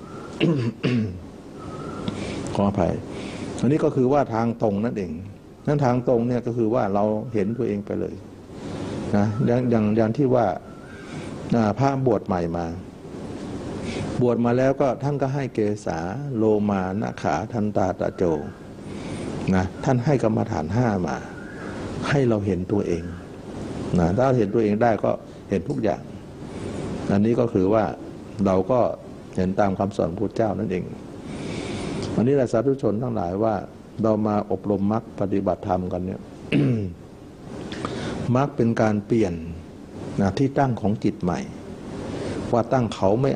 [SPEAKER 2] ขออภัยอันนี้ก็คือว่าทางตรงนั่นเองนั่นทางตรงเนี่ยก็คือว่าเราเห็นตัวเองไปเลยนะอย่างอย่างอย่างที่ว่าพระบวชใหม่มาบวชมาแล้วก็ท่านก็ให้เกสาโลมานะขาทันตาตะโจนะท่านให้กรรมฐานห้ามาให้เราเห็นตัวเองนะถ้าเห็นตัวเองได้ก็เห็นทุกอย่างอันนี้ก็คือว่าเราก็เห็นตามคำสอนพระเจ้านั่นเองวันนี้แหละสาธุชนทั้งหลายว่าเรามาอบรมมรรคปฏิบัติธรรมกันเนี่ย มรรคเป็นการเปลี่ยนนะที่ตั้งของจิตใหม่ว่าตั้งเขาไม่เอา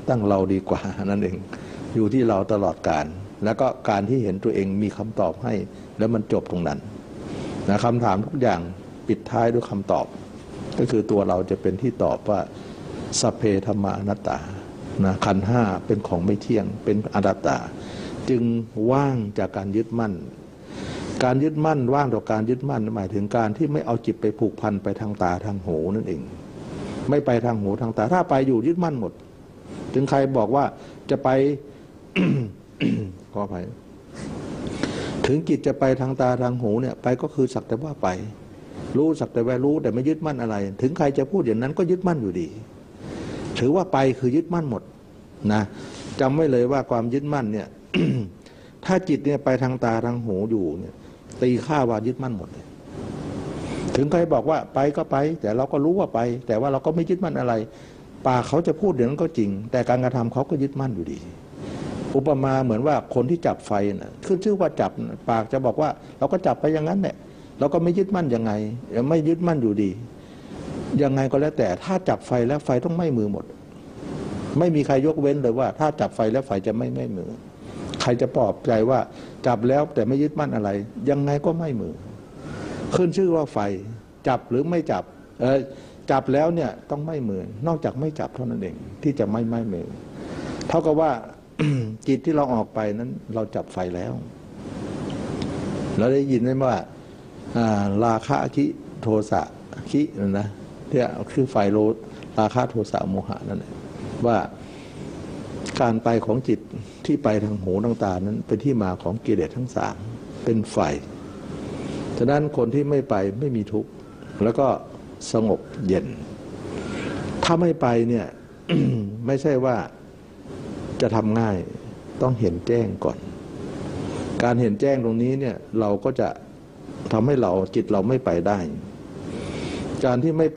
[SPEAKER 2] ตั้งเราดีกว่านั่นเองอยู่ที่เราตลอดการแล้วก็การที่เห็นตัวเองมีคำตอบให้แล้วมันจบตรงนั้นนะคำถามทุกอย่างปิดท้ายด้วยคำตอบก็คือตัวเราจะเป็นที่ตอบว่าสัพเพธัมมาอนัตตานะขันธ์ห้าเป็นของไม่เที่ยงเป็นอนัตตาจึงว่างจากการยึดมั่นการยึดมั่นว่างต่อการยึดมั่นหมายถึงการที่ไม่เอาจิตไปผูกพันไปทางตาทางหูนั่นเองไม่ไปทางหูทางตาถ้าไปอยู่ยึดมั่นหมดถึงใครบอกว่าจะไป ขออภัยถึงจิตจะไปทางตาทางหูเนี่ยไปก็คือสักแต่ว่าไปรู้สักแต่ว่ารู้แต่ไม่ยึดมั่นอะไรถึงใครจะพูดอย่างนั้นก็ยึดมั่นอยู่ดีถือว่าไปคือยึดมั่นหมดนะจำไว้เลยว่าความยึดมั่นเนี่ย ถ้าจิตเนี่ยไปทางตาทางหูอยู่เนี่ยตีค่าว่ายึดมั่นหมดเลยถึงใครบอกว่าไปก็ไปแต่เราก็รู้ว่าไปแต่ว่าเราก็ไม่ยึดมั่นอะไรปากเขาจะพูดอย่างนั้นก็จริงแต่การกระทำเขาก็ยึดมั่นอยู่ดีอุปมาเหมือนว่าคนที่จับไฟนะขึ้นชื่อว่าจับปากจะบอกว่าเราก็จับไปอย่างนั้นแหละเราก็ไม่ยึดมั่นยังไงไม่ยึดมั่นอยู่ดียังไงก็แล้วแต่ถ้าจับไฟแล้วไฟต้องไหม้มือหมดไม่มีใครยกเว้นเลยว่าถ้าจับไฟแล้วไฟจะไม่ไหม้มือใครจะปลอบใจว่าจับแล้วแต่ไม่ยึดมั่นอะไรยังไงก็ไหม้มือขึ้นชื่อว่าไฟจับหรือไม่จับเออจับแล้วเนี่ยต้องไหม้มือนอกจากไม่จับเท่านั้นเองที่จะไม่ไหม้มือเท่ากับว่า จิตที่เราออกไปนั้นเราจับไฟแล้วเราได้ยินไหมว่าราคะคิโทสะคินะนะที่คือไฟโลราคะโทสะโมหะนั่นแหละว่าการไปของจิตที่ไปทางหูทางตานั้นเป็นที่มาของกิเลสทั้งสามเป็นไฟฉะนั้นคนที่ไม่ไปไม่มีทุกข์แล้วก็สงบเย็นถ้าไม่ไปเนี่ย ไม่ใช่ว่าจะทำง่ายต้องเห็นแจ้งก่อนการเห็นแจ้งตรงนี้เนี่ยเราก็จะทำให้เราจิตเราไม่ไปได้การที่ไม่ไป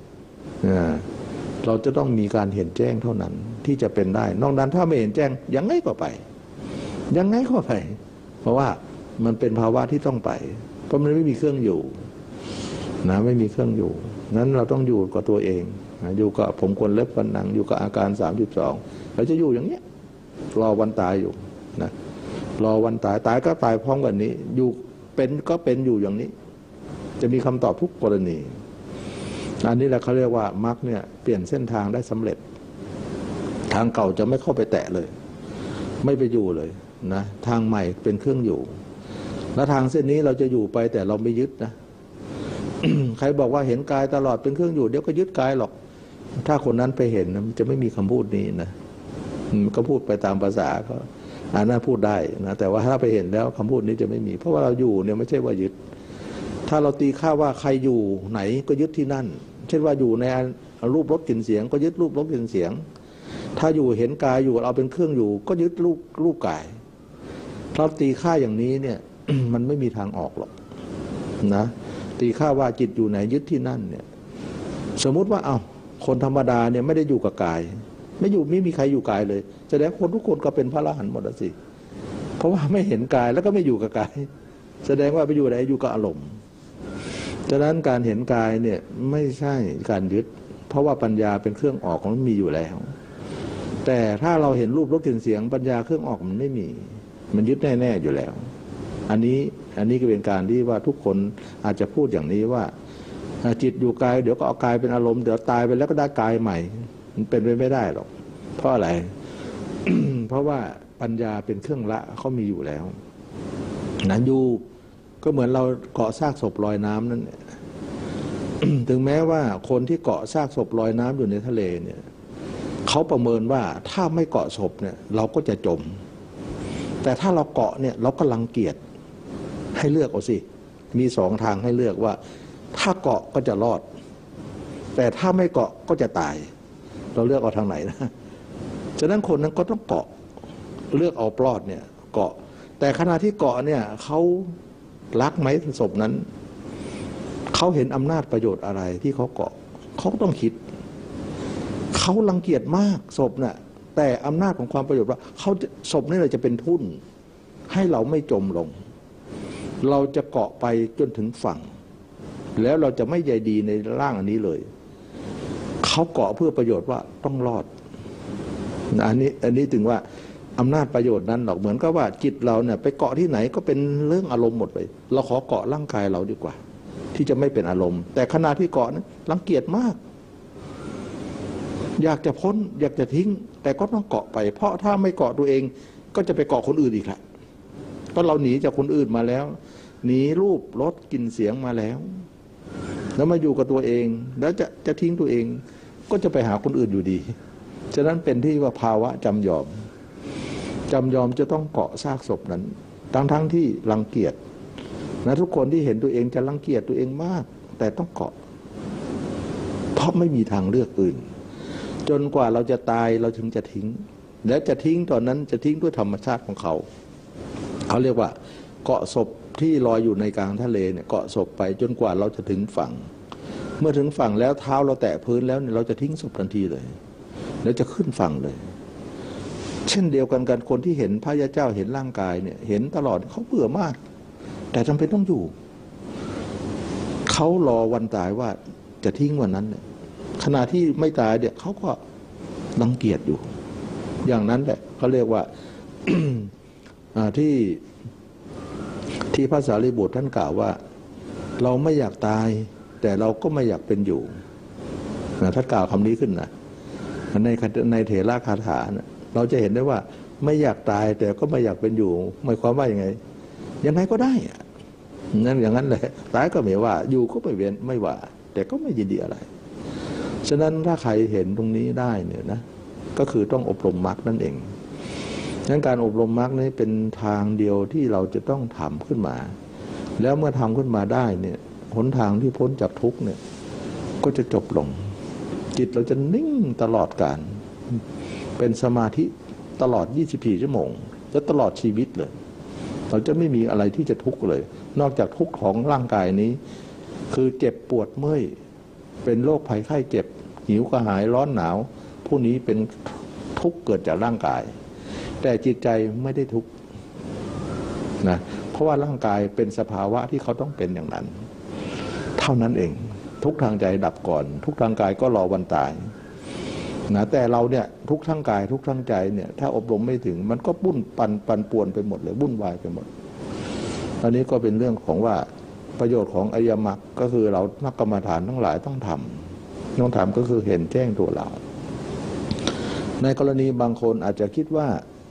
[SPEAKER 2] เราจะต้องมีการเห็นแจ้งเท่านั้นที่จะเป็นได้นอกนั้นถ้าไม่เห็นแจ้งยังไงก็ไปยังไงก็ไปเพราะว่ามันเป็นภาวะที่ต้องไปเพราะมันไม่มีเครื่องอยู่นะไม่มีเครื่องอยู่นั้นเราต้องอยู่กับตัวเองอยู่กับผมขนเล็บฟันหนังอยู่กับอาการสามสิบสองเราจะอยู่อย่างเนี้ยรอวันตายอยู่นะรอวันตายตายก็ตายพร้อมกันนี้อยู่เป็นก็เป็นอยู่อย่างนี้จะมีคำตอบทุกกรณีอันนี้แหละเขาเรียกว่ามรรคเนี่ยเปลี่ยนเส้นทางได้สำเร็จทางเก่าจะไม่เข้าไปแตะเลยไม่ไปอยู่เลยนะทางใหม่เป็นเครื่องอยู่และทางเส้นนี้เราจะอยู่ไปแต่เราไม่ยึดนะ ใครบอกว่าเห็นกายตลอดเป็นเครื่องอยู่เดี๋ยวก็ยึดกายหรอกถ้าคนนั้นไปเห็นมันจะไม่มีคำพูดนี้นะก็พูดไปตามภาษาก็อันนั้นพูดได้นะแต่ว่าถ้าไปเห็นแล้วคำพูดนี้จะไม่มีเพราะว่าเราอยู่เนี่ยไม่ใช่ว่ายึดถ้าเราตีค่าว่าใครอยู่ไหนก็ยึดที่นั่นเช่นว่าอยู่ในรูปรสกลิ่นเสียงก็ยึดรูปรสกลิ่นเสียงถ้าอยู่เห็นกายอยู่เอาเป็นเครื่องอยู่ก็ยึดรูปรูปกายเราตีค่าอย่างนี้เนี่ย มันไม่มีทางออกหรอกนะตีค่าว่าจิตอยู่ไหนยึดที่นั่นเนี่ยสมมุติว่าเอาคนธรรมดาเนี่ยไม่ได้อยู่กับกายไม่อยู่ไม่มีใครอยู่กายเลยแสดงคนทุกคนก็เป็นพระอรหันต์หมดสิเพราะว่าไม่เห็นกายแล้วก็ไม่อยู่กับกายแสดงว่าไปอยู่ไหนอยู่กับอารมณ์ฉะนั้นการเห็นกายเนี่ยไม่ใช่การยึดเพราะว่าปัญญาเป็นเครื่องออกมันมีอยู่แล้วแต่ถ้าเราเห็นรูปรสกลิ่นเสียงปัญญาเครื่องออกมันไม่มีมันยึดแน่ๆอยู่แล้วอันนี้อันนี้ก็เป็นการที่ว่าทุกคนอาจจะพูดอย่างนี้ว่าจิตอยู่กายเดี๋ยวก็เอากายเป็นอารมณ์เดี๋ยวตายไปแล้วก็ได้กายใหม่มันเป็นไปไม่ได้หรอกเพราะอะไร เพราะว่าปัญญาเป็นเครื่องละเขามีอยู่แล้วนั้นอยู่ก็เหมือนเราเกาะซากศพลอยน้ำนั่น ถึงแม้ว่าคนที่เกาะซากศพลอยน้ำอยู่ในทะเลเนี่ยเขาประเมินว่าถ้าไม่เกาะศพเนี่ยเราก็จะจมแต่ถ้าเราเกาะเนี่ยเราก็รังเกียจให้เลือกเอาสิมีสองทางให้เลือกว่าถ้าเกาะก็จะรอดแต่ถ้าไม่เกาะก็จะตายเราเลือกเอาทางไหนนะฉะนั้นคนนั้นก็ต้องเกาะเลือกเอาปลอดเนี่ยเกาะแต่ขณะที่เกาะเนี่ยเขารักไหมศพนั้นเขาเห็นอำนาจประโยชน์อะไรที่เขาเกาะเขาต้องคิดเขารังเกียจมากศพน่ะแต่อำนาจของความประโยชน์ว่าเขาศพนี่แหละจะเป็นทุนให้เราไม่จมลงเราจะเกาะไปจนถึงฝั่งแล้วเราจะไม่ใยดีในร่างอันนี้เลยเขาเกาะเพื่อประโยชน์ว่าต้องรอดอันนี้อันนี้ถึงว่าอำนาจประโยชน์นั้นหรอกเหมือนกับว่าจิตเราเนี่ยไปเกาะที่ไหนก็เป็นเรื่องอารมณ์หมดเลยเราขอเกาะร่างกายเราดีกว่าที่จะไม่เป็นอารมณ์แต่ขณะที่เกาะนั้นรังเกียจมากอยากจะพ้นอยากจะทิ้งแต่ก็ต้องเกาะไปเพราะถ้าไม่เกาะตัวเองก็จะไปเกาะคนอื่นอีกละก็เราหนีจากคนอื่นมาแล้วหนีรูปรสกลิ่นเสียงมาแล้วแล้วมาอยู่กับตัวเองแล้วจะจะทิ้งตัวเองก็จะไปหาคนอื่นอยู่ดีฉะนั้นเป็นที่ว่าภาวะจำยอมจำยอมจะต้องเกาะซากศพนั้นทั้งทั้งที่รังเกียจนะทุกคนที่เห็นตัวเองจะรังเกียจตัวเองมากแต่ต้องเกาะเพราะไม่มีทางเลือกอื่นจนกว่าเราจะตายเราถึงจะทิ้งและจะทิ้งตอนนั้นจะทิ้งด้วยธรรมชาติของเขาเขาเรียกว่าเกาะศพที่ลอยอยู่ในกลางทะเลเนี่ยเกาะศพไปจนกว่าเราจะถึงฝั่งเมื่อถึงฝั่งแล้วเท้าเราแตะพื้นแล้วเนี่ยเราจะทิ้งศพทันทีเลยแล้วจะขึ้นฝั่งเลยเช่นเดียวกันกันคนที่เห็นพระยาเจ้าเห็นร่างกายเนี่ยเห็นตลอดเขาเบื่อมากแต่จำเป็นต้องอยู่เขารอวันตายว่าจะทิ้งวันนั้นเนี่ยขณะที่ไม่ตายเนี่ยเขาก็รังเกียจอยู่อย่างนั้นแหละเขาเรียกว่า ที่ที่พระสารีบุตรท่านกล่าวว่าเราไม่อยากตายแต่เราก็ไม่อยากเป็นอยู่ท่านกล่าวคำนี้ขึ้นนะในในเถระคาถานะเราจะเห็นได้ว่าไม่อยากตายแต่ก็ไม่อยากเป็นอยู่หมายความว่ายังไงยังไงก็ได้อะนั่นอย่างนั้นแหละตายก็ไม่ว่าอยู่ก็ไม่เว้นไม่ว่าแต่ก็ไม่ยินดีอะไรฉะนั้นถ้าใครเห็นตรงนี้ได้เนี่ยนะก็คือต้องอบรมมรรคนั่นเองฉะนั้นการอบรมมรรคนี้เป็นทางเดียวที่เราจะต้องทำขึ้นมาแล้วเมื่อทำขึ้นมาได้เนี่ยหนทางที่พ้นจากทุกข์เนี่ยก็จะจบลงจิตเราจะนิ่งตลอดกาลเป็นสมาธิตลอดยี่สิบสี่ชั่วโมงและตลอดชีวิตเลยเราจะไม่มีอะไรที่จะทุกข์เลยนอกจากทุกข์ของร่างกายนี้คือเจ็บปวดเมื่อยเป็นโรคภัยไข้เจ็บหิวกระหายร้อนหนาวพวกนี้เป็นทุกข์เกิดจากร่างกายแต่จิตใจไม่ได้ทุกข์นะเพราะว่าร่างกายเป็นสภาวะที่เขาต้องเป็นอย่างนั้นเท่านั้นเองทุกทางใจดับก่อนทุกทางกายก็รอวันตายนะแต่เราเนี่ยทุกทางกายทุกทางใจเนี่ยถ้าอบรมไม่ถึงมันก็บุ่นปันปันป่วนไปหมดเลยวุ่นวายไปหมดอันนี้ก็เป็นเรื่องของว่าประโยชน์ของอริยมรรคก็คือเรานักกรรมฐานทั้งหลายต้องทำต้องทำก็คือเห็นแจ้งตัวเราในกรณีบางคนอาจจะคิดว่า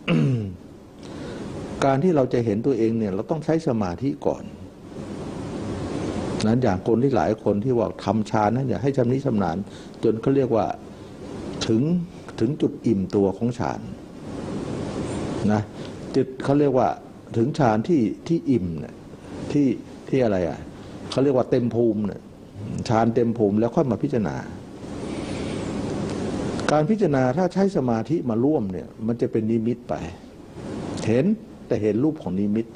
[SPEAKER 2] การที่เราจะเห็นตัวเองเนี่ยเราต้องใช้สมาธิก่อนนั้นอย่างคนที่หลายคนที่ว่าทำฌานนั้นอย่าให้ชำนิชำนาญจนเขาเรียกว่าถึงถึงจุดอิ่มตัวของฌานนะจุดเขาเรียกว่าถึงฌานที่ที่อิ่มเนี่ยที่ที่อะไรอ่ะเขาเรียกว่าเต็มภูมิเนี่ยฌานเต็มภูมิแล้วค่อยมาพิจารณาการพิจารณาถ้าใช้สมาธิมาร่วมเนี่ยมันจะเป็นนิมิตไปเห็นแต่เห็นรูปของนิมิต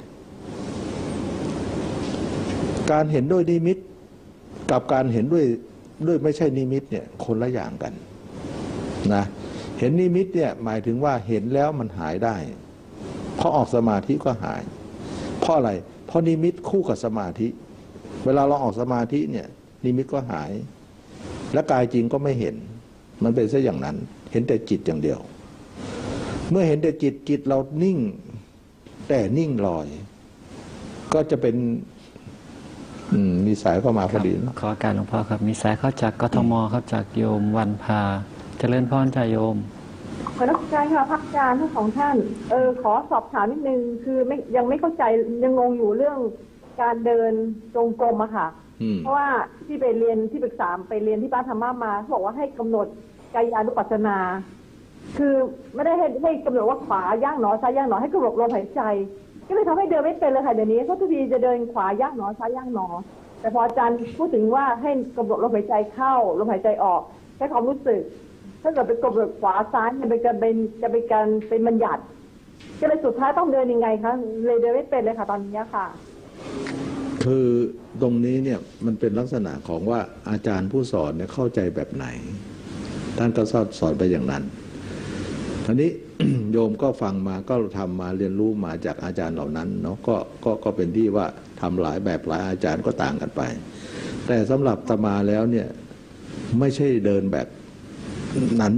[SPEAKER 2] การเห็นด้วยนิมิตกับการเห็นด้วยด้วยไม่ใช่นิมิตเนี่ยคนละอย่างกันนะเห็นนิมิตเนี่ยหมายถึงว่าเห็นแล้วมันหายได้เพราะออกสมาธิก็หายเพราะอะไรเพราะนิมิตคู่กับสมาธิเวลาเราออกสมาธิเนี่ยนิมิตก็หายและกายจริงก็ไม่เห็นมันเป็นซะอย่างนั้นเห็นแต่จิตอย่างเดียวเมื่อเห็นแต่จิตจิตเรานิ่งแต่นิ่งลอยก็จะเป็นมีสายเข้ามาพอดี
[SPEAKER 1] ขอการหลวงพ่อครับมีสายเข้าจากกทมครับจากโยมวันพาเจริญพรจ่าโยม
[SPEAKER 14] ขอรับใจค่ะพระอาจารย์ทั้งสองท่านเออขอสอบถามนิดนึงคือไม่ยังไม่เข้าใจยังงงอยู่เรื่องการเดินจงกรมอะค่ะเพราะว่าที่ไปเรียนที่ปรึกษาไปเรียนที่ป้าธรรมะมาเขาบอกว่าให้กำหนดกายานุปัสสนาคือไม่ได้ให้ให้กำหนดว่าขวาย่างหนอซ้ายย่างหนอให้กำหนดลมหายใจก็เลยทำให้เดินไม่เป็นเลยค่ะเดี๋ยวนี้เพราะทุกทีจะเดินขวาย่างหนอซ้ายย่างหนอแต่พออาจารย์พูดถึงว่าให้กำหนดลมหายใจเข้าลมหายใจออกใช้ความรู้สึกถ้าเกิดเป็นกำหนดขวาซ้ายจะเป็นการเป็นจะเป็นการเป็นบัญญัติก็เลยสุดท้ายต้องเดินยังไงคะเลยเดินไม่เป็นเลยค่ะตอนนี้ค่ะ
[SPEAKER 2] คือตรงนี้เนี่ยมันเป็นลักษณะของว่าอาจารย์ผู้สอนเนี่ยเข้าใจแบบไหนท่านก็สอนสอนไปอย่างนั้นทีนี้ โยมก็ฟังมาก็ทำมาเรียนรู้มาจากอาจารย์เหล่านั้นเนาะก็ก็ก็เป็นที่ว่าทำหลายแบบหลายอาจารย์ก็ต่างกันไปแต่สำหรับอาตมาแล้วเนี่ยไม่ใช่เดินแบบนั้น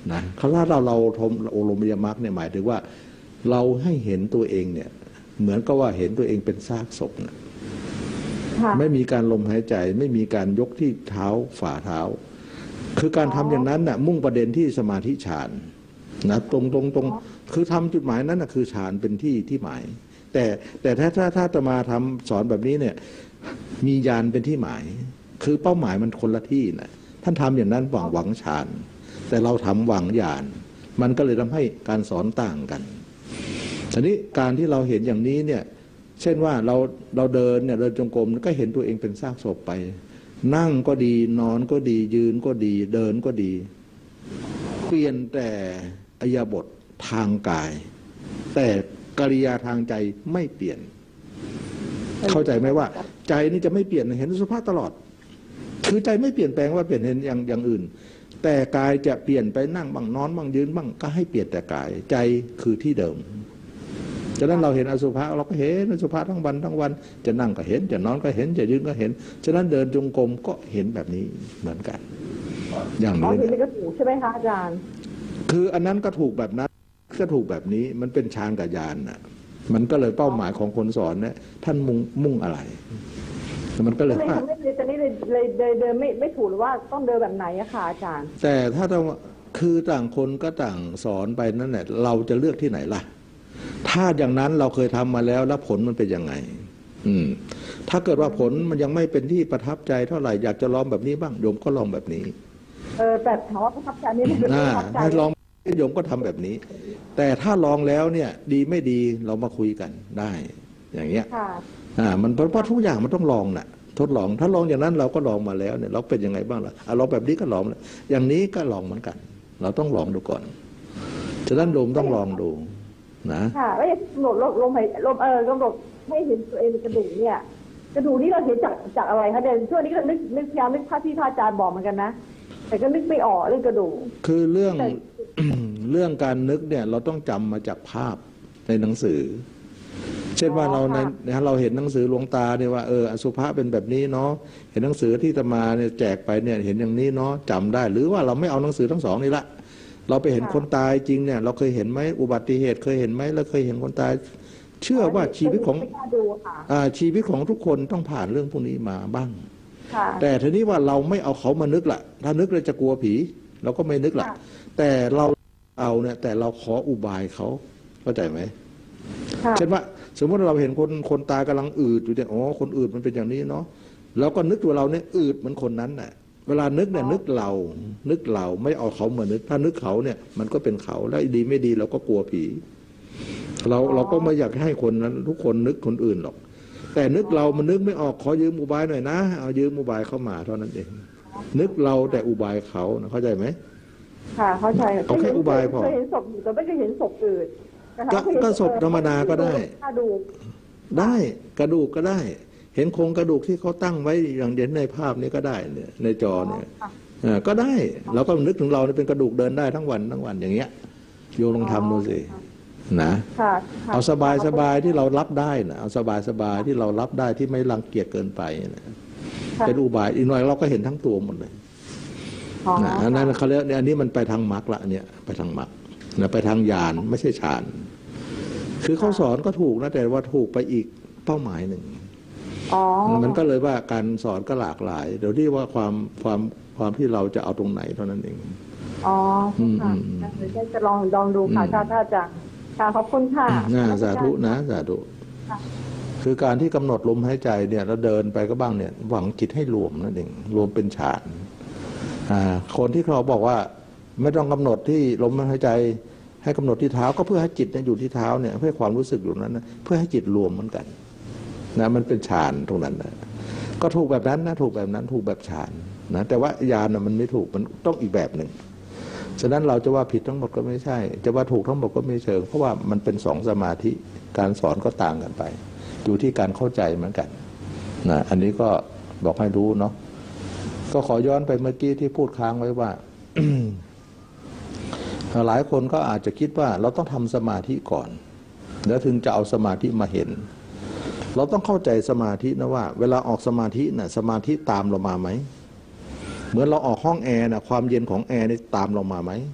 [SPEAKER 2] นะคำว่าเราเราทมโอโลมยมรรคเนี่ยหมายถึงว่าเราให้เห็นตัวเองเนี่ยเหมือนกับว่าเห็นตัวเองเป็นซากศพนะไม่มีการลมหายใจไม่มีการยกที่เท้าฝ่าเท้าคือการทำอย่างนั้นน่ะมุ่งประเด็นที่สมาธิฌานนะตรงตรงตรงคือทำจุดหมายนั้นนะคือฌานเป็นที่ที่หมายแต่แต่ถ้าถ้าถ้าจะมาทำสอนแบบนี้เนี่ยมีญาณเป็นที่หมายคือเป้าหมายมันคนละที่นะท่านทำอย่างนั้นหวังหวังฌานแต่เราทำหวังญาณมันก็เลยทำให้การสอนต่างกันทีนี้การที่เราเห็นอย่างนี้เนี่ยเช่นว่าเราเราเดินเนี่ยเดินจงกรมก็เห็นตัวเองเป็นซากศพไปนั่งก็ดีนอนก็ดียืนก็ดีเดินก็ดีเปลี่ยนแต่อิริยาบถทางกายแต่กิริยาทางใจไม่เปลี่ยนเข้าใจไหมว่าใจนี่จะไม่เปลี่ยนเห็นสภาพตลอดคือใจไม่เปลี่ยนแปลงว่าเปลี่ยนเห็นอย่างอย่างอื่นแต่กายจะเปลี่ยนไปนั่งบ้างนอนบ้างยืนบ้างก็ให้เปลี่ยนแต่กายใจคือที่เดิมฉะนั้นเราเห็นอสุภะเราก็เห็นอสุภะทั้งวันทั้งวันจะนั่งก็เห็นจะนอนก็เห็นจะยืนก็เห็นฉะนั้นเดินจงกรมก็เห็นแบบนี้เหมือนกันอย่างนี้เห็นก็ถูกใช่ไหมคะอาจารย์คืออันนั้นก็ถูกแบบนั้นก็ถูกแบบนี้มันเป็นฌานกับญาณน่ะมันก็เลยเป้าหมายของคนสอนเนี่ยท่านมุ่งมุ่งอะไรมันก็เลยไม่ไม่เลยตอนนี้เลยเลยเดินไม่ไม่ถูกหรือว่าต้องเดินแบบไหนอะค่ะอาจารย์แต่ถ้าต้องคือต่างคนก็ต่างสอนไปนั่นแหละเราจะเลือกที่ไหนล่ะถ้าอย่างนั้นเราเคยทำมาแล้วแล้วผลมันเป็นยังไงอืมถ้าเกิดว่าผลมันยังไม่เป็นที่ประทับใจเท่าไหร่อยากจะลองแบบนี้บ้างโยมก็ลองแบบนี้เออแต่ถามว่าประทับใจนี่ไม่เป็นประทับใจให้ลองโยมก็ทำแบบนี้แต่ถ้าลองแล้วเนี่ยดีไม่ดีเรามาคุยกันได้อย่างเงี้ยอ่ามันเพราะทุกอย่างมันต้องลองน่ะทดลองถ้าลองอย่างนั้นเราก็ลองมาแล้วเนี่ยเราเป็นยังไงบ้างล่ะอ่ะลองแบบนี้ก็ลองแล้วอย่างนี้ก็ลองเหมือนกันเราต้องลองดูก่อนฉะนั้นโยมต้องลองดูนะค่ะแล้วกำหนดลมลมหายลมเออกำหนดให้เห็นตัวเองในกระดูกเนี่ยกระดูกนี่เราเห็นจากจากอะไรคะเดนช่วงนี้ก็นึกนึกพยายามนึกภาพที่พระอาจารย์บอกเหมือนกันนะแต่ก็นึกไม่ออกเรื่องกระดูกคือเรื่อง เรื่องการนึกเนี่ยเราต้องจำมาจากภาพในหนังสือเช่นว่าเราในเราเห็นหนังสือหลวงตาเนี่ยว่าเอออสุภะเป็นแบบนี้เนาะเห็นหนังสือที่ตมาเนี่ยแจกไปเนี่ยเห็นอย่างนี้เนาะจำได้หรือว่าเราไม่เอาหนังสือทั้งสองนี่ละเราไปเห็นคนตายจริงเนี่ยเราเคยเห็นไหมอุบัติเหตุเคยเห็นไหมแล้วเคยเห็นคนตายเชื่อว่าชีวิตของอ่าชีวิตของทุกคนต้องผ่านเรื่องพวกนี้มาบ้างแต่ทีนี้ว่าเราไม่เอาเขามานึกละถ้านึกเราจะกลัวผีเราก็ไม่นึกละแต่เราเอาเนี่ยแต่เราขออุบายเขาเข้าใจไหมเช่นว่าสมมติเราเห็นคนคนตายกำลังอืดอยู่เนี่ยอ๋อคนอืดมันเป็นอย่างนี้เนาะเราก็นึกตัวเราเนี่ยอืดเหมือนคนนั้นน่ะเวลานึกเนี่ยนึกเรานึกเราไม่เอาเขามานึกถ้านึกเขาเนี่ยมันก็เป็นเขาแล้วดีไม่ดีเราก็กลัวผีเราเราก็ไม่อยากให้คนนั้นทุกคนนึกคนอื่นหรอกแต่นึกเรามันนึกไม่ออกขอยืมอุบายหน่อยนะเอายืมอุบายเข้ามาเท่านั้นเองนึกเราแต่อุบายเขาเข้าใจไหมค่ะเข้าใจเอาแค่อุบายพอเคยเห็นศพแต่ไม่เคยเห็นศพอื่นก็ศพธรรมดาก็ได้กระดูกได้กระดูกก็ได้เห็นโครงกระดูกที่เขาตั้งไว้อย่างเด่นในภาพนี้ก็ได้เนี่ยในจอเนี่ยก็ได้เราก็นึกถึงเราเป็นกระดูกเดินได้ทั้งวันทั้งวันอย่างเงี้ยโยลองทำดูสินะเอาสบายสบายที่เรารับได้นะเอาสบายสบายที่เรารับได้ที่ไม่รังเกียจเกินไปนะเป็นอุบายอีกหน่อยเราก็เห็นทั้งตัวหมดเลยนะอันนั้นเขาเรียกเนี่ยอันนี้มันไปทางมรรคละเนี่ยไปทางมรรคนะไปทางญาณไม่ใช่ฌานคือเขาสอนก็ถูกนะแต่ว่าถูกไปอีกเป้าหมายหนึ่งมันก็เลยว่าการสอนก็หลากหลายเดี๋ยวที่ว่าความความความที่เราจะเอาตรงไหนเท่านั้นเองอ๋อค่ะเดี๋ยวจะลองลองดูค่ะถ้าถ้าจะค่ะขอบคุณค่ะน่าสาธุนะสาธุคือการที่กำหนดลมหายใจเนี่ยแล้วเดินไปก็บ้างเนี่ยหวังจิตให้รวมนั่นเองรวมเป็นฌานคนที่เขาบอกว่าไม่ต้องกำหนดที่ลมหายใจให้กำหนดที่เท้าก็เพื่อให้จิตเนี่ยอยู่ที่เท้าเนี่ยเพื่อความรู้สึกอยู่นั้นนะเพื่อให้จิตรวมเหมือนกันนะมันเป็นฌานตรงนั้นนะก็ถูกแบบนั้นนะถูกแบบนั้นถูกแบบฌานนะแต่ว่าญาณมันไม่ถูกมันต้องอีกแบบหนึ่งฉะนั้นเราจะว่าผิดทั้งหมดก็ไม่ใช่จะว่าถูกทั้งหมดก็ไม่เชิงเพราะว่ามันเป็นสองสมาธิการสอนก็ต่างกันไปอยู่ที่การเข้าใจเหมือนกันนะอันนี้ก็บอกให้รู้เนาะก็ขอย้อนไปเมื่อกี้ที่พูดค้างไว้ว่า หลายคนก็อาจจะคิดว่าเราต้องทำสมาธิก่อนแล้วถึงจะเอาสมาธิมาเห็นเราต้องเข้าใจสมาธินะว่าเวลาออกสมาธิน่ะสมาธิตามเรามาไหมเหมือนเราออกห้องแอร์นะความเย็นของแอร์นี่ตามเรามาไหม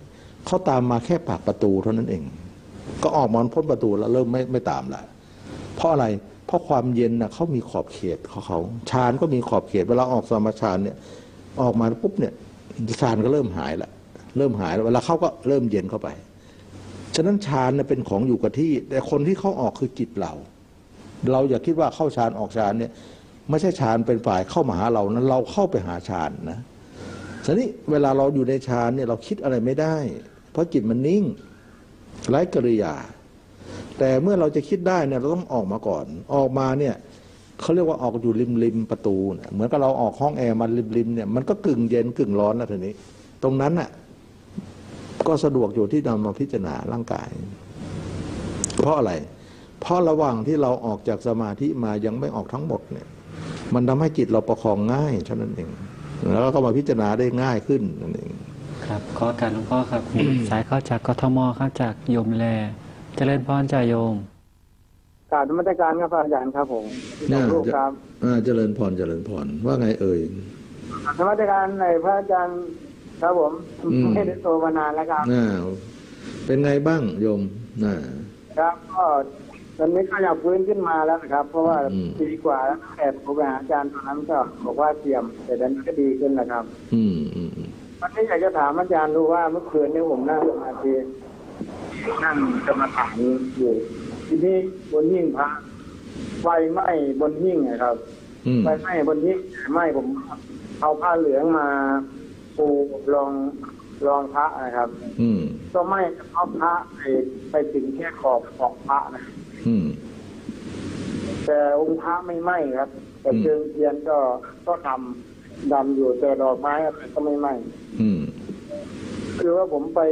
[SPEAKER 2] เขาตามมาแค่ปากประตูเท่านั้นเอง ก็ออกมาพ้นประตูแล้วเริ่มไม่ไม่ตามละเพราะอะไรเพราะความเย็นนะเขามีขอบเขตของเขาฌานก็มีขอบเขตเวลาออกสมาฌานเนี่ยออกมาปุ๊บเนี่ยฌานก็เริ่มหายละเริ่มหายแล้วเวลาเขาก็เริ่มเย็นเข้าไปฉะนั้นฌานเนี่ยเป็นของอยู่กับที่แต่คนที่เขาออกคือจิตเราเราอย่าคิดว่าเข้าฌานออกฌานเนี่ยไม่ใช่ฌานเป็นฝ่ายเข้ามาหาเรานั้นเราเข้าไปหาฌานนะทีนี้เวลาเราอยู่ในฌานเนี่ยเราคิดอะไรไม่ได้เพราะจิตมันนิ่งไร้กิริยาแต่เมื่อเราจะคิดได้เนี่ยเราต้องออกมาก่อนออกมาเนี่ยเขาเรียกว่าออกอยู่ริมริมประตูเนี่ยเหมือนกับเราออกห้องแอร์มันริมริมเนี่ยมันก็กึ่งเย็นกึ่งร้อนนะทีนี้ตรงนั้นน่ะก็สะดวกอยู่ที่นำมาพิจารณาร่างกายเพราะอะไรเพราะระหว่างที่เราออกจากสมาธิมายังไม่ออกทั้งหมดเนี่ยมันทำให้จิตเราประคองง่ายเท่านั้นเองแล้วก็มาพิจารณาได้ง่ายขึ้นนั่นเอง
[SPEAKER 1] ครับขอการหลวงพ่อครับ สายเข้าจากกทมเข้าจากโยมแลเจริญพรจ่าโยม
[SPEAKER 15] กราบนมัสการครับอาจารย์ครับผมลูกครับ
[SPEAKER 2] เจริญพรเจริญพรว่าไงเอ่ย
[SPEAKER 15] นมัสการในพระอาจารย์ครับผมไม่ได้โตมานานแล้วครับ
[SPEAKER 2] เป็นไงบ้างโยม
[SPEAKER 15] ครับก็ตอนนี้ก็อยากฟื้นขึ้นมาแล้วนะครับเพราะว่าปีกว่าแล้วแต่ผมไปหาอาจารย์ตอนนั้นก็บอกว่าเตรียมแต่ตอนนี้ก็ดีขึ้นนะครับ
[SPEAKER 2] อืมอืม
[SPEAKER 15] วันนี้อยากจะถามอาจารย์ดูว่าเมื่อคืนนี้ผมนั่งสมาธินั่งกรรมฐานอยู่ทีนี้บนหิ้งพระไฟไหม้บนหิ้งนะครับไฟไหม้บนหิ้งไหม้ผมเอาผ้าเหลืองมาปูรองรองพระนะครับก็ไหม้เอาพระไปไปถึงแค่ขอบของพระนะแต่องค์พระไม่ไหม้ครับแต่เชิงเทียนก็ก็ทำดำอยู่แต่ดอกไม้อะไรก็ไม่ไหม้คือว่าผมไป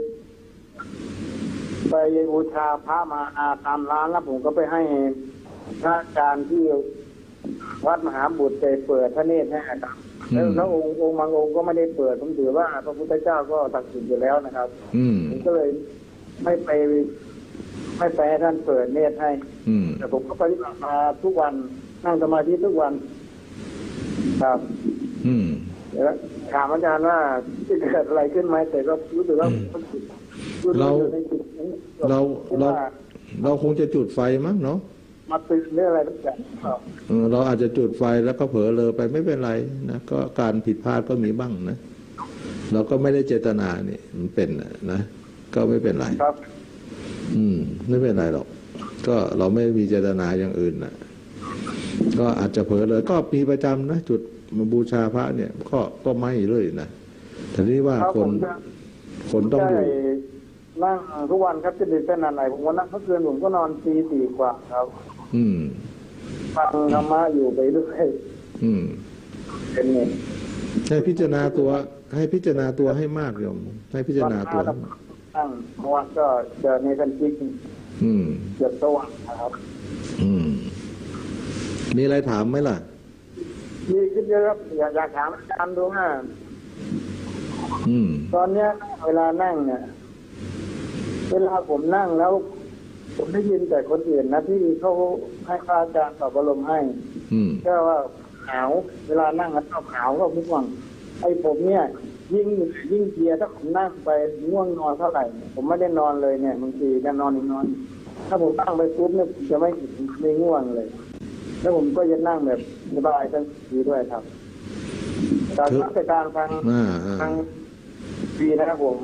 [SPEAKER 15] ไปบูชาพระมาตามร้านแล้วผมก็ไปให้พระอาจารย์ที่วัดมหาบุตรไปเปิดพระเนตรให้ครับแล้วองค์องค์บางองค์ก็ไม่ได้เปิดผมถือว่าพระพุทธเจ้าก็ตัดสินอยู่แล้วนะครับผมก็เลยไม่ไปไม่ไปให้ท่านเปิดเนตรให้แต่ผมก็ปฏิบัติมาทุกวันนั่งสมาธิทุกวันครับแล้วถามอาจารย์ว่าจะเกิดอะไรขึ้นไหมแต่ก็รู้สึกว่า
[SPEAKER 2] เราเราเราเราคงจะจุดไฟมั้งเนาะ
[SPEAKER 15] มาตื่นเรื่องอะไรตั้งแต่
[SPEAKER 2] เราอาจจะจุดไฟแล้วก็เผลอเลยไปไม่เป็นไรนะก็การผิดพลาดก็มีบ้างนะเราก็ไม่ได้เจตนาเนี่ยมันเป็นนะก็ไม่เป็นไร
[SPEAKER 15] ครับ
[SPEAKER 2] อืมไม่เป็นไรหรอกก็เราไม่มีเจตนาอย่างอื่นนะก็อาจจะเผลอเลยก็มีประจำนะจุดมาบูชาพระเนี่ยก็ก็ไม่เลยนะแต่นี่ว่าคนคนต้องอยู่
[SPEAKER 15] นั่งทุกวันครับจะดึกขนาดไหนผมว่านั่งเมื่อคืนผมก็นอนตีสี่กว่าครับ
[SPEAKER 2] อืม
[SPEAKER 15] ฟังธรรมะอยู่ไปด้วย
[SPEAKER 2] อืม
[SPEAKER 15] เป็นไง
[SPEAKER 2] ให้พิจารณาตัวให้พิจารณาตัวให้มากโยมให้พิจารณาตัว
[SPEAKER 15] นั่งเมื่อวานก็เจอในกันจิก
[SPEAKER 2] อืม
[SPEAKER 15] เกือบสว่างนะครับ
[SPEAKER 2] อืมมีอะไรถามไหมล่ะ
[SPEAKER 15] มีขึ้นเยอะครับอยากอยากถามอาจารย์ดูว่าตอนเนี้ยเวลานั่งเนี่ยเวลาผมนั่งแล้วผมได้ยินแต่คนอื่นนะที่เขาให้พระอาจารย์ตอบอารมณ์ให้แค่ว่าหาวเวลานั่งแล้วหาวก็มุ่งไอ้ผมเนี่ยยิ่งยิ่งเกียร์ถ้าผมนั่งไปง่วงนอนเท่าไหร่ผมไม่ได้นอนเลยเนี่ยบางทีจะนอนอีกนอนถ้าผมนั่งไปปุ๊บเนี่ยจะไม่ไม่ง่วงเลยแล้วผมก็จะนั่งแบบสบายทั้งทีด้วยครับการพัฒการฟังฟังดีนะครับผม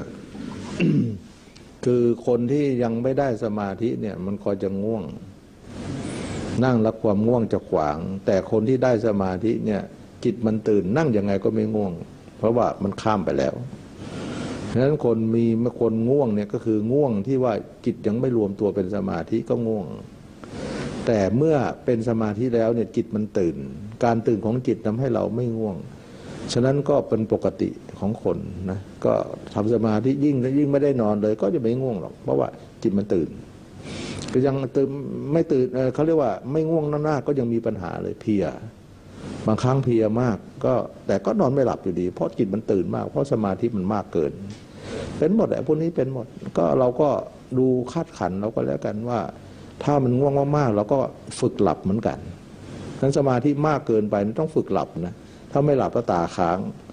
[SPEAKER 2] คือคนที่ยังไม่ได้สมาธิเนี่ยมันก็จะง่วงนั่งแล้วความง่วงจะขวางแต่คนที่ได้สมาธิเนี่ยจิตมันตื่นนั่งยังไงก็ไม่ง่วงเพราะว่ามันข้ามไปแล้วฉะนั้นคนมีคนง่วงเนี่ยก็คือง่วงที่ว่าจิตยังไม่รวมตัวเป็นสมาธิก็ง่วงแต่เมื่อเป็นสมาธิแล้วเนี่ยจิตมันตื่นการตื่นของจิตทำให้เราไม่ง่วงฉะนั้นก็เป็นปกติของคนนะก็ทำสมาธิยิ่งยิ่งไม่ได้นอนเลยก็จะไม่ง่วงหรอกเพราะว่าจิตมันตื่นก็ยังตื่นไม่ตื่นเขาเรียกว่าไม่ง่วงหน้าก็ยังมีปัญหาเลยเพลียบางครั้งเพลียมากก็แต่ก็นอนไม่หลับอยู่ดีเพราะจิตมันตื่นมากเพราะสมาธิมันมากเกินเป็นหมดแหละพวกนี้เป็นหมดก็เราก็ดูคาดขันเราก็แล้วกันว่าถ้ามันง่วงมากๆเราก็ฝึกหลับเหมือนกันทั้งสมาธิมากเกินไปต้องฝึกหลับนะถ้าไม่หลับก็ตาค้าง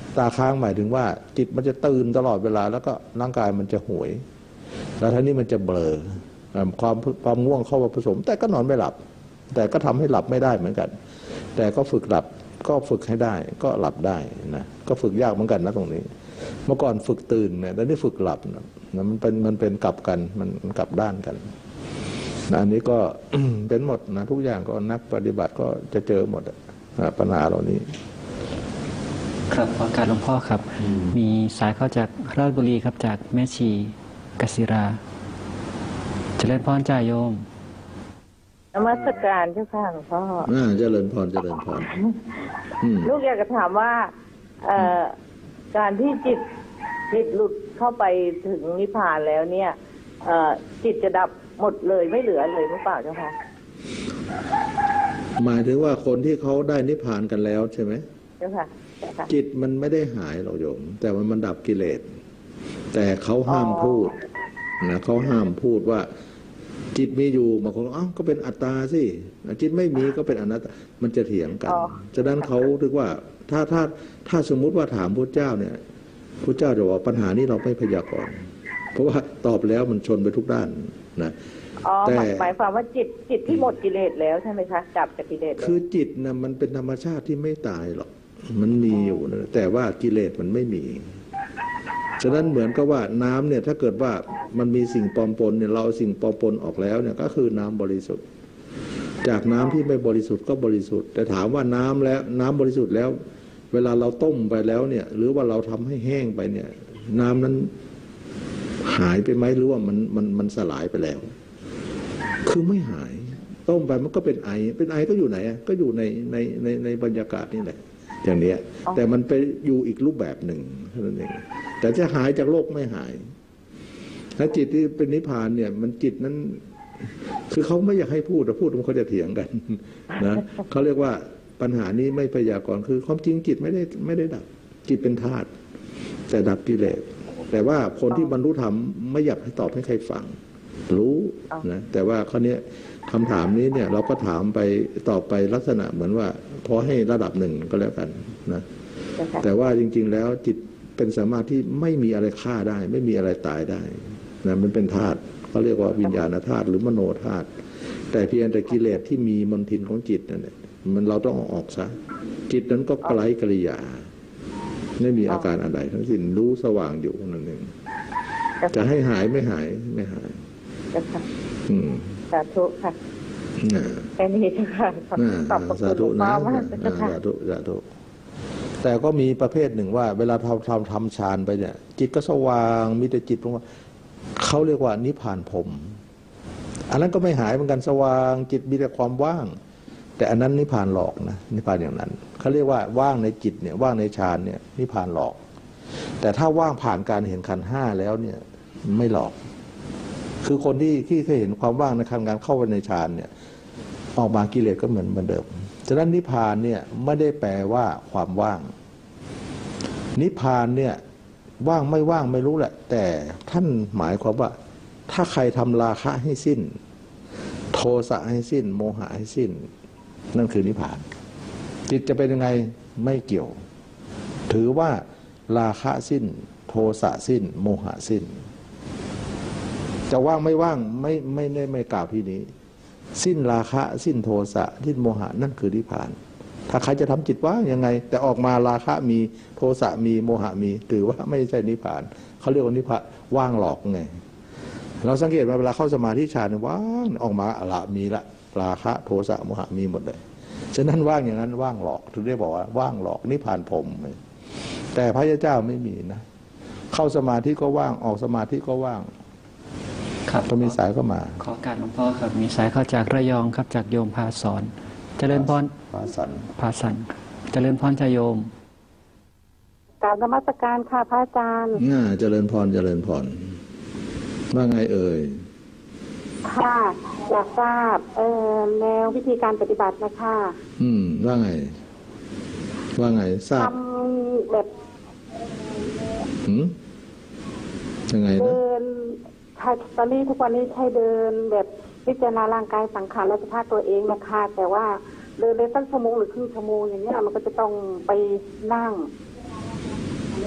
[SPEAKER 2] ตาค้างหมายถึงว่าจิตมันจะตื่นตลอดเวลาแล้วก็ร่างกายมันจะหวยแล้วทีนี้มันจะเบลอความความง่วงเข้ามาผสมแต่ก็นอนไม่หลับแต่ก็ทำให้หลับไม่ได้เหมือนกันแต่ก็ฝึกหลับก็ฝึกให้ได้ก็หลับได้นะก็ฝึกยากเหมือนกันนะตรงนี้เมื่อก่อนฝึกตื่นเนี่ยแต่นี่ฝึกหลับนะมันเป็นมันเป็นกลับกันมันกลับด้านกันนะอันนี้ก็ เป็นหมดนะทุกอย่างก็นักปฏิบัติก็จะเจอหมดนะปัญหาเหล่านี้
[SPEAKER 1] ครับขอการหลวงพ่อครับมีสายเข้าจากราชบุรีครับจากแม่ชีกศิราเจริญพรจ่าโยม
[SPEAKER 7] นมัสการเจ้าค่ะหลวงพ่อ
[SPEAKER 2] อ่าเจริญพรเจริญพร
[SPEAKER 7] ลูกอยากจะถามว่าการที่จิตจิตหลุดเข้าไปถึงนิพพานแล้วเนี่ยจิตจะดับหมดเลยไม่เหลือเลยหรือเปล่าเจ้าค่ะ
[SPEAKER 2] หมายถึงว่าคนที่เขาได้นิพพานกันแล้วใช่ไหม
[SPEAKER 7] เจ้าค่ะ
[SPEAKER 2] จิตมันไม่ได้หายหรอกโยมแต่มันมันดับกิเลสแต่เขาห้ามพูดนะเขาห้ามพูดว่าจิตมีอยู่บางคนอ้าวก็เป็นอัตตาสิจิตไม่มีก็เป็นอนัตตามันจะเถียงกันฉะนั้นเขาถึงว่าถ้าถ้าถ้าสมมุติว่าถามพระเจ้าเนี่ยพระเจ้าจะบอกปัญหานี้เราไม่พยากรณ์เพราะว่าตอบแล้วมันชนไปทุกด้านนะ
[SPEAKER 7] แต่หมายความว่าจิตจิตที่หมดกิเลสแล้วใช่ไหมคะดับจากกิเลส
[SPEAKER 2] คือจิตนะมันเป็นธรรมชาติที่ไม่ตายหรอกมันมีอยู่นะแต่ว่ากิเลสมันไม่มีฉะนั้นเหมือนกับว่าน้ำเนี่ยถ้าเกิดว่ามันมีสิ่งปลอมปนเนี่ยเราเอาสิ่งปลอมปนออกแล้วเนี่ยก็คือน้ำบริสุทธิ์จากน้ำที่ไม่บริสุทธิ์ก็บริสุทธิ์แต่ถามว่าน้ำแล้วน้ำบริสุทธิ์แล้วเวลาเราต้มไปแล้วเนี่ยหรือว่าเราทำให้แห้งไปเนี่ยน้ำนั้นหายไปไหมหรือว่ามันมันมันสลายไปแล้วคือไม่หายต้มไปมันก็เป็นไอเป็นไอก็อยู่ไหนก็อยู่ในในในในบรรยากาศนี่แหละอย่างนี้แต่มันไปอยู่อีกรูปแบบหนึ่งเท่านั้นเองแต่จะหายจากโลกไม่หายและจิตที่เป็นนิพพานเนี่ยมันจิตนั้นคือเขาไม่อยากให้พูดแต่พูดมันเขาจะเถียงกันนะเขาเรียกว่าปัญหานี้ไม่พยากรณ์คือความจริงจิตไม่ได้ไม่ได้ดับจิตเป็นธาตุแต่ดับกิเลสแต่ว่าคนที่บรรลุธรรมไม่อยากให้ตอบให้ใครฟังรู้นะแต่ว่าข้อนี้คำถามนี้เนี่ยเราก็ถามไปตอบไปลักษณะเหมือนว่าพอให้ระดับหนึ่งก็แล้วกันนะแต่ว่าจริงๆแล้วจิตเป็นสามารถที่ไม่มีอะไรฆ่าได้ไม่มีอะไรตายได้นะมันเป็นธาตุเขาเรียกว่าวิญญาณธาตุหรือมโนธาตุแต่เพียงแต่กิเลสที่มีมลทินของจิตนั่นแหละมันเราต้องเอาออกซะจิตนั้นก็ไร้กิริยาไม่มีอาการอะไรทั้งสิ้นรู้สว่างอยู่นั่นเองจะให้หายไม่หายไม่หาย
[SPEAKER 7] อืมสาธุค่ะแค่นี้ค่ะตอบ
[SPEAKER 2] สาธุนะสาธุสาธุแต่ก็มีประเภทหนึ่งว่าเวลาเราทำทำฌานไปเนี่ยจิตก็สว่างมีแต่จิตตรงว่าเขาเรียกว่านิพพานพรหมอันนั้นก็ไม่หายเหมือนกันสว่างจิตมีแต่ความว่างแต่อันนั้นนิพพานหลอกนะนิพพานอย่างนั้นเขาเรียกว่าว่างในจิตเนี่ยว่างในฌานเนี่ยนิพพานหลอกแต่ถ้าว่างผ่านการเห็นขันธ์ห้าแล้วเนี่ยไม่หลอกคือคนที่ที่เคยเห็นความว่างในขั้นการเข้าไปในฌานเนี่ยออกมากิเลสก็เหมือนเหมือนเดิมฉะนั้นนิพพานเนี่ยไม่ได้แปลว่าความว่างนิพพานเนี่ยว่างไม่ว่างไม่รู้แหละแต่ท่านหมายความว่าถ้าใครทำราคะให้สิ้นโทสะให้สิ้นโมหะให้สิ้นนั่นคือนิพพานจิตจะเป็นยังไงไม่เกี่ยวถือว่าราคะสิ้นโทสะสิ้นโมหะสิ้นจะว่างไม่ว่างไม่ไม่ได้ไม่กล่าวที่นี้สิ้นราคะสิ้นโทสะสิ้นโมหะนั่นคือนิพพานถ้าใครจะทำจิตว่างยังไงแต่ออกมาราคะมีโทสะมีโมหะมีถือว่าไม่ใช่นิพพานเขาเรียกว่านิพพานว่างหลอกไงเราสังเกตว่าเวลาเข้าสมาธิฌานว่างออกมาละมีละราคะโทสะโมหะมีหมดเลยฉะนั้นว่างอย่างนั้นว่างหลอกถึงได้บอกว่าว่างหลอกนิพพานพรหมแต่พระเจ้าไม่มีนะเข้าสมาธิก็ว่างออกสมาธิก็ว่างครับก็มีสายเข้ามา
[SPEAKER 1] ขอการหลวงพ่อครับมีสายเข้าจากระยองครับจากโยมพาสอนเจริญพร
[SPEAKER 2] พาสัน
[SPEAKER 1] พาสันเจริญพรชโยม
[SPEAKER 5] กราบนมัสการค่ะพระอาจารย์
[SPEAKER 2] น่าเจริญพรเจริญพรว่าไงเอ่ย
[SPEAKER 5] ค่ะอยากทราบเอ่อแนววิธีการปฏิบัตินะคะ
[SPEAKER 2] อืมว่าไงว่าไงทราบ
[SPEAKER 5] ทำแบบ
[SPEAKER 2] หืมยังไงนะ
[SPEAKER 5] เดินตอนนี้ทุกวันนี้ใช้เดินแบบพิจารณาร่างกายสังขารและสภาพตัวเองนะคะแต่ว่าเดินได้ตั้งชั่วโมงหรือครึ่งชั่วโมงอย่างเงี้ยมันก็จะต้องไปนั่ง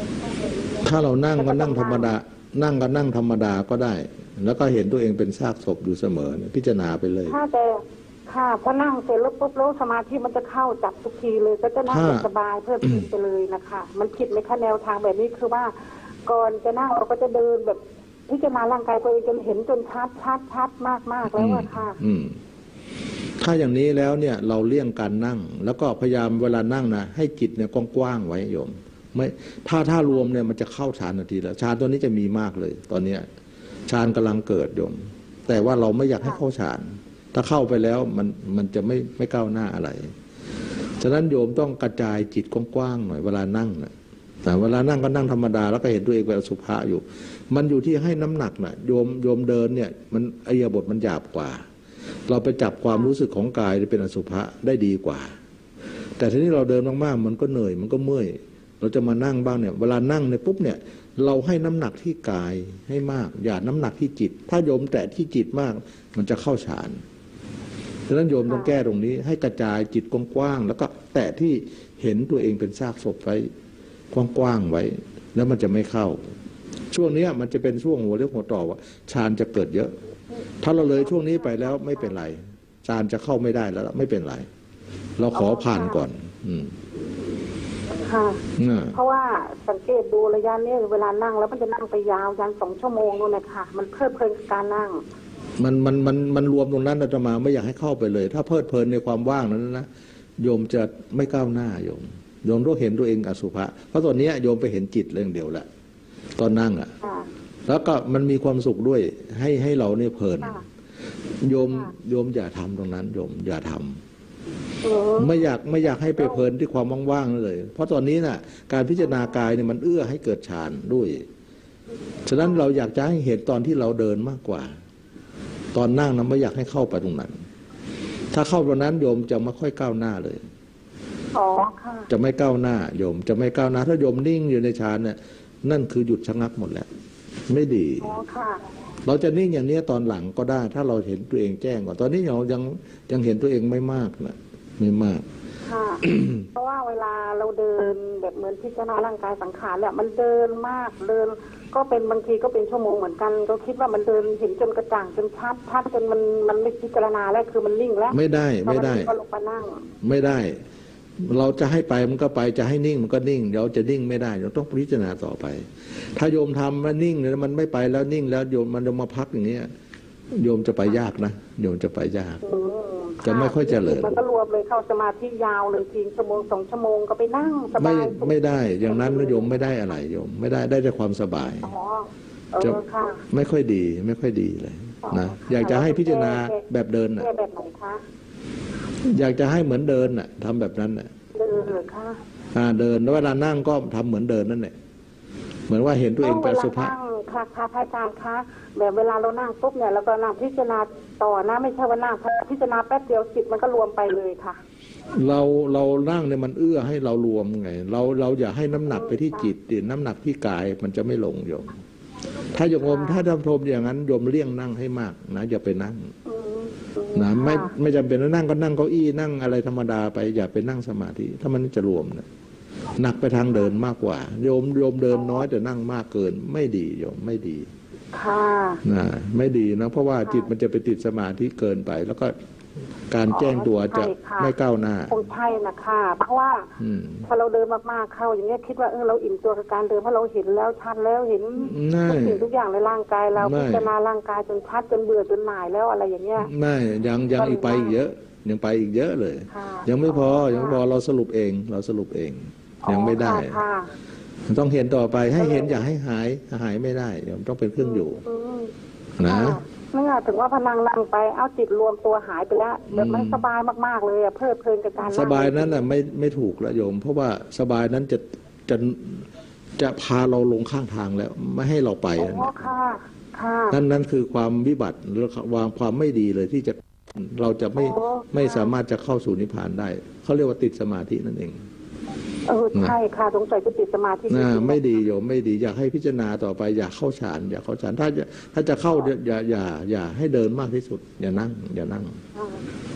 [SPEAKER 2] ถ้าเรานั่งก็นั่งธรรมดานั่งก็นั่งธรรมดาก็ได้ แล้วก็เห็นตัวเองเป็นซากศพอยู่เสมอพิจารณาไปเลย
[SPEAKER 16] ถ้าแต่ค่ะพอนั่งเสร็จแล้วปุ๊บแล้วสมาธิมันจะเข้าจับทุกทีเลยก็จะนั่งสบายเพิ่มขึ้นไปเลยนะคะมันผิดไหมคะแนวทางแบบนี้คือว่าก่อนจะนั่งเราก็จะเดินแบบพิจารณาร่างกายตัวเองจนเห็นจนชัดชัดชัดมากมากแล้วอะค่ะ
[SPEAKER 2] ถ้าอย่างนี้แล้วเนี่ยเราเลี่ยงการนั่งแล้วก็พยายามเวลานั่งนะให้จิตเนี่ยกว้างๆไว้โยมไม่ถ้าถ้ารวมเนี่ยมันจะเข้าฌานทันทีแล้วฌานตัวนี้จะมีมากเลยตอนเนี้ยฌานกำลังเกิดโยมแต่ว่าเราไม่อยากให้เข้าฌานถ้าเข้าไปแล้วมันมันจะไม่ไม่ก้าวหน้าอะไรฉะนั้นโยมต้องกระจายจิตกว้างๆหน่อยเวลานั่งนะแต่เวลานั่งก็นั่งธรรมดาแล้วก็เห็นตัวเองเป็นอสุภะอยู่มันอยู่ที่ให้น้ำหนักนะโยมโยมเดินเนี่ยมันอิริยาบถมันหยาบกว่าเราไปจับความรู้สึกของกายเป็นอสุภะได้ดีกว่าแต่ทีนี้เราเดินมากๆมันก็เหนื่อยมันก็เมื่อยเราจะมานั่งบ้างเนี่ยเวลานั่งเนี่ยปุ๊บเนี่ยเราให้น้ำหนักที่กายให้มากอย่าน้ำหนักที่จิตถ้าโยมแตะที่จิตมากมันจะเข้าฌานฉะนั้นโยมต้องแก้ตรงนี้ให้กระจายจิตกว้างๆแล้วก็แตะที่เห็นตัวเองเป็นซากศพไว้กว้างๆไว้แล้วมันจะไม่เข้าช่วงนี้มันจะเป็นช่วงหัวเรียวหัวต่อว่าฌานจะเกิดเยอะถ้าเราเลยช่วงนี้ไปแล้วไม่เป็นไรฌานจะเข้าไม่ได้แล้วไม่เป็นไรเราขอผ่านก่อนอืม
[SPEAKER 16] ค่ะเพราะว่าสังเกตดูระยะนี้เวลานั่งแล้วมันจะนั่งไปยาวยันสองชั่วโมงนู่นนะคะมันเพลิดเพลินกับการนั่ง
[SPEAKER 2] มันมันมันมันรวมตรงนั้นอาตมาไม่อยากให้เข้าไปเลยถ้าเพลิดเพลินในความว่างนั้นนะโยมจะไม่ก้าวหน้าโยมโยมต้องเห็นตัวเองอสุภะเพราะตอนนี้โยมไปเห็นจิตเรื่องเดียวแหละตอนนั่งอ่ะแล้วก็มันมีความสุขด้วยให้ให้เราเนี่ยเพลินโยมโยมอย่าทำตรงนั้นโยมอย่าทำไม่อยากไม่อยากให้ไปเพลินที่ความว่างๆเลยเพราะตอนนี้น่ะการพิจารณากายเนี่ยมันเอื้อให้เกิดฌานด้วยฉะนั้นเราอยากจะให้เห็นตอนที่เราเดินมากกว่าตอนนั่งนะไม่อยากให้เข้าไปตรงนั้นถ้าเข้าตรงนั้นโยมจะไม่ค่อยก้าวหน้าเลย
[SPEAKER 16] อ๋อค่ะ
[SPEAKER 2] จะไม่ก้าวหน้าโยมจะไม่ก้าวหน้าถ้าโยมนิ่งอยู่ในฌานเนี่ยนั่นคือหยุดชะงักหมดแล้วไม่ดี
[SPEAKER 16] อ๋อค่ะ
[SPEAKER 2] เราจะนิ่งอย่างนี้ตอนหลังก็ได้ถ้าเราเห็นตัวเองแจ้งก่อนตอนนี้เรายังยังเห็นตัวเองไม่มากนะไม่มาก
[SPEAKER 16] ค่ะ เพราะว่าเวลาเราเดินแบบเหมือนพิจารณาร่างกายสังขารแหละมันเดินมากเดินก็เป็นบางทีก็เป็นชั่วโมงเหมือนกันก็คิดว่ามันเดินเห็นจนกระจ่างจนชัดชัดจนมันมันไม่พิจารณาแล้วคือมันนิ่งแล้ว
[SPEAKER 2] ไม่ได้ไม่ได้
[SPEAKER 16] ก็ลงมานั่ง
[SPEAKER 2] ไม่ได้เราจะให้ไปมันก็ไปจะให้นิ่งมันก็นิ่งเราจะนิ่งไม่ได้เราต้องพิจารณาต่อไปถ้าโยมทำมันนิ่งแล้วมันไม่ไปแล้วนิ่งแล้วโยมมันจะมาพักอย่างนี้โยมจะไปยากนะโยมจะไปยากจะไม่ค่อยเจริญ
[SPEAKER 16] มันก็รวมเลยเข้าสมาธิยาวเลยทีชั่วโมงสองชั่วโมงก็ไปนั่งสบาย
[SPEAKER 2] ไม่ไม่ได้อย่างนั้นโยมไม่ได้อะไรโยมไม่ได้ได้แต่ความสบายจะไม่ค่อยดีไม่ค่อยดีเลยนะอยากจะให้พิจารณาแบบเดินน่ะ
[SPEAKER 16] แบบไหนคะ
[SPEAKER 2] อยากจะให้เหมือนเดินน่ะทำแบบนั้นน่ะ
[SPEAKER 16] เดินหรือคะ
[SPEAKER 2] อ่าเดินแล้วเวลานั่งก็ทำเหมือนเดินนั่นแหละเหมือนว่าเห็นตัวเองเป็นสุภาพ
[SPEAKER 16] ค่ะค่ะพระอาจารย์คะแบบเวลาเรานั่งปุ๊บเนี่ยแล้วก็นั่งพิจารณาต่อนะไม่ใช่ว่านั่งพิจารณาแป๊บเดียวจิตมันก็รวมไปเลยค่ะ
[SPEAKER 2] เราเรานั่งเนี่ยมันเอื้อให้เรารวมไงเราเราอย่าให้น้ำหนักไปที่จิตดิน้ำหนักที่กายมันจะไม่ลงโยมถ้าโยมถ้าทำโทมอย่างนั้นโยมเลี่ยงนั่งให้มากนะอย่าไปนั่งนะไม่ไม่จำเป็นนั่งก็นั่งเก้าอี้นั่งอะไรธรรมดาไปอย่าไปนั่งสมาธิถ้ามันจะรวมนะหนักไปทางเดินมากกว่าโยมโยมเดินน้อยแต่นั่งมากเกินไม่ดีโยมไม่ดี
[SPEAKER 16] ค่ะ
[SPEAKER 2] นะไม่ดีนะเพราะว่าจิตมันจะไปติดสมาธิเกินไปแล้วก็การแจ้งตัวจะไม่ก้าวหน้า
[SPEAKER 16] คงใช่นะคะเพราะว่าพอเราเดินมากๆเข้าอย่างนี้คิดว่าเออเราอิ่มตัวกับการเดินเพราะเราเห็นแล้วชัดแล้วเห็นทุกสิ่งทุกอย่างในร่างกายเราพิจารณาร่างกายจนชัดจนเบื่อจนหน่ายแล้วอะไรอย่างเงี้ย
[SPEAKER 2] ไม่ยังยังอีกไปอีกเยอะยังไปอีกเยอะเลยยังไม่พอยังไม่พอเราสรุปเองเราสรุปเองยังไม่ได้ต้องเห็นต่อไปให้เห็นอย่าให้หายหายไม่ได้เดี๋ยวต้องเป็นเครื่องอยู่นะ
[SPEAKER 16] เมื่อถึงว่าพนังนั่งไปเอาจิตรวมตัวหายไปแล้วแบบมันสบายมากๆเลยอะเพลิดเพลินกับการ
[SPEAKER 2] สบายนั้นน่ะไม่ไม่ถูกละโยมเพราะว่าสบายนั้นจะจะจะพาเราลงข้างทางแล้วไม่ให้เราไปนั่นนั่นคือความวิบัติหรือวางความไม่ดีเลยที่จะเราจะไม่ไม่สามารถจะเข้าสู่นิพพานได้เขาเรียกว่าติดสมาธินั่นเอง
[SPEAKER 16] เออใช่ค่ะสงสัยจะติดสมาธิ
[SPEAKER 2] ไม่ดีโยมไม่ดีอยากให้พิจารณาต่อไปอยากเข้าฌานอยากเข้าฌานถ้าจะถ้าจะเข้าอย่าอย่าอย่าให้เดินมากที่สุดอย่านั่งอย่านั่ง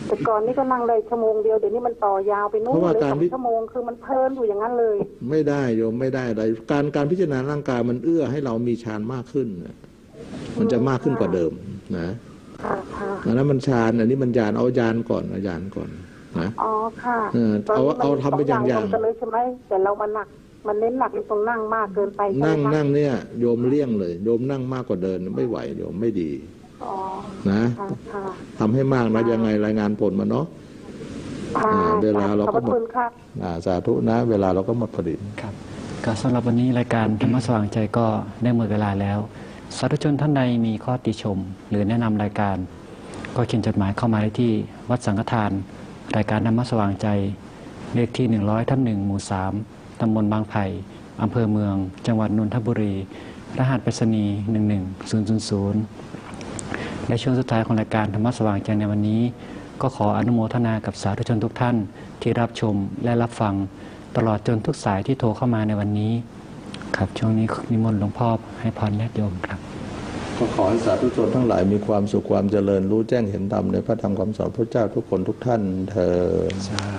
[SPEAKER 16] แต่ก่อนนี่ก็นั่งได้ชั่วโมงเดียวเดี๋ยวนี้มันต่อยาวไปนู่นเลยสองชั่วโมงคือมันเพลินอยู่อย่างนั้นเลย
[SPEAKER 2] ไม่ได้โยมไม่ได้อะไรการการพิจารณาร่างกายมันเอื้อให้เรามีฌานมากขึ้นมันจะมากขึ้นกว่าเดิมนะอันนั้นมันฌานอันนี้มันญาณเอาญาณก่อนเอาญาณก่อนนะ
[SPEAKER 16] อ๋อค่ะ
[SPEAKER 2] เอาเอาทำไปอย่างอย่าง
[SPEAKER 16] กันเลยใช่ไหมแต่เรามันหนักมันเน้นหนักตรงนั่งมากเกินไป
[SPEAKER 2] นั่งนั่งเนี่ยโยมเลี่ยงเลยโยมนั่งมากกว่าเดินไม่ไหวโยมไม่ดีนะทำให้มากนะยังไงรายงานผลมาเนาะเวลาเราก็หมดสาธุนะเวลาเราก็หมดพอดี
[SPEAKER 1] ครับก็สำหรับวันนี้รายการธรรมะสว่างใจก็ได้หมดเวลาแล้วสาธุชนท่านใดมีข้อติชมหรือแนะนำรายการก็เขียนจดหมายเข้ามาได้ที่วัดสังฆทานรายการธรรมะสว่างใจเลขที่หนึ่งร้อยทับหนึ่งหมู่สามตำบลบางไผ่อำเภอเมืองจังหวัดนนทบุรีรหัสไปรษณีย์หนึ่งหนึ่งศูนย์ศูนย์ศูนย์ในช่วงสุดท้ายของรายการธรรมะสว่างใจในวันนี้ก็ขออนุโมทนากับสาธุชนทุกท่านที่รับชมและรับฟังตลอดจนทุกสายที่โทรเข้ามาในวันนี้ครับช่วงนี้นิมนต์หลวงพ่อให้พรญาติโยมครับ
[SPEAKER 2] ก็ขอให้สาธุชนทั้งหลายมีความสุขความเจริญรู้แจ้งเห็นธรรมในพระธรรมคำสอนพระเจ้าทุกคนทุกท่านเถิด